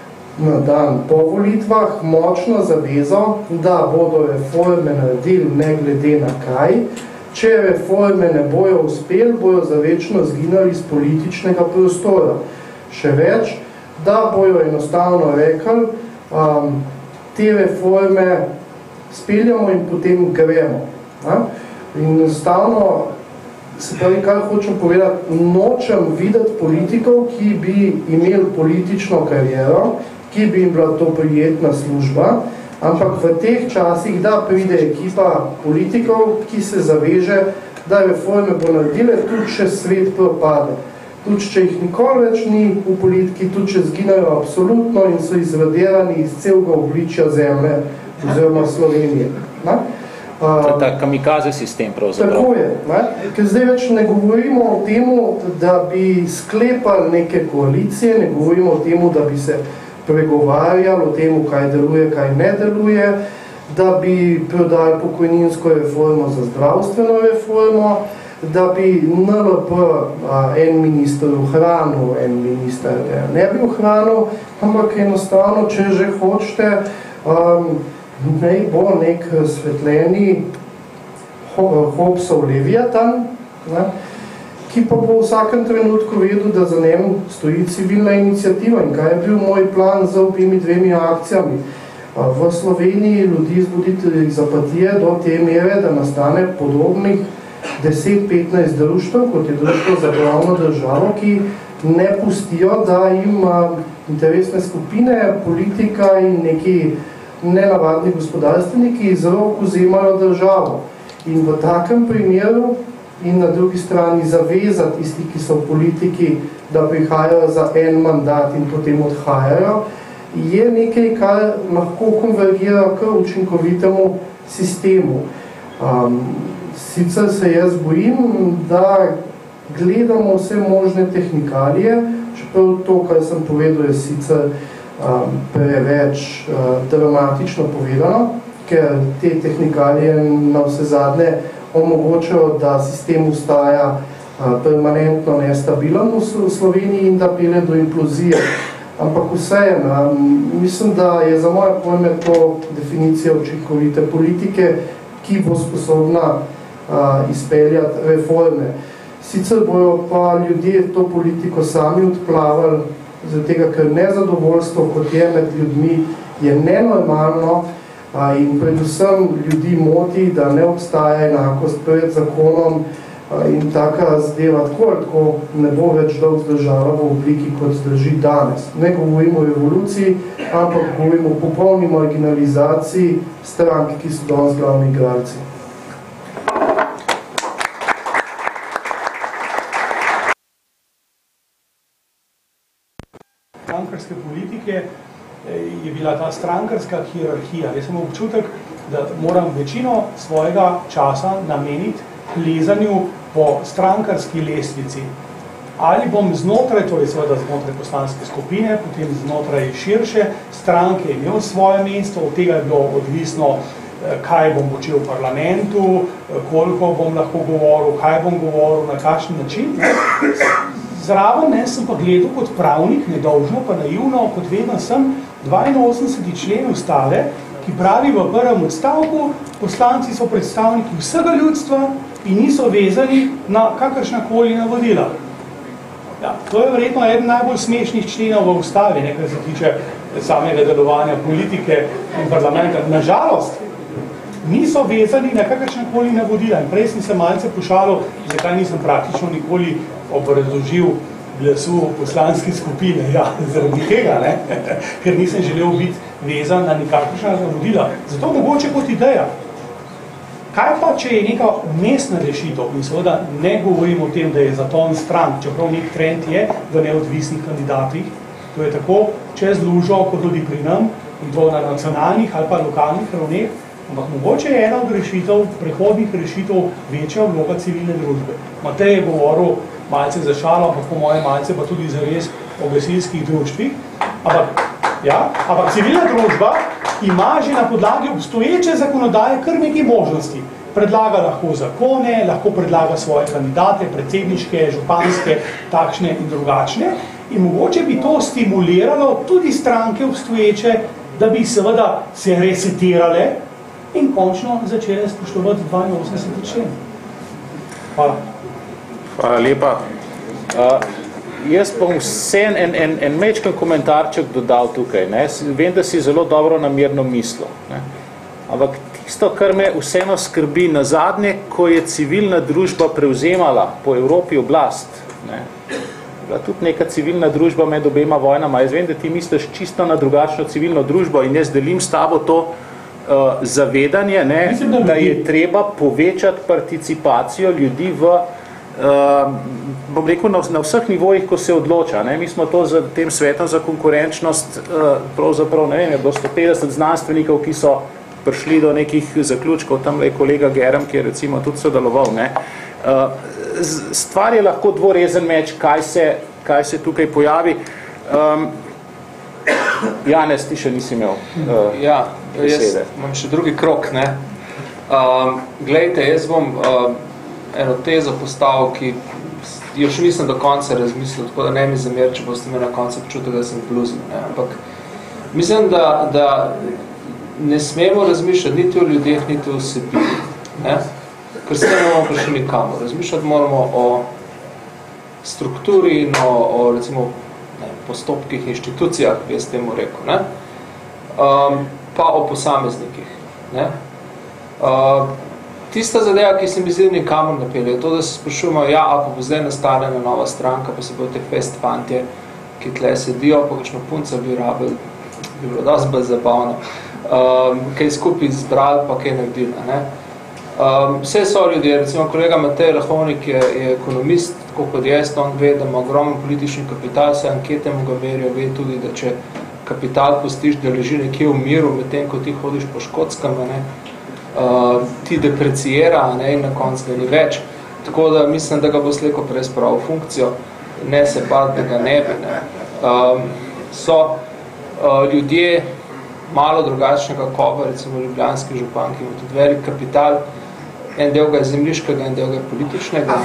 na dan po volitvah močno zavezo, da bodo reforme naredili ne glede na kaj. Če reforme ne bojo uspeli, bojo zavečno zginali iz političnega prostora. Še več, da bojo enostavno rekli, um, te reforme speljamo in potem gremo. Ja? In enostavno, se pravi, kar hočem povedati, nočem videti politikov, ki bi imeli politično kariero, ki bi jim bila to prijetna služba, ampak v teh časih, da pride ekipa politikov, ki se zaveže, da reforme bo naredile, tudi če svet propade. Tudi če jih nikoli več ni v politiki, tudi če zginajo absolutno in so izradirani iz celega obličja zemlje oziroma Slovenije. Ne?
To je ta kamikaze sistem pravzaprav.
Tako je. Ne? Ker zdaj več ne govorimo o temu, da bi sklepali neke koalicije, ne govorimo o temu, da bi se pregovarjali o temu, kaj deluje, kaj ne deluje, da bi prodali pokojninsko reformo za zdravstveno reformo, da bi N L P a, en minister ohranil, en minister ne bi ohranil, ampak enostavno, če že hočete, um, naj bo nek svetleni Hobbesov Leviatan, ne, ki pa bo v vsakem trenutku vedel, da za njem stoji civilna iniciativa. In kaj je bil moj plan z obimi dvemi akcijami? V Sloveniji ljudi zbuditi iz apatije do te mere, da nastane podobnih deset petnajst društev, kot je društvo za pravno državo, ki ne pustijo, da jim interesne skupine, politika in neki nenavadni gospodarstveniki iz rok vzemajo državo. In v takem primeru in na drugi strani zaveza tisti, ki so v politiki, da prihajajo za en mandat in potem odhajajo, je nekaj, kar lahko konvergira k učinkovitemu sistemu. Um, sicer se jaz bojim, da gledamo vse možne tehnikalije, čeprav to, kar sem povedal, je sicer um, preveč uh, dramatično povedano, ker te tehnikalije na vse zadnje omogočajo, da sistem ustaja permanentno nestabilen v Sloveniji in da pele do implozije. Ampak vseeno, mislim, da je za moje pojme to definicija učinkovite politike, ki bo sposobna a, izpeljati reforme. Sicer bojo pa ljudje to politiko sami odplavali, zaradi tega, ker nezadovoljstvo, kot je med ljudmi, je nenormalno, in predvsem ljudi moti, da ne obstaja enakost pred zakonom in taka zadeva tako ali tako ne bo več dolg zdržala v obliki, kot zdrži danes. Ne govorimo o revoluciji, ampak govorimo o popolni marginalizaciji strank, ki so danes glavni igralci.
Strankarske politike je bila ta strankarska hierarhija. Jaz sem občutek, da moram večino svojega časa nameniti plezanju po strankarski lestvici, ali bom znotraj, torej seveda znotraj poslanske skupine, potem znotraj širše stranke imel svoje mesto, od tega je bilo odvisno, kaj bom počel v parlamentu, koliko bom lahko govoril, kaj bom govoril, na kakšen način. Zraven ne, sem pa gledal kot pravnik, nedolžno pa naivno, kot vedno sem, dvainosemdeseti člen Ustave, ki pravi v prvem odstavku, poslanci so predstavniki vsega ljudstva in niso vezani na kakršnakoli navodila. Ja, to je verjetno eden najbolj smešnih členov v Ustavi, ne, kar se tiče samega delovanja politike in parlamenta. Nažalost, niso vezani na kakršnakoli navodila. In prej sem se malce pošalil, zakaj nisem praktično nikoli obrazložil glasu poslanske skupine. Ja, zaradi tega, ne? Ker nisem želel biti vezan na nikakršna navodila. Zato mogoče kot ideja. Kaj pa, če je neka umestna rešitev, in seveda ne govorim o tem, da je zaton strank, čeprav nek trend je v neodvisnih kandidatih, to je tako čez lužo, kot tudi pri nam, in to na nacionalnih ali pa lokalnih ravneh, ampak mogoče je ena od rešitev, prehodnih rešitev, večja vloga civilne družbe. Matej je govoril malce za šalo, ampak po moje malce pa tudi zares o gasilskih društvih, ampak, ja, ampak civilna družba ima že na podlagi obstoječe zakonodaje kar nekaj možnosti. Predlaga lahko zakone, lahko predlaga svoje kandidate, predsedniške, županske, takšne in drugačne. In mogoče bi to stimuliralo tudi stranke obstoječe, da bi seveda se resetirale in končno začele spoštovati dvainosemdeseti člen. Hvala.
Hvala lepa. Uh, jaz bom vsem en, en, en mečken komentarček dodal tukaj. Ne? Vem, da si zelo dobro namerno mislil. Ne? Ampak tisto, kar me vseeno skrbi, na zadnje, ko je civilna družba prevzemala po Evropi oblast, ne? Bila tudi neka civilna družba med obema vojnama. Jaz vem, da ti misliš čisto na drugačno civilno družbo in jaz delim s tabo to uh, zavedanje, ne? Mislim, da je treba povečati participacijo ljudi v Uh, bom rekel, na, na vseh nivojih, ko se odloča. Ne? Mi smo to za tem svetom za konkurenčnost, uh, pravzaprav, ne vem, je bilo sto petdeset znanstvenikov, ki so prišli do nekih zaključkov, tam je kolega Gerem, ki je recimo tudi sodeloval. Ne? Uh, stvar je lahko dvorezen meč, kaj se, kaj se tukaj pojavi. Um, Janez, ti še nisi imel uh,
ja,
besede.
Jaz imam še drugi krok. Ne? Um, glejte, jaz bom uh, eno tezo postavil, ki jo še nisem do konca razmislil, tako da ne mi zamer, če boste me na koncu počutil, da sem bluzil. Ne? Ampak mislim, da, da ne smemo razmišljati niti o ljudeh, niti o sebi. Ne? Ker se ne bomo prišli nikamor. Razmišljati moramo o strukturi in o, o recimo, ne, postopkih, inštitucijah, bi jaz temu rekel. Ne? Um, pa o posameznikih. Ne? Uh, Tista zadeva, ki se mi zdi nikamor napelje, je to, da se sprašujemo, ja, a pa bo zdaj nastala nova stranka, pa se bo te fest fantje, ki tle sedijo, pa kakšno punca bi rabili, bi bilo dosti bolj zabavno, um, kaj skupaj zbrali, pa kaj naredili. Ne? Um, vse so ljudje, recimo kolega Matej Lahovnik je, je ekonomist, tako kot jaz, on ve, da ima ogromen politični kapital, se ankete mu ga merijo, ve tudi, da če kapital pustiš, da leži nekje v miru, medtem ko ti hodiš po Škotskem, ne? Uh, ti deprecijera, ne, in na koncu ga ni več. Tako da mislim, da ga bo slejko prej spravil funkcijo, ne se pa, da ga ne bi. Ne. Um, so uh, ljudje malo drugačnega kova, recimo ljubljanski župan, ki ima tudi velik kapital, en del ga je zemljiškega, en del ga je političnega.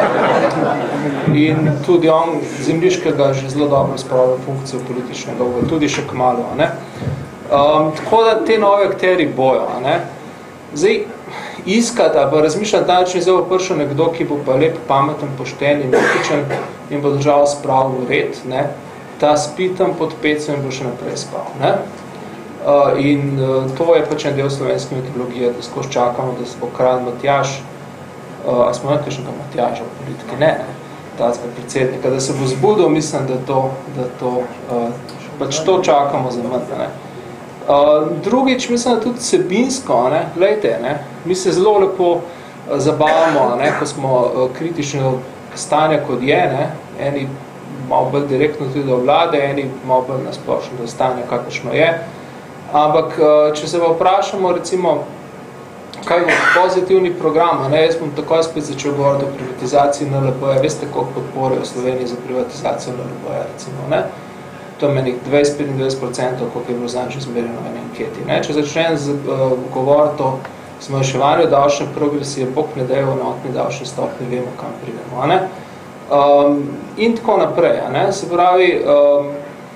In tudi on zemljiškega že zelo dobro spravil funkcijo političnega, tudi še kmalu. Ne. Um, tako da te nove akteri bojo. Ne. Zdaj, iskati, ali pa razmišljati ta način, zdaj bo prišel nekdo, ki bo pa lep, pameten, pošten in etičen in bo držal spravil red, ne? Ta spi tam pod pecem in bo še naprej spal. Ne? Uh, in uh, to je pač en del slovenske mitologije, da skozi čakamo, da se bo kralj Matjaž, uh, a smo nekaj kakšnega Matjaža v politiki? Ne, ne, tazga predsednika, da se bo zbudil, mislim, da to, da to, uh, pač to čakamo za manj, ne? Uh, drugič, mislim, da tudi sebinsko, ne, glejte, ne, mi se zelo lepo uh, zabavamo, ne, ko smo uh, kritični do stanja, kot je, ne, eni malo bolj direktno tudi do vlade, eni malo bolj nasplošno do stanja, kakršno je. Ampak, uh, če se pa vprašamo, recimo, kaj bo pozitivni program, ne? Jaz bom takoj spet začel govoriti o privatizaciji N L B-ja. Veste, koliko podpore v Sloveniji za privatizacijo N L B-ja, recimo, ne? To je menih dvajset do petindvajset procentov, koliko je bilo zanjče zmerjeno v eni anketi, ne? Če začnem z uh, govoriti o zmanjševanju davčne progresije, bog ne dajo enotni davčni stopni, vemo, kam pridemo, ne? Um, in tako naprej, ne? Se pravi, um,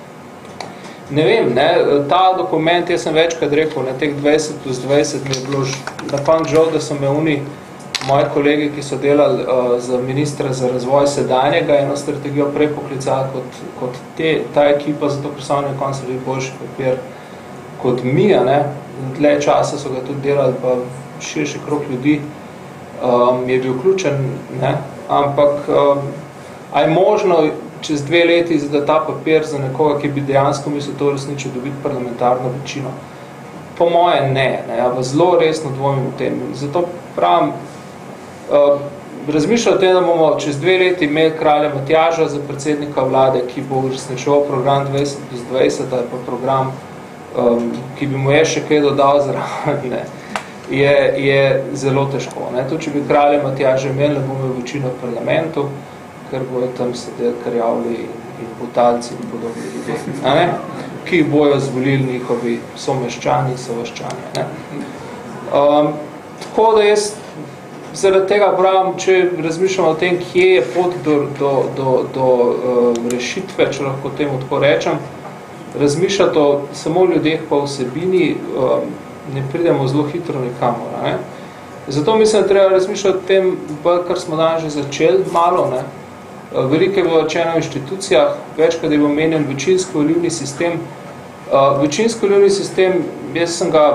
ne vem, ne, ta dokument, jaz sem večkrat rekel, ne, teh dvajset plus dvajset mi je bilo na fakt žal, da so me oni, moji kolegi, ki so delali uh, za ministra za razvoj sedanjega, eno strategijo prej poklicali kot, kot te, ta ekipa, zato ker so oni na koncu bili boljši papir kot mi, ne, dlje časa so ga tudi delali, pa širši krog ljudi um, je bil vključen, ne, ampak um, a je možno čez dve leti da ta papir za nekoga, ki bi dejansko mislil to resničil, dobiti parlamentarno večino. Po moje ne, ne, ja, zelo resno dvomim v tem. Zato pravim, uh, razmišljam o tem, da bomo čez dve leti imeli kralja Matjaža za predsednika vlade, ki bo resničeval program dvajset plus dvajset, ali pa program, um, ki bi mu je še kaj dodal zraven, ne, je, je zelo težko. Ne. To, če bi kralja Matjaža imeli, ne bomo večino v parlamentu, ker bojo tam sedeli karjavli in butalci in podobni ljudje, ne? Ki bojo zvolili njihovi someščani in sovaščani. Ne? Um, tako da jaz zaradi tega pravim, če razmišljamo o tem, kje je pot do, do, do, do um, rešitve, če lahko temu tako rečem, razmišljati o samo ljudeh pa vsebini, um, ne pridemo zelo hitro nikamor. Ne? Zato mislim, da treba razmišljati o tem, kar smo danes že začeli malo, ne? Veliko je bilo rečeno v inštitucijah, večkrat je bil omenjen večinski volilni sistem. Uh, večinski volilni sistem, jaz sem ga,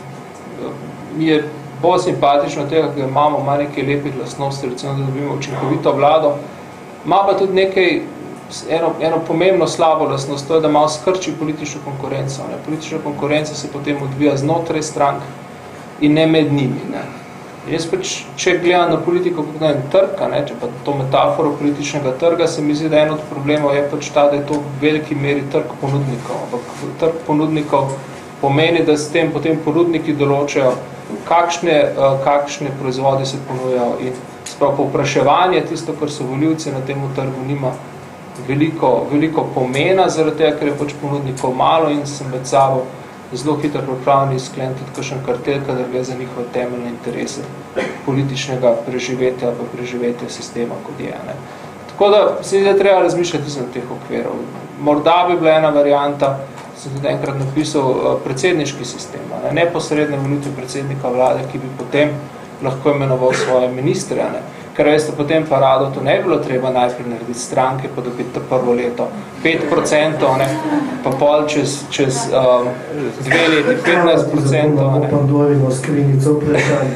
mi je bolj simpatično tega, da imamo malo nekaj lepih lastnosti, recimo, da dobimo učinkovito vlado, ima pa tudi nekaj, eno, eno pomembno slabo lastnost, to je, da malo skrči politično konkurenco. Ne? Politična konkurenca se potem odvija znotraj strank in ne med njimi. Ne? Jaz pač, če gledam na politiko kot na en trg, ne, če pa to metaforo političnega trga, se mi zdi, da en od problemov je pač ta, da je to v veliki meri trg ponudnikov. Ampak trg ponudnikov pomeni, da s tem potem ponudniki določajo, kakšne, kakšne proizvode se ponujajo. In sprav povpraševanje, tisto, kar so volivci na tem trgu, nima veliko, veliko pomena, zaradi tega, ker je pač ponudnikov malo in se med sabo zelo hitro pripravljeni skleniti tudi kakšen kartel, kadar gre za njihove temeljne interese političnega preživetja ali pa preživetja sistema, kot je. Ne. Tako da se da treba razmišljati izmed teh okvirov. Morda bi bila ena varianta, sem tudi enkrat napisal, predsedniški sistem, ne. Neposredne volitve predsednika vlade, ki bi potem lahko imenoval svoje ministre. Ne. Ker veste, potem parado to ne bi bilo treba najprej narediti stranke, pa dobiti to prvo leto pet procentov, ne, pa pol čez, čez um, dve leti petnajst procentov.
Ne. Pandorino skrinico vprašanje.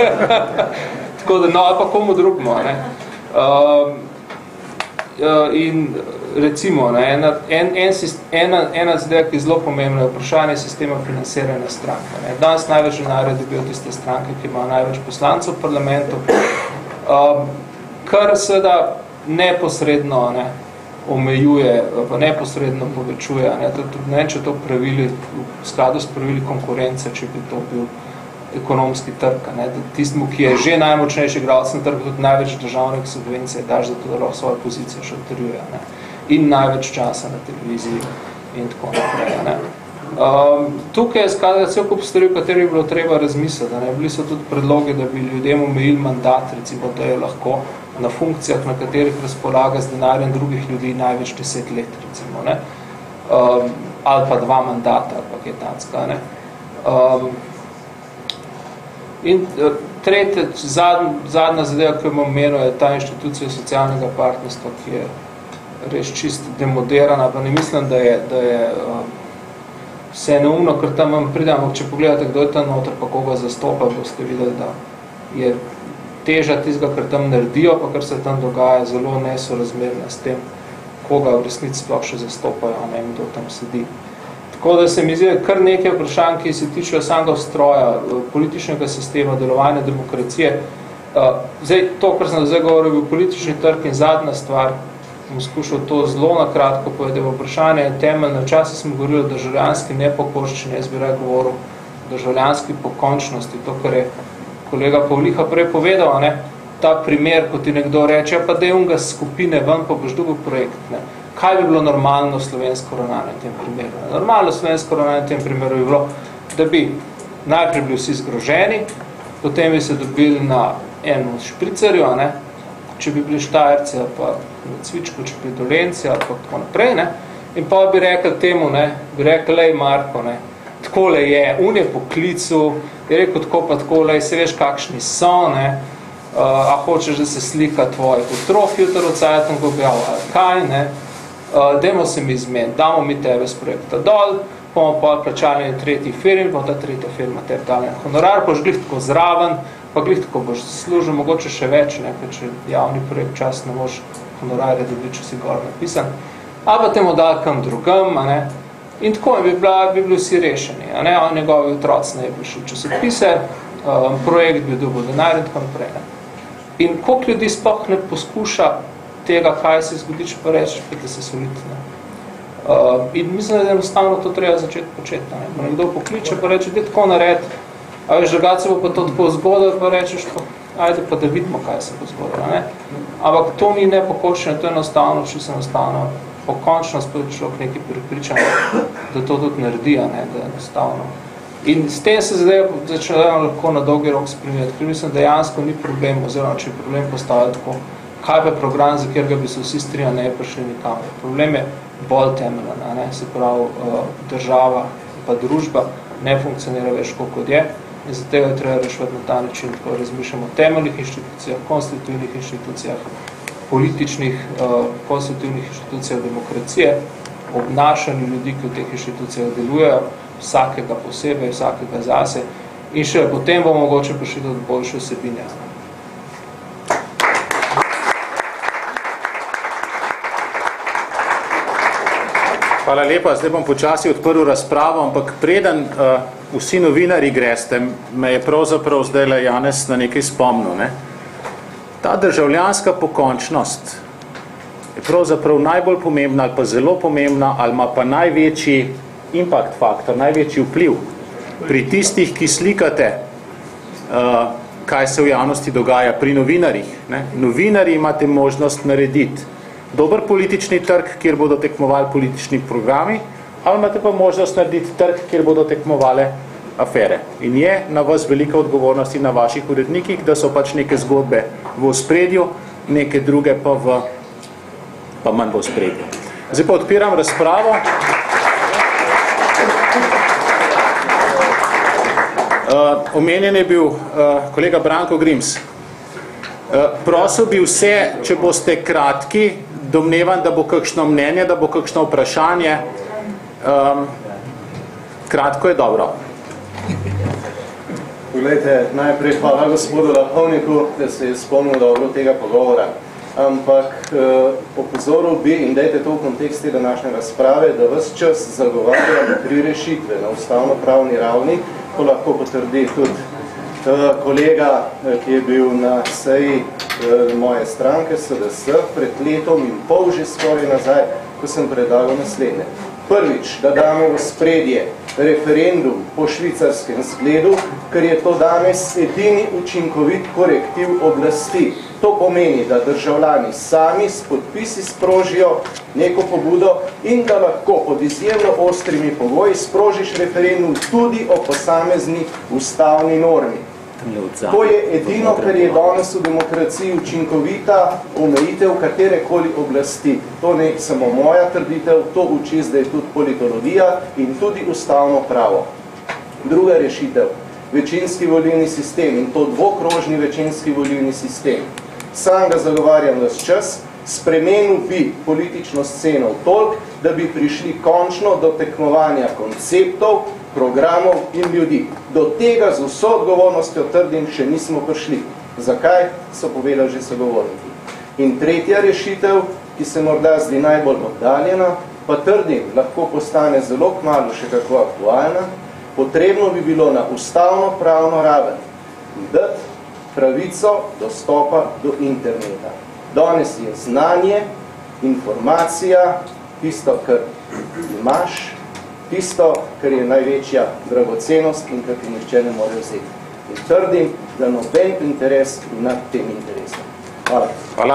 Tako da, no, ali pa komu drugmo. Ne. Um, in recimo, ne, ena, en, en, ena, ena zadeva, ki je zelo pomembna, je vprašanje sistema financiranja stranke. Ne. Danes največ denarja dobijo tiste stranke, ki imajo največ poslancev v parlamentu, Um, kar seveda neposredno ne, omejuje, pa neposredno povečuje. Ne, to, ne, če to pravili, v skladu s pravili konkurence, če bi to bil ekonomski trg. Ne, tistmu, ki je že najmočnejši igralec na trgu, tudi največ državnih subvencij daš, zato da lahko svojo pozicijo še utrjuje. Ne, in največ časa na televiziji in tako naprej. Ne. Um, tukaj je skladala cel kup stvari, v kateri bi bilo treba razmisliti. Ne? Bili so tudi predloge, da bi ljudem omejili mandat, recimo, da je lahko na funkcijah, na katerih razpolaga z denarjem drugih ljudi največ deset let, recimo, ne? Um, ali pa dva mandata, ali pa kaj tacka. Ne? Um, in uh, tretje, zadnja, zadnja zadeva, ki imam meno, je ta inštitucija socialnega partnerstva, ki je res čist demoderana, pa ne mislim, da je, da je um, vse neumno, ker tam vam pridem, če pogledate, kdo je tam noter, pa koga zastopa, boste videli, da je teža tistega, kar tam naredijo, pa kar se tam dogaja, zelo nesorazmerna s tem, koga v resnici sploh še zastopajo, ne vem, kdo tam sedi. Tako da se mi zdi, kar nekaj vprašanj, ki se tičejo samega ustroja, političnega sistema, delovanja demokracije. Zdaj, to, kar sem zdaj govoril, bil politični trg in zadnja stvar, sem skušal to zelo nakratko povedati, vprašanje je temeljno. Včasih smo govorili o državljanski nepokorščini, jaz bi rad govoril o državljanski pokončnosti, to, kar je kolega Pavliha prej povedal, ne, ta primer, ko ti nekdo reče, pa dej unga skupine ven, pa boš dobil projekt. Ne. Kaj bi bilo normalno slovensko ravnanje v tem primeru? Normalno slovensko ravnanje v tem primeru bi bilo, da bi najprej bili vsi zgroženi, potem bi se dobili na eno špricerju, ne, če bi bili Štajerci ali pa na Cvičku, če bi Dolenci ali pa tako naprej, ne, in pa bi rekli temu, ne, bi rekli, lej Marko, ne, takole je, un je po klicu, je rekel tako pa takole, se veš kakšni so, ne, uh, a hočeš, da se slika tvojih otrok jutro od Cajtanko objavlja, ali kaj, ne, uh, dajmo se mi zmen, damo mi tebe z projekta dol, bomo pa plačali en tretji film, pa ta tretja firma tebi dali en honorar, pa glih tako zraven, pa glih tako boš služil, mogoče še več, ne, če javni projekt čas ne moš honorarje dobiti, če si gor napisan, a pa temu dal kam drugam, a ne, in tako bi, bila, bi bili vsi rešeni, a ne, a njegovi otroci ne bi šli časopise, um, projekt bi dobil denar in tako naprej, ne. In koliko ljudi sploh ne poskuša tega, kaj se zgodi, če pa reči, da se soliti, ne. Uh, in mislim, da je enostavno to treba začeti početi, ne. Pa nekdo pokliče, pa reče, da tako nared, a veš, drugače bo pa to tako zgodilo, pa rečeš, pa, ajde pa da vidimo, kaj se bo zgodilo, ne. Ampak to ni nepokočeno, to je enostavno, če se enostavno pokončno spet človek nekaj pripričan, da to tudi naredi, ne, da je enostavno. In s tem se zdaj začnejo lahko na dolgi rok spremeniti, ker mislim, dejansko ni problem, oziroma če je problem postavljati tako, kaj pa program, za kjer ga bi se vsi strinjali, ne je prišli nikamor. Problem je bolj temeljen, ne, se pravi država pa družba ne funkcionira več kot je in zato je treba rešiti na ta način, ko razmišljamo o temeljnih inštitucijah, konstitutivnih inštitucijah, političnih, uh, konstitutivnih inštitucijah demokracije, obnašanju ljudi, ki v teh inštitucijah delujejo, vsakega posebej, vsakega zase in še potem bomo mogoče prišli do boljše vsebine.
Hvala lepa, zdaj bom počasi odprl razpravo, ampak preden uh, vsi novinari greste, me je pravzaprav zdaj Janez na nekaj spomnil. Ne? Ta državljanska pokončnost je pravzaprav najbolj pomembna ali pa zelo pomembna ali ima pa največji impact faktor, največji vpliv pri tistih, ki slikate, uh, kaj se v javnosti dogaja pri novinarjih. Ne? Novinarji imate možnost narediti dober politični trg, kjer bodo tekmovali politični programi, ali imate pa možnost narediti trg, kjer bodo tekmovale afere. In je na vas velika odgovornost in na vaših urednikih, da so pač neke zgodbe v ospredju, neke druge pa, v, pa manj v ospredju. Zdaj pa odpiram razpravo. Uh, omenjen je bil uh, kolega Branko Grims. Uh, prosil bi vse, če boste kratki, domnevam, da bo kakšno mnenje, da bo kakšno vprašanje. Um, kratko je dobro.
Poglejte, najprej hvala gospodu Lahovniku, da se je spomnil dobro tega pogovora. Ampak eh, opozoril bi, in dajte to v konteksti današnje razprave, da ves čas zagovarjamo tri rešitve na ustavno-pravni ravni, ko lahko potrdi tudi eh, kolega, ki je bil na seji eh, moje stranke S D S pred letom in pol že skoraj nazaj, ko sem predlagal naslednje. Prvič, da damo v spredje referendum po švicarskem zgledu, ker je to danes edini učinkovit korektiv oblasti. To pomeni, da državljani sami s podpisi sprožijo neko pobudo in da lahko pod izjemno ostrimi pogoji sprožiš referendum tudi o posamezni ustavni normi. To je edino, kar je danes v demokraciji učinkovita omejitev katerekoli oblasti. To ne samo moja trditev, to uči zdaj tudi politologija in tudi ustavno pravo. Druga rešitev, večinski volilni sistem in to dvokrožni večinski volilni sistem. Sam ga zagovarjam ves čas, spremenil bi politično sceno toliko, da bi prišli končno do tekmovanja konceptov, programov in ljudi. Do tega z vso odgovornostjo trdim še nismo prišli. Zakaj? So povedali že sogovorniki. In tretja rešitev, ki se morda zdi najbolj oddaljena, pa trdim, lahko postane zelo kmalu še kako aktualna, potrebno bi bilo na ustavno-pravno raven dati pravico dostopa do interneta. Danes je znanje, informacija, tisto, kar imaš, tisto, kar je največja dragocenost in kar ti nihče ne more vzeti. In trdim, da noben interes nad tem interesom. Hvala.
Hvala.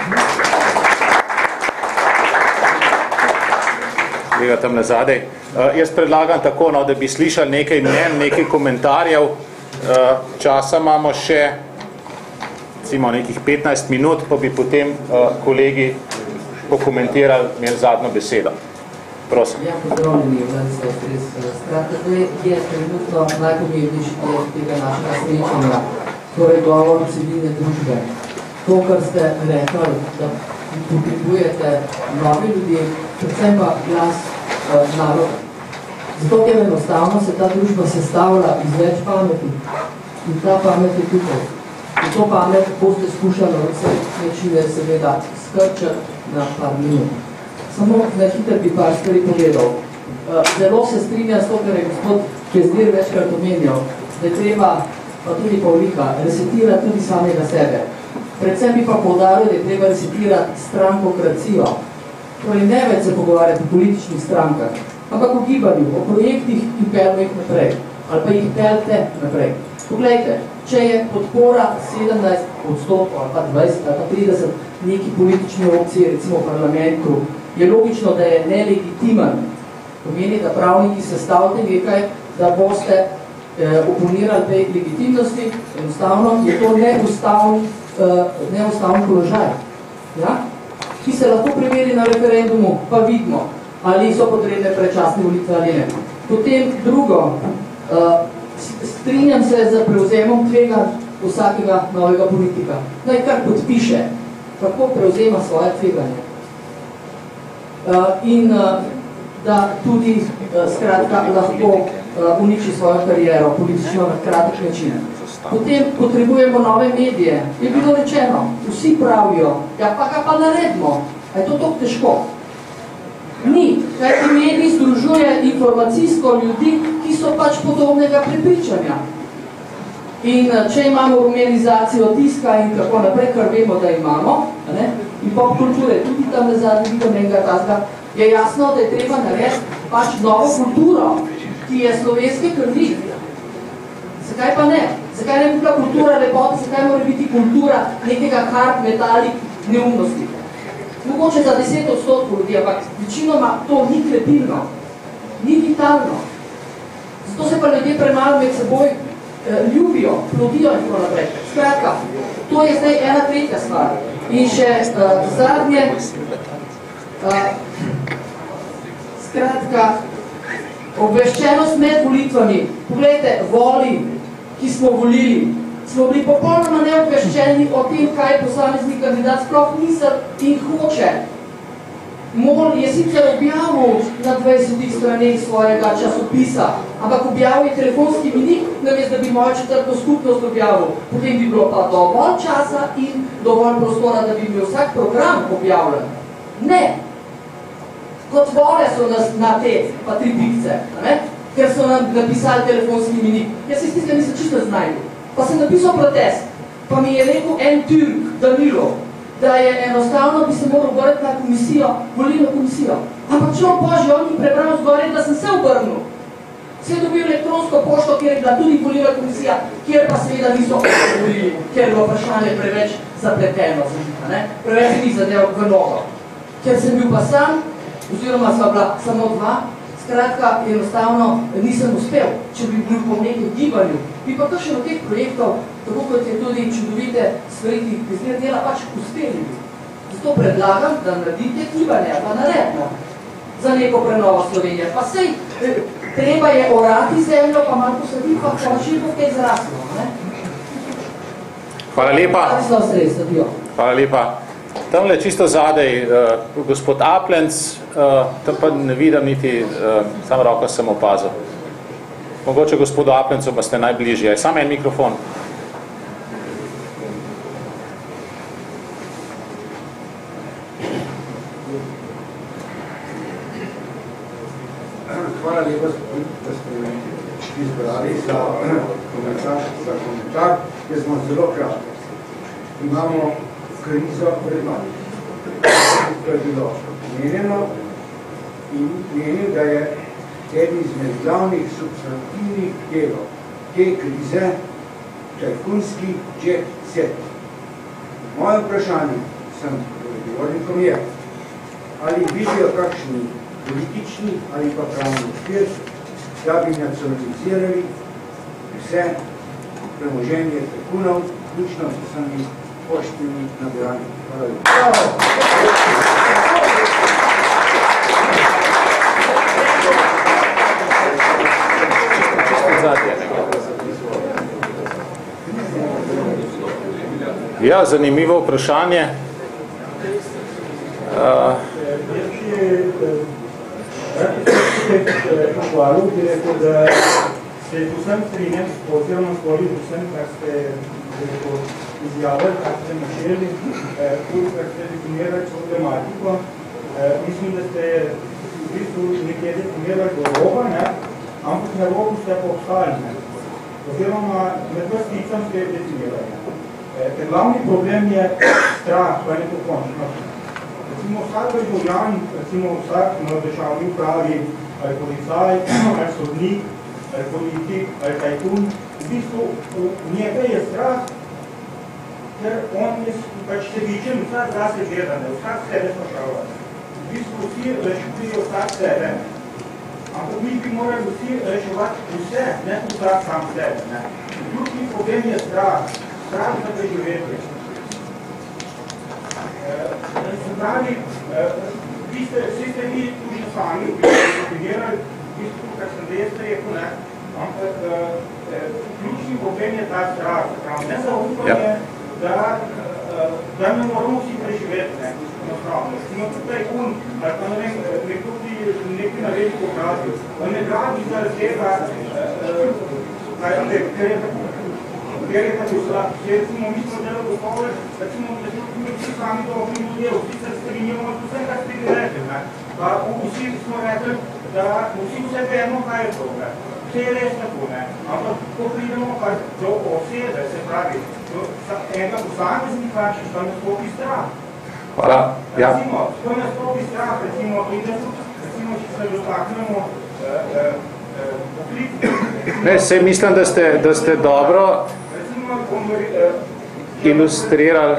Kolega tam nazadej. Uh, jaz predlagam tako, no, da bi slišali nekaj mnen, nekaj komentarjev. Uh, časa imamo še recimo nekih petnajst minut, pa bi potem uh, kolegi pokomentirali, imeli zadnjo besedo. Prosim.
Ja, pozdravljeni, Vladislav Stres. Skratka, to je trenutno najpomembnejši del tega našega srečanja, torej govor civilne družbe. To, kar ste rekli, da potrebujete novi ljudje, predvsem pa glas uh, naroda. Zato, ker enostavno se ta družba sestavlja iz več pameti. In ta pamet je tukaj. In to pamet boste skušali vse načine seveda skrčati na par minut. Samo na hiter bi par stvari povedal. Zelo se strinja s to, kar je gospod Kezdir večkrat omenjal, da je treba, pa tudi Pavlika, resetirati tudi samega sebe. Predvsem bi pa poudaril, da je treba resetirati strankokracijo. Torej ne več se pogovarjati o političnih strankah, ampak o gibanju, o projektih in pelmo jih naprej. Ali pa jih pelte naprej. Poglejte, če je podpora sedemnajst odstotkov ali pa dvajset ali pa trideset neki politični opciji, recimo v parlamentu, je logično, da je nelegitimen. Pomeni, da pravniki sestavite nekaj, da boste eh, oponirali tej legitimnosti, enostavno je to neustavni, eh, neustavni položaj. Ja? Ki se lahko preveri na referendumu, pa vidimo, ali so potrebne predčasne volitve ali ne. Potem drugo, eh, strinjam se z prevzemom tvega vsakega novega politika. Naj kar podpiše, kako prevzema svoje tveganje. Uh, in uh, da tudi uh, skratka lahko uh, uniči svojo kariero politično na kratek način. Potem potrebujemo nove medije. Je bilo rečeno, vsi pravijo, ja pa ga pa naredimo. A je to tako težko? Ni, kajti mediji združuje informacijsko ljudi, ki so pač podobnega prepričanja. In uh, če imamo rumenizacijo tiska in tako naprej, kar vemo, da imamo, ne? In pop kulture, tudi tam na zadnji vidom enega tazga, je jasno, da je treba narediti pač novo kulturo, ki je slovenske krvi. Zakaj pa ne? Zakaj ne bi bila kultura lepota, zakaj mora biti kultura nekega hard metalik neumnosti? Mogoče za deset odstotkov ljudi, ampak večinoma to ni krepilno, ni vitalno. Zato se pa ljudje premalo med seboj eh, ljubijo, plodijo in tako naprej. Skratka, to je zdaj ena tretja stvar. In še uh, zadnje, uh, skratka, obveščenost med volitvami. Poglejte, voli, ki smo volili, smo bili popolnoma neobveščeni o tem, kaj posamezni kandidat sploh misel in hoče. Mol je sicer objavil na dvajsetih straneh svojega časopisa, ampak objavil je telefonski minik, namesto da bi mojo četrto skupnost objavil. Potem bi bilo pa dovolj časa in dovolj prostora, da bi bil vsak program objavljen. Ne. Kot vole so nas na te, pa tri pikce, ne? Ker so nam napisali telefonski minik. Jaz se stiskem nisem čisto znajdu. Pa sem napisal protest, pa mi je rekel en Türk, Danilo, da je enostavno bi se moral obrniti na komisijo, volilno komisijo. Ampak če on Božji, on mi prebral zgore, da sem se obrnil. Se je dobil elektronsko pošto, kjer je bila tudi volilna komisija, kjer pa seveda niso volili, ker je bilo vprašanje preveč zapleteno, ne? Preveč ni zadev v nogo. Ker sem bil pa sam, oziroma sva bila samo dva, skratka, enostavno nisem uspel, če bi bil po nekem gibanju. Bi pa kakšen od teh projektov, tako kot je tudi čudovite stvari, ki zgleda dela, pač uspeli bi. Zato predlagam, da naredite gibanje, pa naredimo za neko prenovo Slovenije. Pa sej, treba je orati zemljo, pa malo posaditi, pa širko v kaj zraslo. Ne?
Hvala lepa. Hvala lepa. Tamle čisto zadej, uh, gospod Aplenc, uh, tam pa ne vidim niti, uh, samo roko sem opazil. Mogoče gospodu Aplencu pa ste najbližje. Samo en mikrofon.
Hvala lepa, da ste izbrali za komentar, za komentar, ker smo zelo kratki. Imamo krizo pred nami. To je bilo menjeno in menim, da je eden izmed glavnih substantivnih delov te krize tajkunski jet set. Moje vprašanje sem govornikom je, ali vidijo kakšni politični ali pa pravni okvir, da bi nacionalizirali vse premoženje tajkunov, vključno s vsemi poštnimi nabiralnimi. Hvala lepa.
Ja, zanimivo vprašanje. Uh,
Pohvalil bi rekel, da se vsem strinjam, oziroma skoli vsem, kar ste izjavili, kar ste našeli, tudi kar ste definirali s problematiko. Mislim, da ste v bistvu nekje definirali do roba, ampak na robu ste pa obstali. Oziroma, med vas ticam ste definirali. Ker glavni problem je strah, pa ne pokončnost. Recimo vsak državljan, recimo vsak na državni upravi, ali policaj, ali sodnik, ali politik, ali tajkun, v bistvu njega je strah, ker on je pač sebičen, vsak zase gleda, ne, vsak sebe sprašava. V bistvu vsi rešujejo vsak sebe, ampak mi bi morali vsi reševati vse, ne vsak sam sebe. Ključni problem je strah, strah za preživetje. Se pravi, vi ste, vsi ste vi tudi sami definirali, v bistvu, kar sem res rekel, ne, ampak ključni problem je ta strah, ne zaupanje, da, da ne moramo vsi preživeti, ne, enostavno. Recimo tukaj un, ali pa ne vem, nekdo bi nekaj naredi po gradju, on ne gradi zaradi tega, kaj vam rekel, ker je tako. Ker je tako slab, ker recimo mi smo delali gotovo, recimo, da smo vsi sami dobri ljudje, vsi se strinjamo z vsem, kar ste vi rekli. Pa vsi smo rekli, da vsi vse vemo, kaj je to. Vse je res tako, ne. Ampak ko pridemo pa do osebe, se pravi, do enega posameznika, što ne stopi strah.
Hvala, ja.
Recimo, što ne stopi strah, recimo, recimo, če se dotaknemo poklicno.
Ne, sej mislim, da ste, da ste dobro ilustrirali,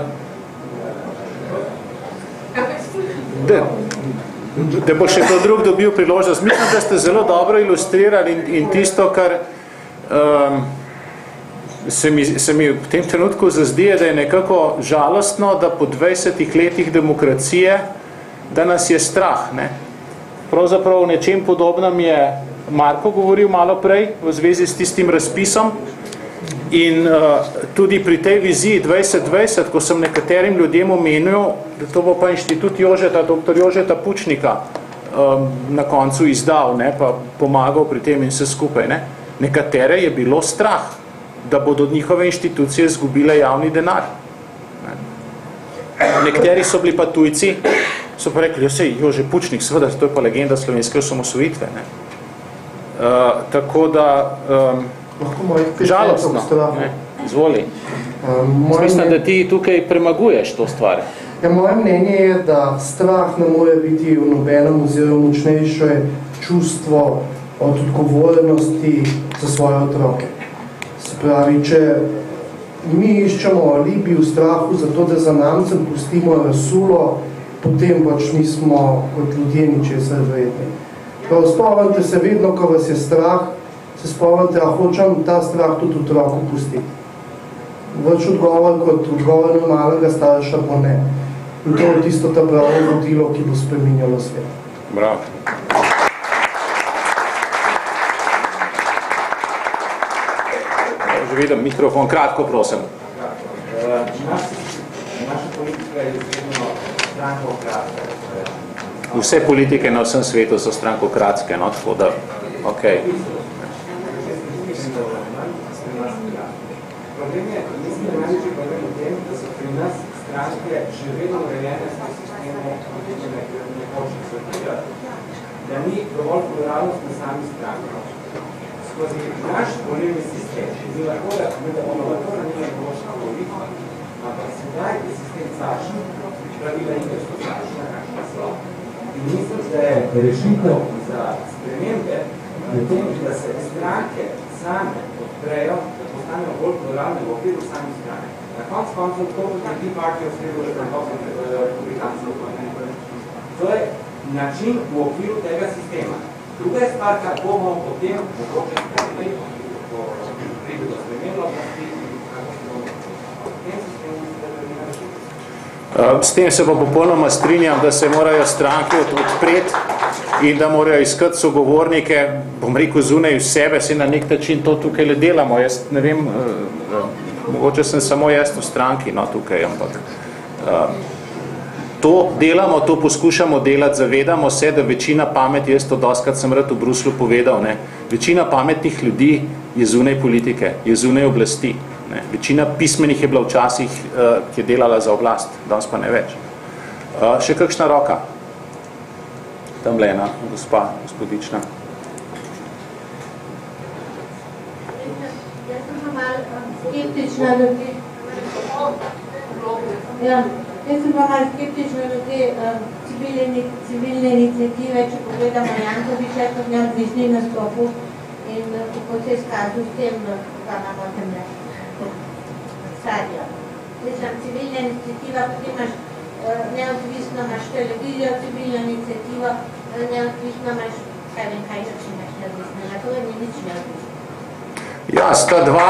da, da bo še to drug dobil priložnost. Mislim, da ste zelo dobro ilustrirali in, in tisto, kar um, se, mi, se mi v tem trenutku zazdi, da je nekako žalostno, da po dvajsetih letih demokracije, da nas je strah. Ne? Pravzaprav v nečem podobnem je Marko govoril malo prej v zvezi s tistim razpisom in uh, tudi pri tej viziji dvajset dvajset, ko sem nekaterim ljudem omenil, da to bo pa inštitut Jožeta, doktor Jožeta Pučnika um, na koncu izdal, ne, pa pomagal pri tem in vse skupaj. Ne. Nekatere je bilo strah, da bodo njihove inštitucije izgubile javni denar. Ne. Nekateri so bili pa tujci, so pa rekli, sej, Jože Pučnik, seveda, to je pa legenda slovenske osamosvojitve. Ne. Uh, tako da um, žalostno, ne, izvoli.
Um,
Mislim, da ti tukaj premaguješ to stvar.
Ja, moje mnenje je, da strah ne more biti v nobenem oziroma močnejše čustvo od odgovornosti za svoje otroke. Se pravi, če mi iščemo alibi v strahu zato, da za namcem pustimo rasulo, potem pač mi smo kot ljudje ničesar vredni. Prav, spomnite se vedno, ko vas je strah, se spomnite, a hočem ta strah tudi otroku pustiti. Več odgovor kot odgovor normalnega starša bo ne. In to je tisto ta pravo vodilo, ki bo spreminjalo svet.
Bravo. Že vidim, mikrofon, kratko, prosim.
Naša politika je izredno strankokratska.
Vse politike na vsem svetu so strankokratske, no, tako da, okej.
Problem je, mislim, da največji problem v tem, da so pri nas stranke že vedno urejene s sistemom politične nekočne svetlja, da ni dovolj pluralnost na sami stranki. Skozi naš volilni sistem bi lahko, da bomo lahko na njega določna politika, ampak sedaj je sistem cašen, pravila igre so cašna, kakšna so. In mislim, da je rešitev za spremembe v tem, da se stranke same odprejo postanejo bolj pluralne v okviru samih strane. Na konc koncev to tudi partijo sredo republikancev. To je način v okviru tega sistema. Druga je stvar, kar bomo potem mogoče spremljali, ko pride do spremljeno oblasti, kako se bomo v tem sistemu
S tem se pa popolnoma strinjam, da se morajo stranke odpreti in da morajo iskati sogovornike, bom rekel, zunaj sebe, se na nek način to tukaj le delamo. Jaz ne vem, mogoče sem samo jaz v stranki, no, tukaj, ampak to delamo, to poskušamo delati, zavedamo se, da večina pamet, jaz to doskrat sem rad v Bruslu povedal, ne, večina pametnih ljudi je zunaj politike, je zunaj oblasti. Ne. Večina pismenih je bila včasih, uh, ki je delala za oblast, danes pa ne več. Uh, še kakšna roka? Tamle ena, gospa, gospodična.
Jaz sem pa malo skeptična do te, ja, jaz sem pa malo skeptična do te uh, civilne, civilne iniciative, če pogledamo Jankoviča, kot neodvisni nastopu in uh, kako se je izkazal s tem, kaj imamo temle. Sadja. Mislim, civilna iniciativa, potem imaš uh, neodvisno, imaš televizijo, civilna iniciativa, uh, neodvisno imaš, kaj vem, kaj še imaš neodvisno, na to je ni nič neodvisno.
Ja, sta dva,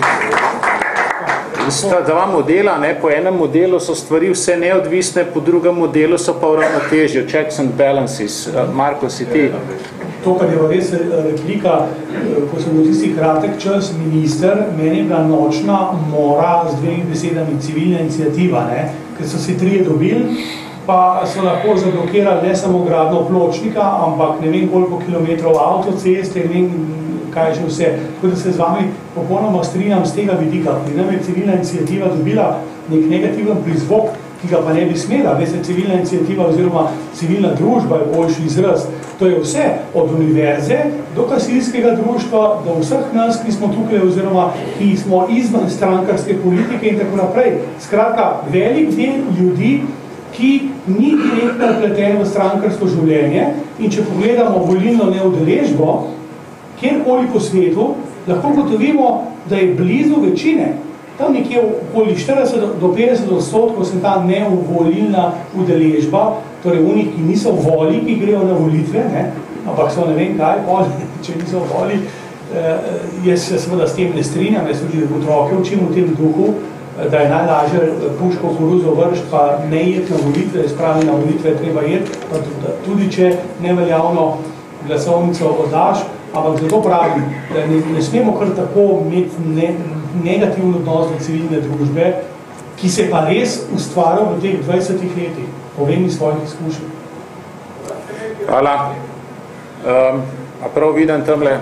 sta dva modela, ne, po enem modelu so stvari vse neodvisne, po drugem modelu so pa uravnotežje, checks and balances. Marko, si ti?
To, kar je res replika, ko sem bil tisti kratek čas minister, meni je bila nočna mora z dvemi besedami civilna iniciativa, ne? Ker so si trije dobili, pa so lahko zablokirali ne samo gradno pločnika, ampak ne vem koliko kilometrov avtoceste, ne vem kaj že vse. Tako da se z vami popolnoma strinjam z tega vidika. Pri nam je civilna iniciativa dobila nek negativen prizvok, ki ga pa ne bi smela. Veste, civilna iniciativa oziroma civilna družba je boljši izraz. To je vse, od univerze do gasilskega društva, do vseh nas, ki smo tukaj oziroma ki smo izven strankarske politike in tako naprej. Skratka, velik del ljudi, ki ni direktno vpleten v strankarsko življenje in če pogledamo volilno neudeležbo, kjerkoli po svetu, lahko gotovimo, da je blizu večine. Tam nekje okoli štirideset do petdeset odstotkov se ta neuvolilna udeležba, torej unih, ki niso voli, ki grejo na volitve, ne? Ampak so ne vem kaj, če niso voli, eh, jaz se seveda s tem ne strinjam, jaz tudi otroke učim v tem duhu, da je najlažje puško koruzo vršt, pa ne jeti na volitve, spravi na volitve treba jeti, pa tudi če neveljavno glasovnico oddaš, ampak zato pravim, da ne, ne smemo kar tako imeti ne, negativno odnos do civilne družbe, ki se pa res ustvarja v teh dvajsetih letih, povem iz svojih izkušenj.
Hvala. Um, a prav vidim tamle?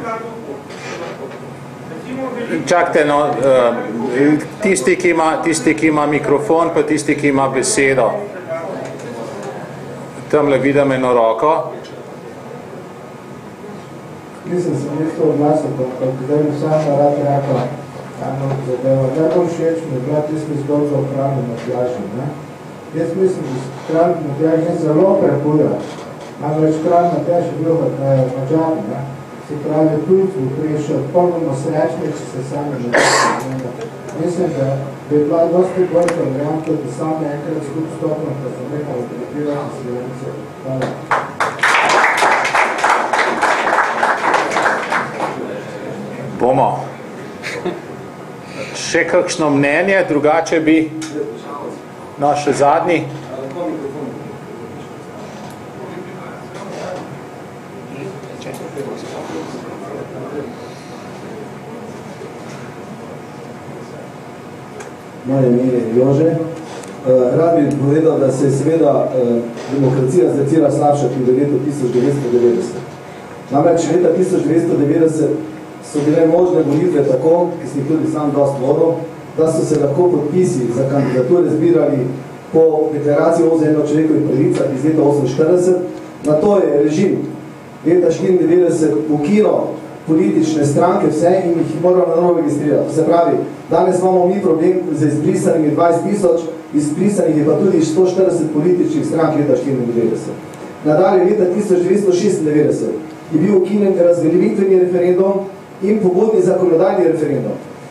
Čakajte, no, uh, tisti, ki ima, tisti, ki ima mikrofon, pa tisti, ki ima besedo. Tamle vidim eno roko.
Nisem se nekaj odlasil, pa kdaj mi sama rad rekla, eno zadeva. Najbolj všeč mi je bila tista zgodba o kralju Matjažu. Jaz mislim, da kralj Matjaž je zelo prehuda. Namreč kralj Matjaž je bil Mađar, se pravi tujcu prišel, polnoma srečni, če se sami ne vem. Mislim, da bi bila dosti bolj varianta, da sami enkrat skup stopno, pa sem nekaj odretirati Slovence. Hvala.
Bomo. Še kakšno mnenje, drugače bi, no, še zadnji.
Moje ime je Jože. Rad bi povedal, da se je seveda demokracija zdecira slabša tudi v letu tisoč devetsto devetdeset. Namreč leta tisoč devetsto devetdeset so bile možne volitve tako, ki si tudi sam dost vodil, da so se lahko podpisi za kandidature zbirali po deklaraciji o človekovih pravicah iz leta oseminštirideset. Na to je režim leta štiriindevetdeset ukinil politične stranke vse in jih moral na novo registrirati. Se pravi, danes imamo mi problem z izbrisanimi dvajset tisoč, izbrisanih je pa tudi sto štirideset političnih strank leta štiriindevetdeset. Nadalje leta tisoč devetsto šestindevetdeset je bil ukinjen razveljivitveni referendum in pobudni zakonodajni referendum.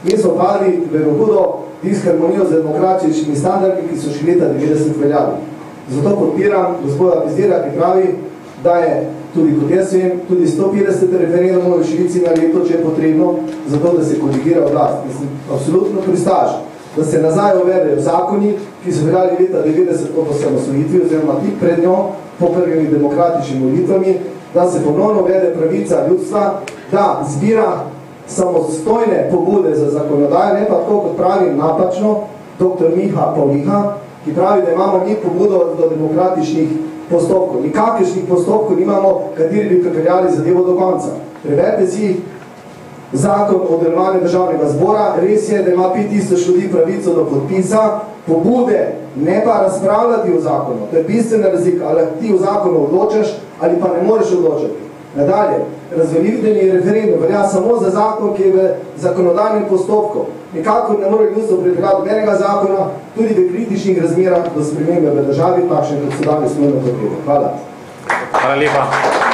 Mi smo padli v hudo disharmonijo z demokratičnimi standardi, ki so še leta devetdeset veljali. Zato podpiram gospoda Bezdirja, ki pravi, da je tudi, kot jaz vem, tudi sto petdeset referendumov v Švici na leto, če je potrebno, zato, da se kodigira oblast. Mislim, absolutno pristaž, da se nazaj uvedejo zakoni, ki so veljali leta devetdeset po osamosvojitvi, oziroma tik pred njo, po prvimi demokratičnimi volitvami, da se ponovno uvede pravica ljudstva, da zbira samostojne pobude za zakonodajo, ne pa tako, kot pravi napačno doktor Miha Pavliha, ki pravi, da imamo mi pobudo do demokratičnih postopkov. Nikakršnih postopkov nimamo, kateri bi pripeljali zadevo do konca. Preberite si zakon o delovanju državnega zbora, res je, da ima pet tisoč ljudi pravico do podpisa, pobude, ne pa razpravljati o zakonu. To je bistvena razlika, ali ti v zakonu odločaš, ali pa ne moreš odločati. Nadalje, razveljavljeni referendum velja samo za zakon, ki je v zakonodajnem postopku. Nikakor ne more ljudstvo pripeljati nobenega zakona, tudi v kritičnih razmerah do spremembe v državi, takšne kot so danes nujno potrebe. Hvala.
Hvala lepa.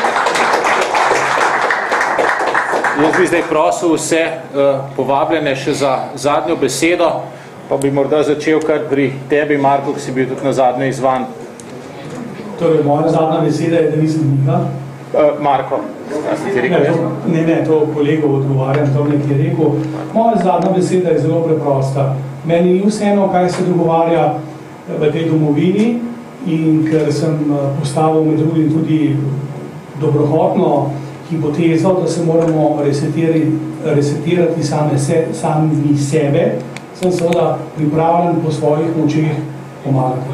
Jaz bi zdaj prosil vse uh, povabljene še za zadnjo besedo, pa bi morda začel kar pri tebi, Marko, ki si bil tudi na zadnje izvan.
Torej, moja zadnja beseda je, da nisem Miha.
Uh, Marko, kaj si ti rekel?
Ne, ne, ne, to kolegov odgovarjam, to nekaj je rekel. Moja zadnja beseda je zelo preprosta. Meni ni vseeno, kaj se dogovarja v tej domovini, in ker sem postavil med drugim tudi dobrohotno hipotezo, da se moramo resetirati, resetirati same se, sami sebe, sem seveda pripravljen po svojih močeh pomagati.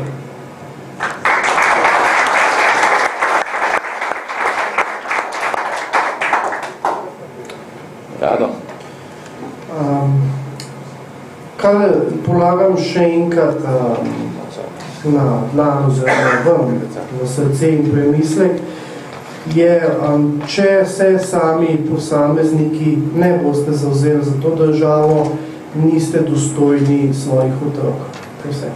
Rado.
Um, kar polagam še enkrat um, na dlan oziroma vam, v srce in premislek, je, um, če se sami posamezniki ne boste zavzeli za to državo, niste dostojni svojih otrok. To je vse.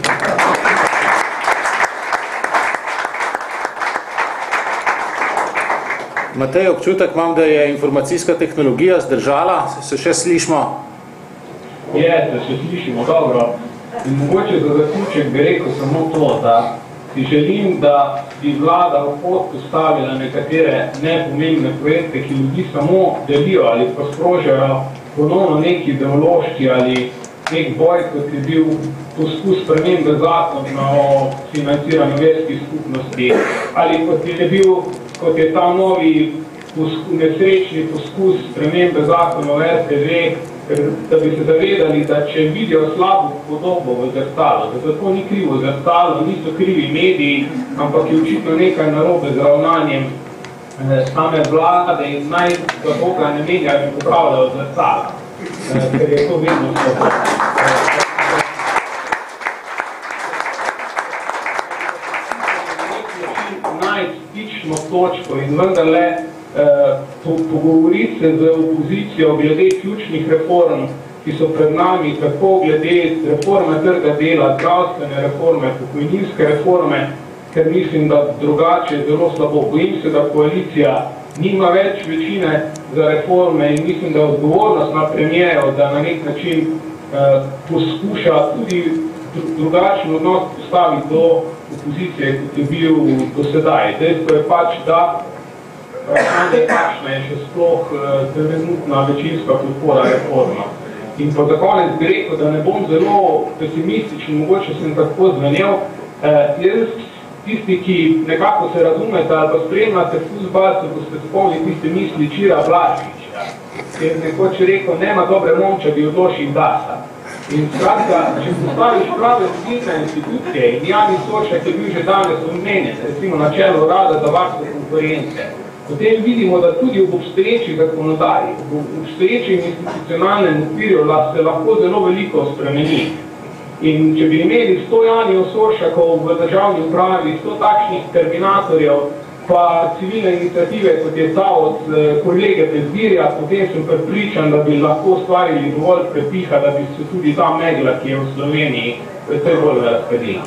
Matej, občutek imam, da je informacijska tehnologija zdržala. Se še slišimo?
Je, da se slišimo dobro. In mogoče za zaključek bi rekel samo to, da si želim, da bi vlada v pot postavila nekatere nepomembne projekte, ki ljudi samo delijo ali pa sprožajo ponovno neki ideološki ali nek boj, kot je bil poskus spremembe zakona o financiranju verskih skupnosti, ali kot je bil kot je ta novi poskus, nesrečni poskus spremembe zakona o R T V, da bi se zavedali, da če vidijo slabo podobo v zrcalu, da zato ni krivo zrcalo, niso krivi mediji, ampak je očitno nekaj narobe z ravnanjem eh, same vlade in naj za Boga ne menjajo in popravljajo zrcala, eh, ker je to vedno slabo. Točko in vendarle eh, po, pogovoriti se z opozicijo glede ključnih reform, ki so pred nami, tako glede reforme trga dela, zdravstvene reforme, pokojninske reforme, ker mislim, da drugače je zelo slabo. Bojim se, da koalicija nima več večine za reforme in mislim, da je odgovornost na premijejo, da na nek način eh, poskuša tudi drugačen odnos postaviti do opozicije, kot je bil do sedaj. Dejstvo je pač, da vprašanje kakšna je še sploh trenutna večinska podpora reforma. In pa za konec bi rekel, da ne bom zelo pesimističen, mogoče sem tako zvenel, eh, jaz tisti, ki nekako se razumete ali pa spremljate fuzbal, se boste spomnili tiste misli Čira Blažiča, ki je nekoč rekel, nema dobre momča, bi odložil dasa. In skratka, če postaviš prave vodilne institucije in Jani Soršek je bil že danes omenjen, recimo na čelu Rada za varstvo konkurence, potem vidimo, da tudi v obstoječi zakonodaji, v obstoječem institucionalnem okvirju se lahko zelo veliko spremeni. In če bi imeli sto Janijev Soršakov v državni upravi, sto takšnih terminatorjev, pa civilne iniciative, kot je ta od kolege Bezdirja, potem sem prepričan, da bi lahko ustvarili dovolj prepiha, da bi se tudi ta megla, ki je v Sloveniji, precej bolj razkadila.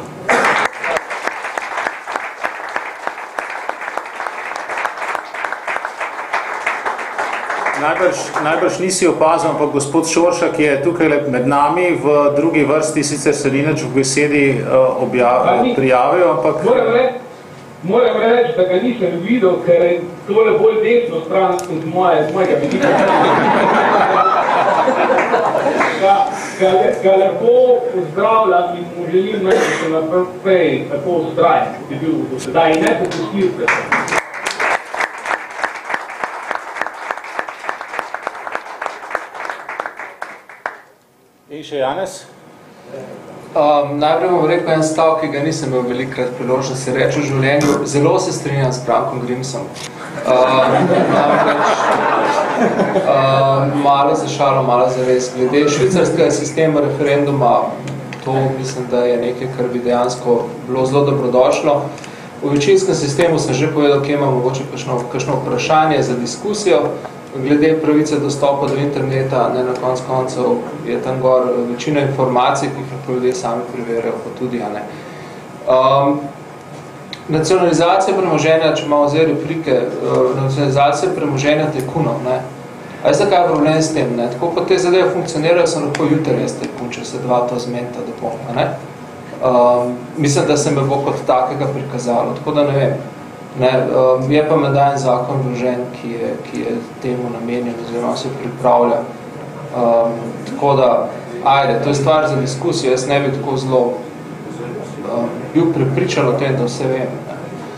najbrž, najbrž nisi opazil, ampak gospod Šoršak je tukaj med nami v drugi vrsti, sicer se ni nič v besedi uh, objavil, prijavil, ampak...
Moram reči, moram reči, da ga nisem videl, ker je tole bolj desno stran od moje, z mojega vidika. Ga, ga, ga lepo pozdravljam in mu želim, da se naprej tako ustrajen, kot je bil do sedaj, in ne popustil se.
In še Janez?
Um, najprej bom rekel en stav, ki ga nisem imel velikrat priložnost se reči v življenju. Zelo se strinjam s Brankom Grimsom. Um, namreč, um, malo za šalo, malo za res. Glede švicarskega sistema referenduma, to mislim, da je nekaj, kar bi dejansko bilo zelo dobrodošlo. V večinskem sistemu sem že povedal, kje ima mogoče kakšno, kakšno vprašanje za diskusijo. Glede pravice dostopa do interneta, ne na konc koncev, je tam gor večina informacij, ki jih ljudje sami preverjajo, pa tudi, a ne. Um, nacionalizacija premoženja, če imamo zdaj replike, uh, nacionalizacija premoženja tajkunov, ne. A je zakaj problem s tem, ne? Tako pa te zadeve funkcionirajo, sem lahko jutri jaz tajkun, če se dva to zmenta, da bom, ne. Um, mislim, da se me bo kot takega prikazalo, tako da ne vem. Ne, um, je pa med en zakon vložen, ki je, ki je temu namenjen, oziroma se pripravlja. Um, tako da, ajde, to je stvar za diskusijo, jaz ne bi tako zelo um, bil prepričan o tem, da vse vem. Ne.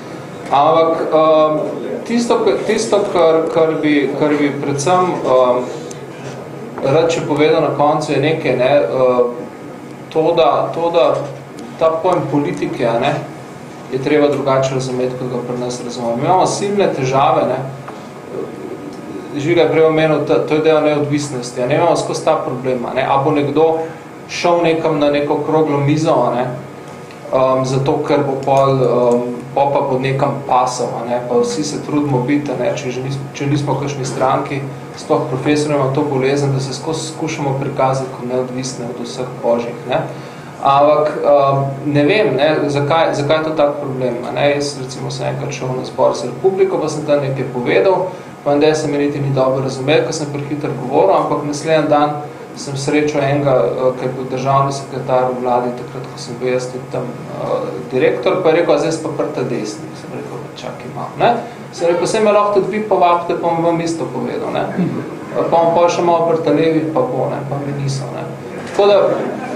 Ampak um, tisto, tisto kar, kar, bi, kar bi predvsem um, rad če povedal na koncu, je nekaj, ne, uh, to, da, to, da ta pojem politike, ne, je treba drugače razumeti, kot ga pri nas razumemo. Mi imamo silne težave, ne. Žiga je prej omenil, to je del neodvisnosti, a ne imamo skozi ta problema, ne. A bo nekdo šel nekam na neko okroglo mizo, ne, um, zato ker bo pol, um, pa bo nekam pasal, ne, pa vsi se trudimo biti, ne, če, nismo, če nismo kakšni stranki, sploh profesor ima to bolezen, da se skozi skušamo prikazati kot neodvisne od vseh božjih, ne. Ampak um, ne vem, ne, zakaj, zakaj je to tak problem. Ne? Jaz recimo sem enkrat šel na zbor za Republiko, pa sem tam nekaj povedal, pa da se mi niti ni dobro razumel, ker sem prehiter govoril, ampak naslednji dan sem srečal enega, ki je bil državni sekretar v vladi, takrat, ko sem bil jaz tudi tam uh, direktor, pa je rekel, zdaj pa prta desni. Sem rekel, čak imam. Ne? Sem rekel, se me lahko tudi vi povabite, pa vam isto povedal. Ne? Pa vam pa še malo prta levi, pa bo, ne? Pa mi niso. Ne? Tako da,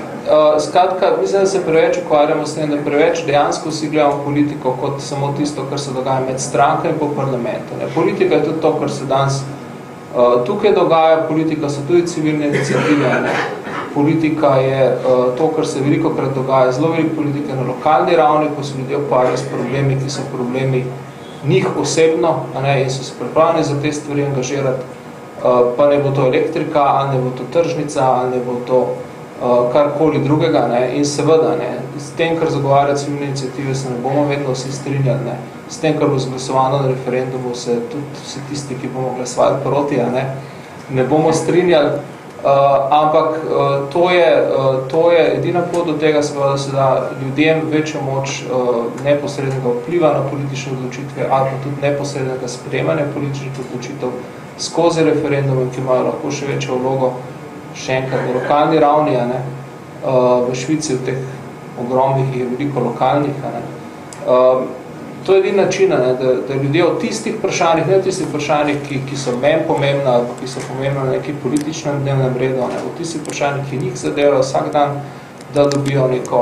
Uh, skratka, mislim, da se preveč ukvarjamo s tem, da preveč dejansko vsi gledamo politiko kot samo tisto, kar se dogaja med strankami po parlamentu. Ne. Politika je tudi to, kar se danes uh, tukaj dogaja, politika so tudi civilne iniciative. Ne. Politika je uh, to, kar se veliko krat dogaja, zelo veliko politike na lokalni ravni, ko so ljudje ukvarjali s problemi, ki so problemi njih osebno, a ne, in so se pripravljeni za te stvari angažirati, uh, pa ne bo to elektrika, ali ne bo to tržnica, ali ne bo to Uh, karkoli drugega, ne, in seveda, ne, s tem, kar zagovarja civilne iniciative, se ne bomo vedno vsi strinjali, ne, s tem, kar bo zglasovano na referendumu, se tudi vsi tisti, ki bomo glasovali proti, ne, ne bomo strinjali, uh, ampak uh, to, je, uh, to je edina pot do tega, seveda, da se da ljudem večjo moč uh, neposrednega vpliva na politične odločitve ali pa tudi neposrednega sprejemanja političnih odločitev skozi referendume, ki imajo lahko še večjo vlogo, še enkrat na lokalni ravni, a ne, uh, v Švici v teh ogromnih je veliko lokalnih, a ne. Uh, to je edin način, a ne, da, da ljudje o tistih vprašanjih, ne o tistih vprašanjih, ki, ki so meni pomembna, ki so pomembna na neki političnem dnevnem redu, a ne, o tistih vprašanjih, ki njih zadevajo vsak dan, da dobijo neko,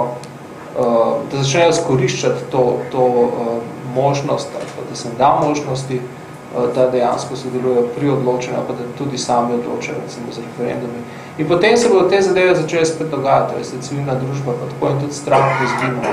uh, da začnejo skoriščati to, to uh, možnost, ali da se jim da možnosti, uh, da dejansko sodelujejo pri odločenju, pa da tudi sami odločajo, recimo z referendumi. In potem se bodo te zadeve začeli spet dogajati, to je civilna družba, pa tako in tudi strah izginu,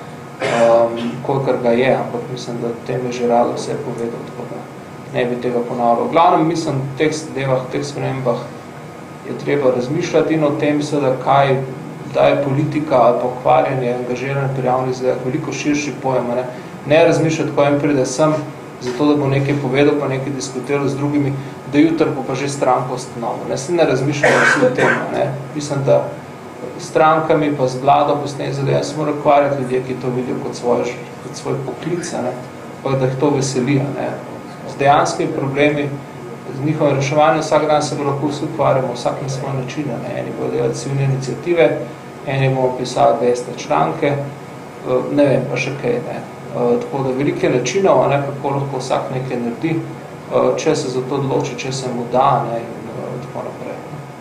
um, kolikor ga je, ampak mislim, da tem je že rado vse povedal, tako da ne bi tega ponavljal. V glavnem, mislim, v teh zadevah, v teh spremembah je treba razmišljati in o tem, seveda, kaj da je politika ali pa ukvarjanje, angažiranje pri javnih zadevah, veliko širši pojem, ne, ne razmišljati, ko en pride sem, zato, da bo nekaj povedal, pa nekaj diskutiral z drugimi, da jutri bo pa že stranko ustanovil. Ne, se ne razmišljamo vsi o tem, ne. Mislim, da strankami pa z vlado po s tem zadeva se mora ukvarjati ljudje, ki to vidijo kot svoj, kot svoj poklic, ne, pa da jih to veseli, ne. Z dejanskimi problemi z njihovim reševanjem vsak dan se bo lahko vsi ukvarjamo vsakim svoj način. Eni bodo delati civilne iniciative, eni bomo pisali desne članke, ne vem, pa še kaj. Ne. Tako da velike načinov, ne, kako lahko vsak nekaj naredi, če se za to odloči, če se mu da, ne, in tako naprej.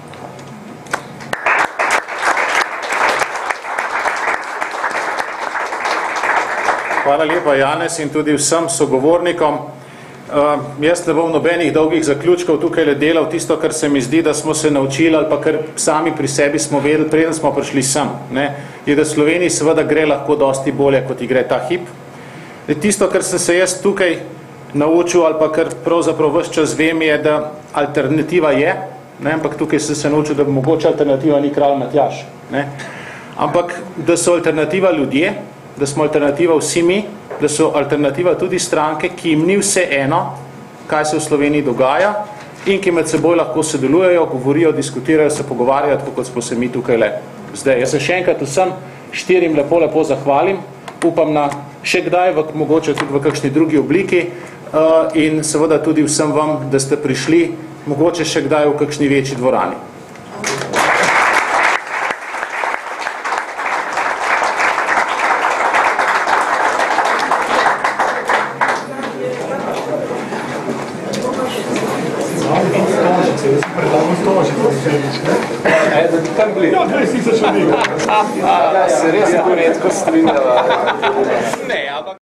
Hvala lepa, Janez, in tudi vsem sogovornikom. Uh, jaz ne bom nobenih dolgih zaključkov tukaj le delal. Tisto, kar se mi zdi, da smo se naučili ali pa kar sami pri sebi smo vedeli, preden smo prišli sem, ne, je, da Sloveniji seveda gre lahko dosti bolje, kot igre ta hip. Tisto, kar sem se jaz tukaj naučil ali pa kar pravzaprav ves čas vem, je, da alternativa je, ne, ampak tukaj sem se naučil, da mogoče alternativa ni kralj Matjaž. Ne. Ampak, da so alternativa ljudje, da smo alternativa vsi mi, da so alternativa tudi stranke, ki jim ni vse eno, kaj se v Sloveniji dogaja in ki med seboj lahko sodelujejo, govorijo, diskutirajo, se pogovarjajo, tako kot smo se mi tukaj le zdaj. Jaz se še enkrat vsem štirim lepo, lepo zahvalim, upam na še kdaj, v, mogoče tudi v kakšni drugi obliki uh, in seveda tudi vsem vam, da ste prišli, mogoče še kdaj v kakšni večji dvorani.
E, da bi tam bili.
Ja, da si se še nekaj.
Se res tako redko strinjava. Ne.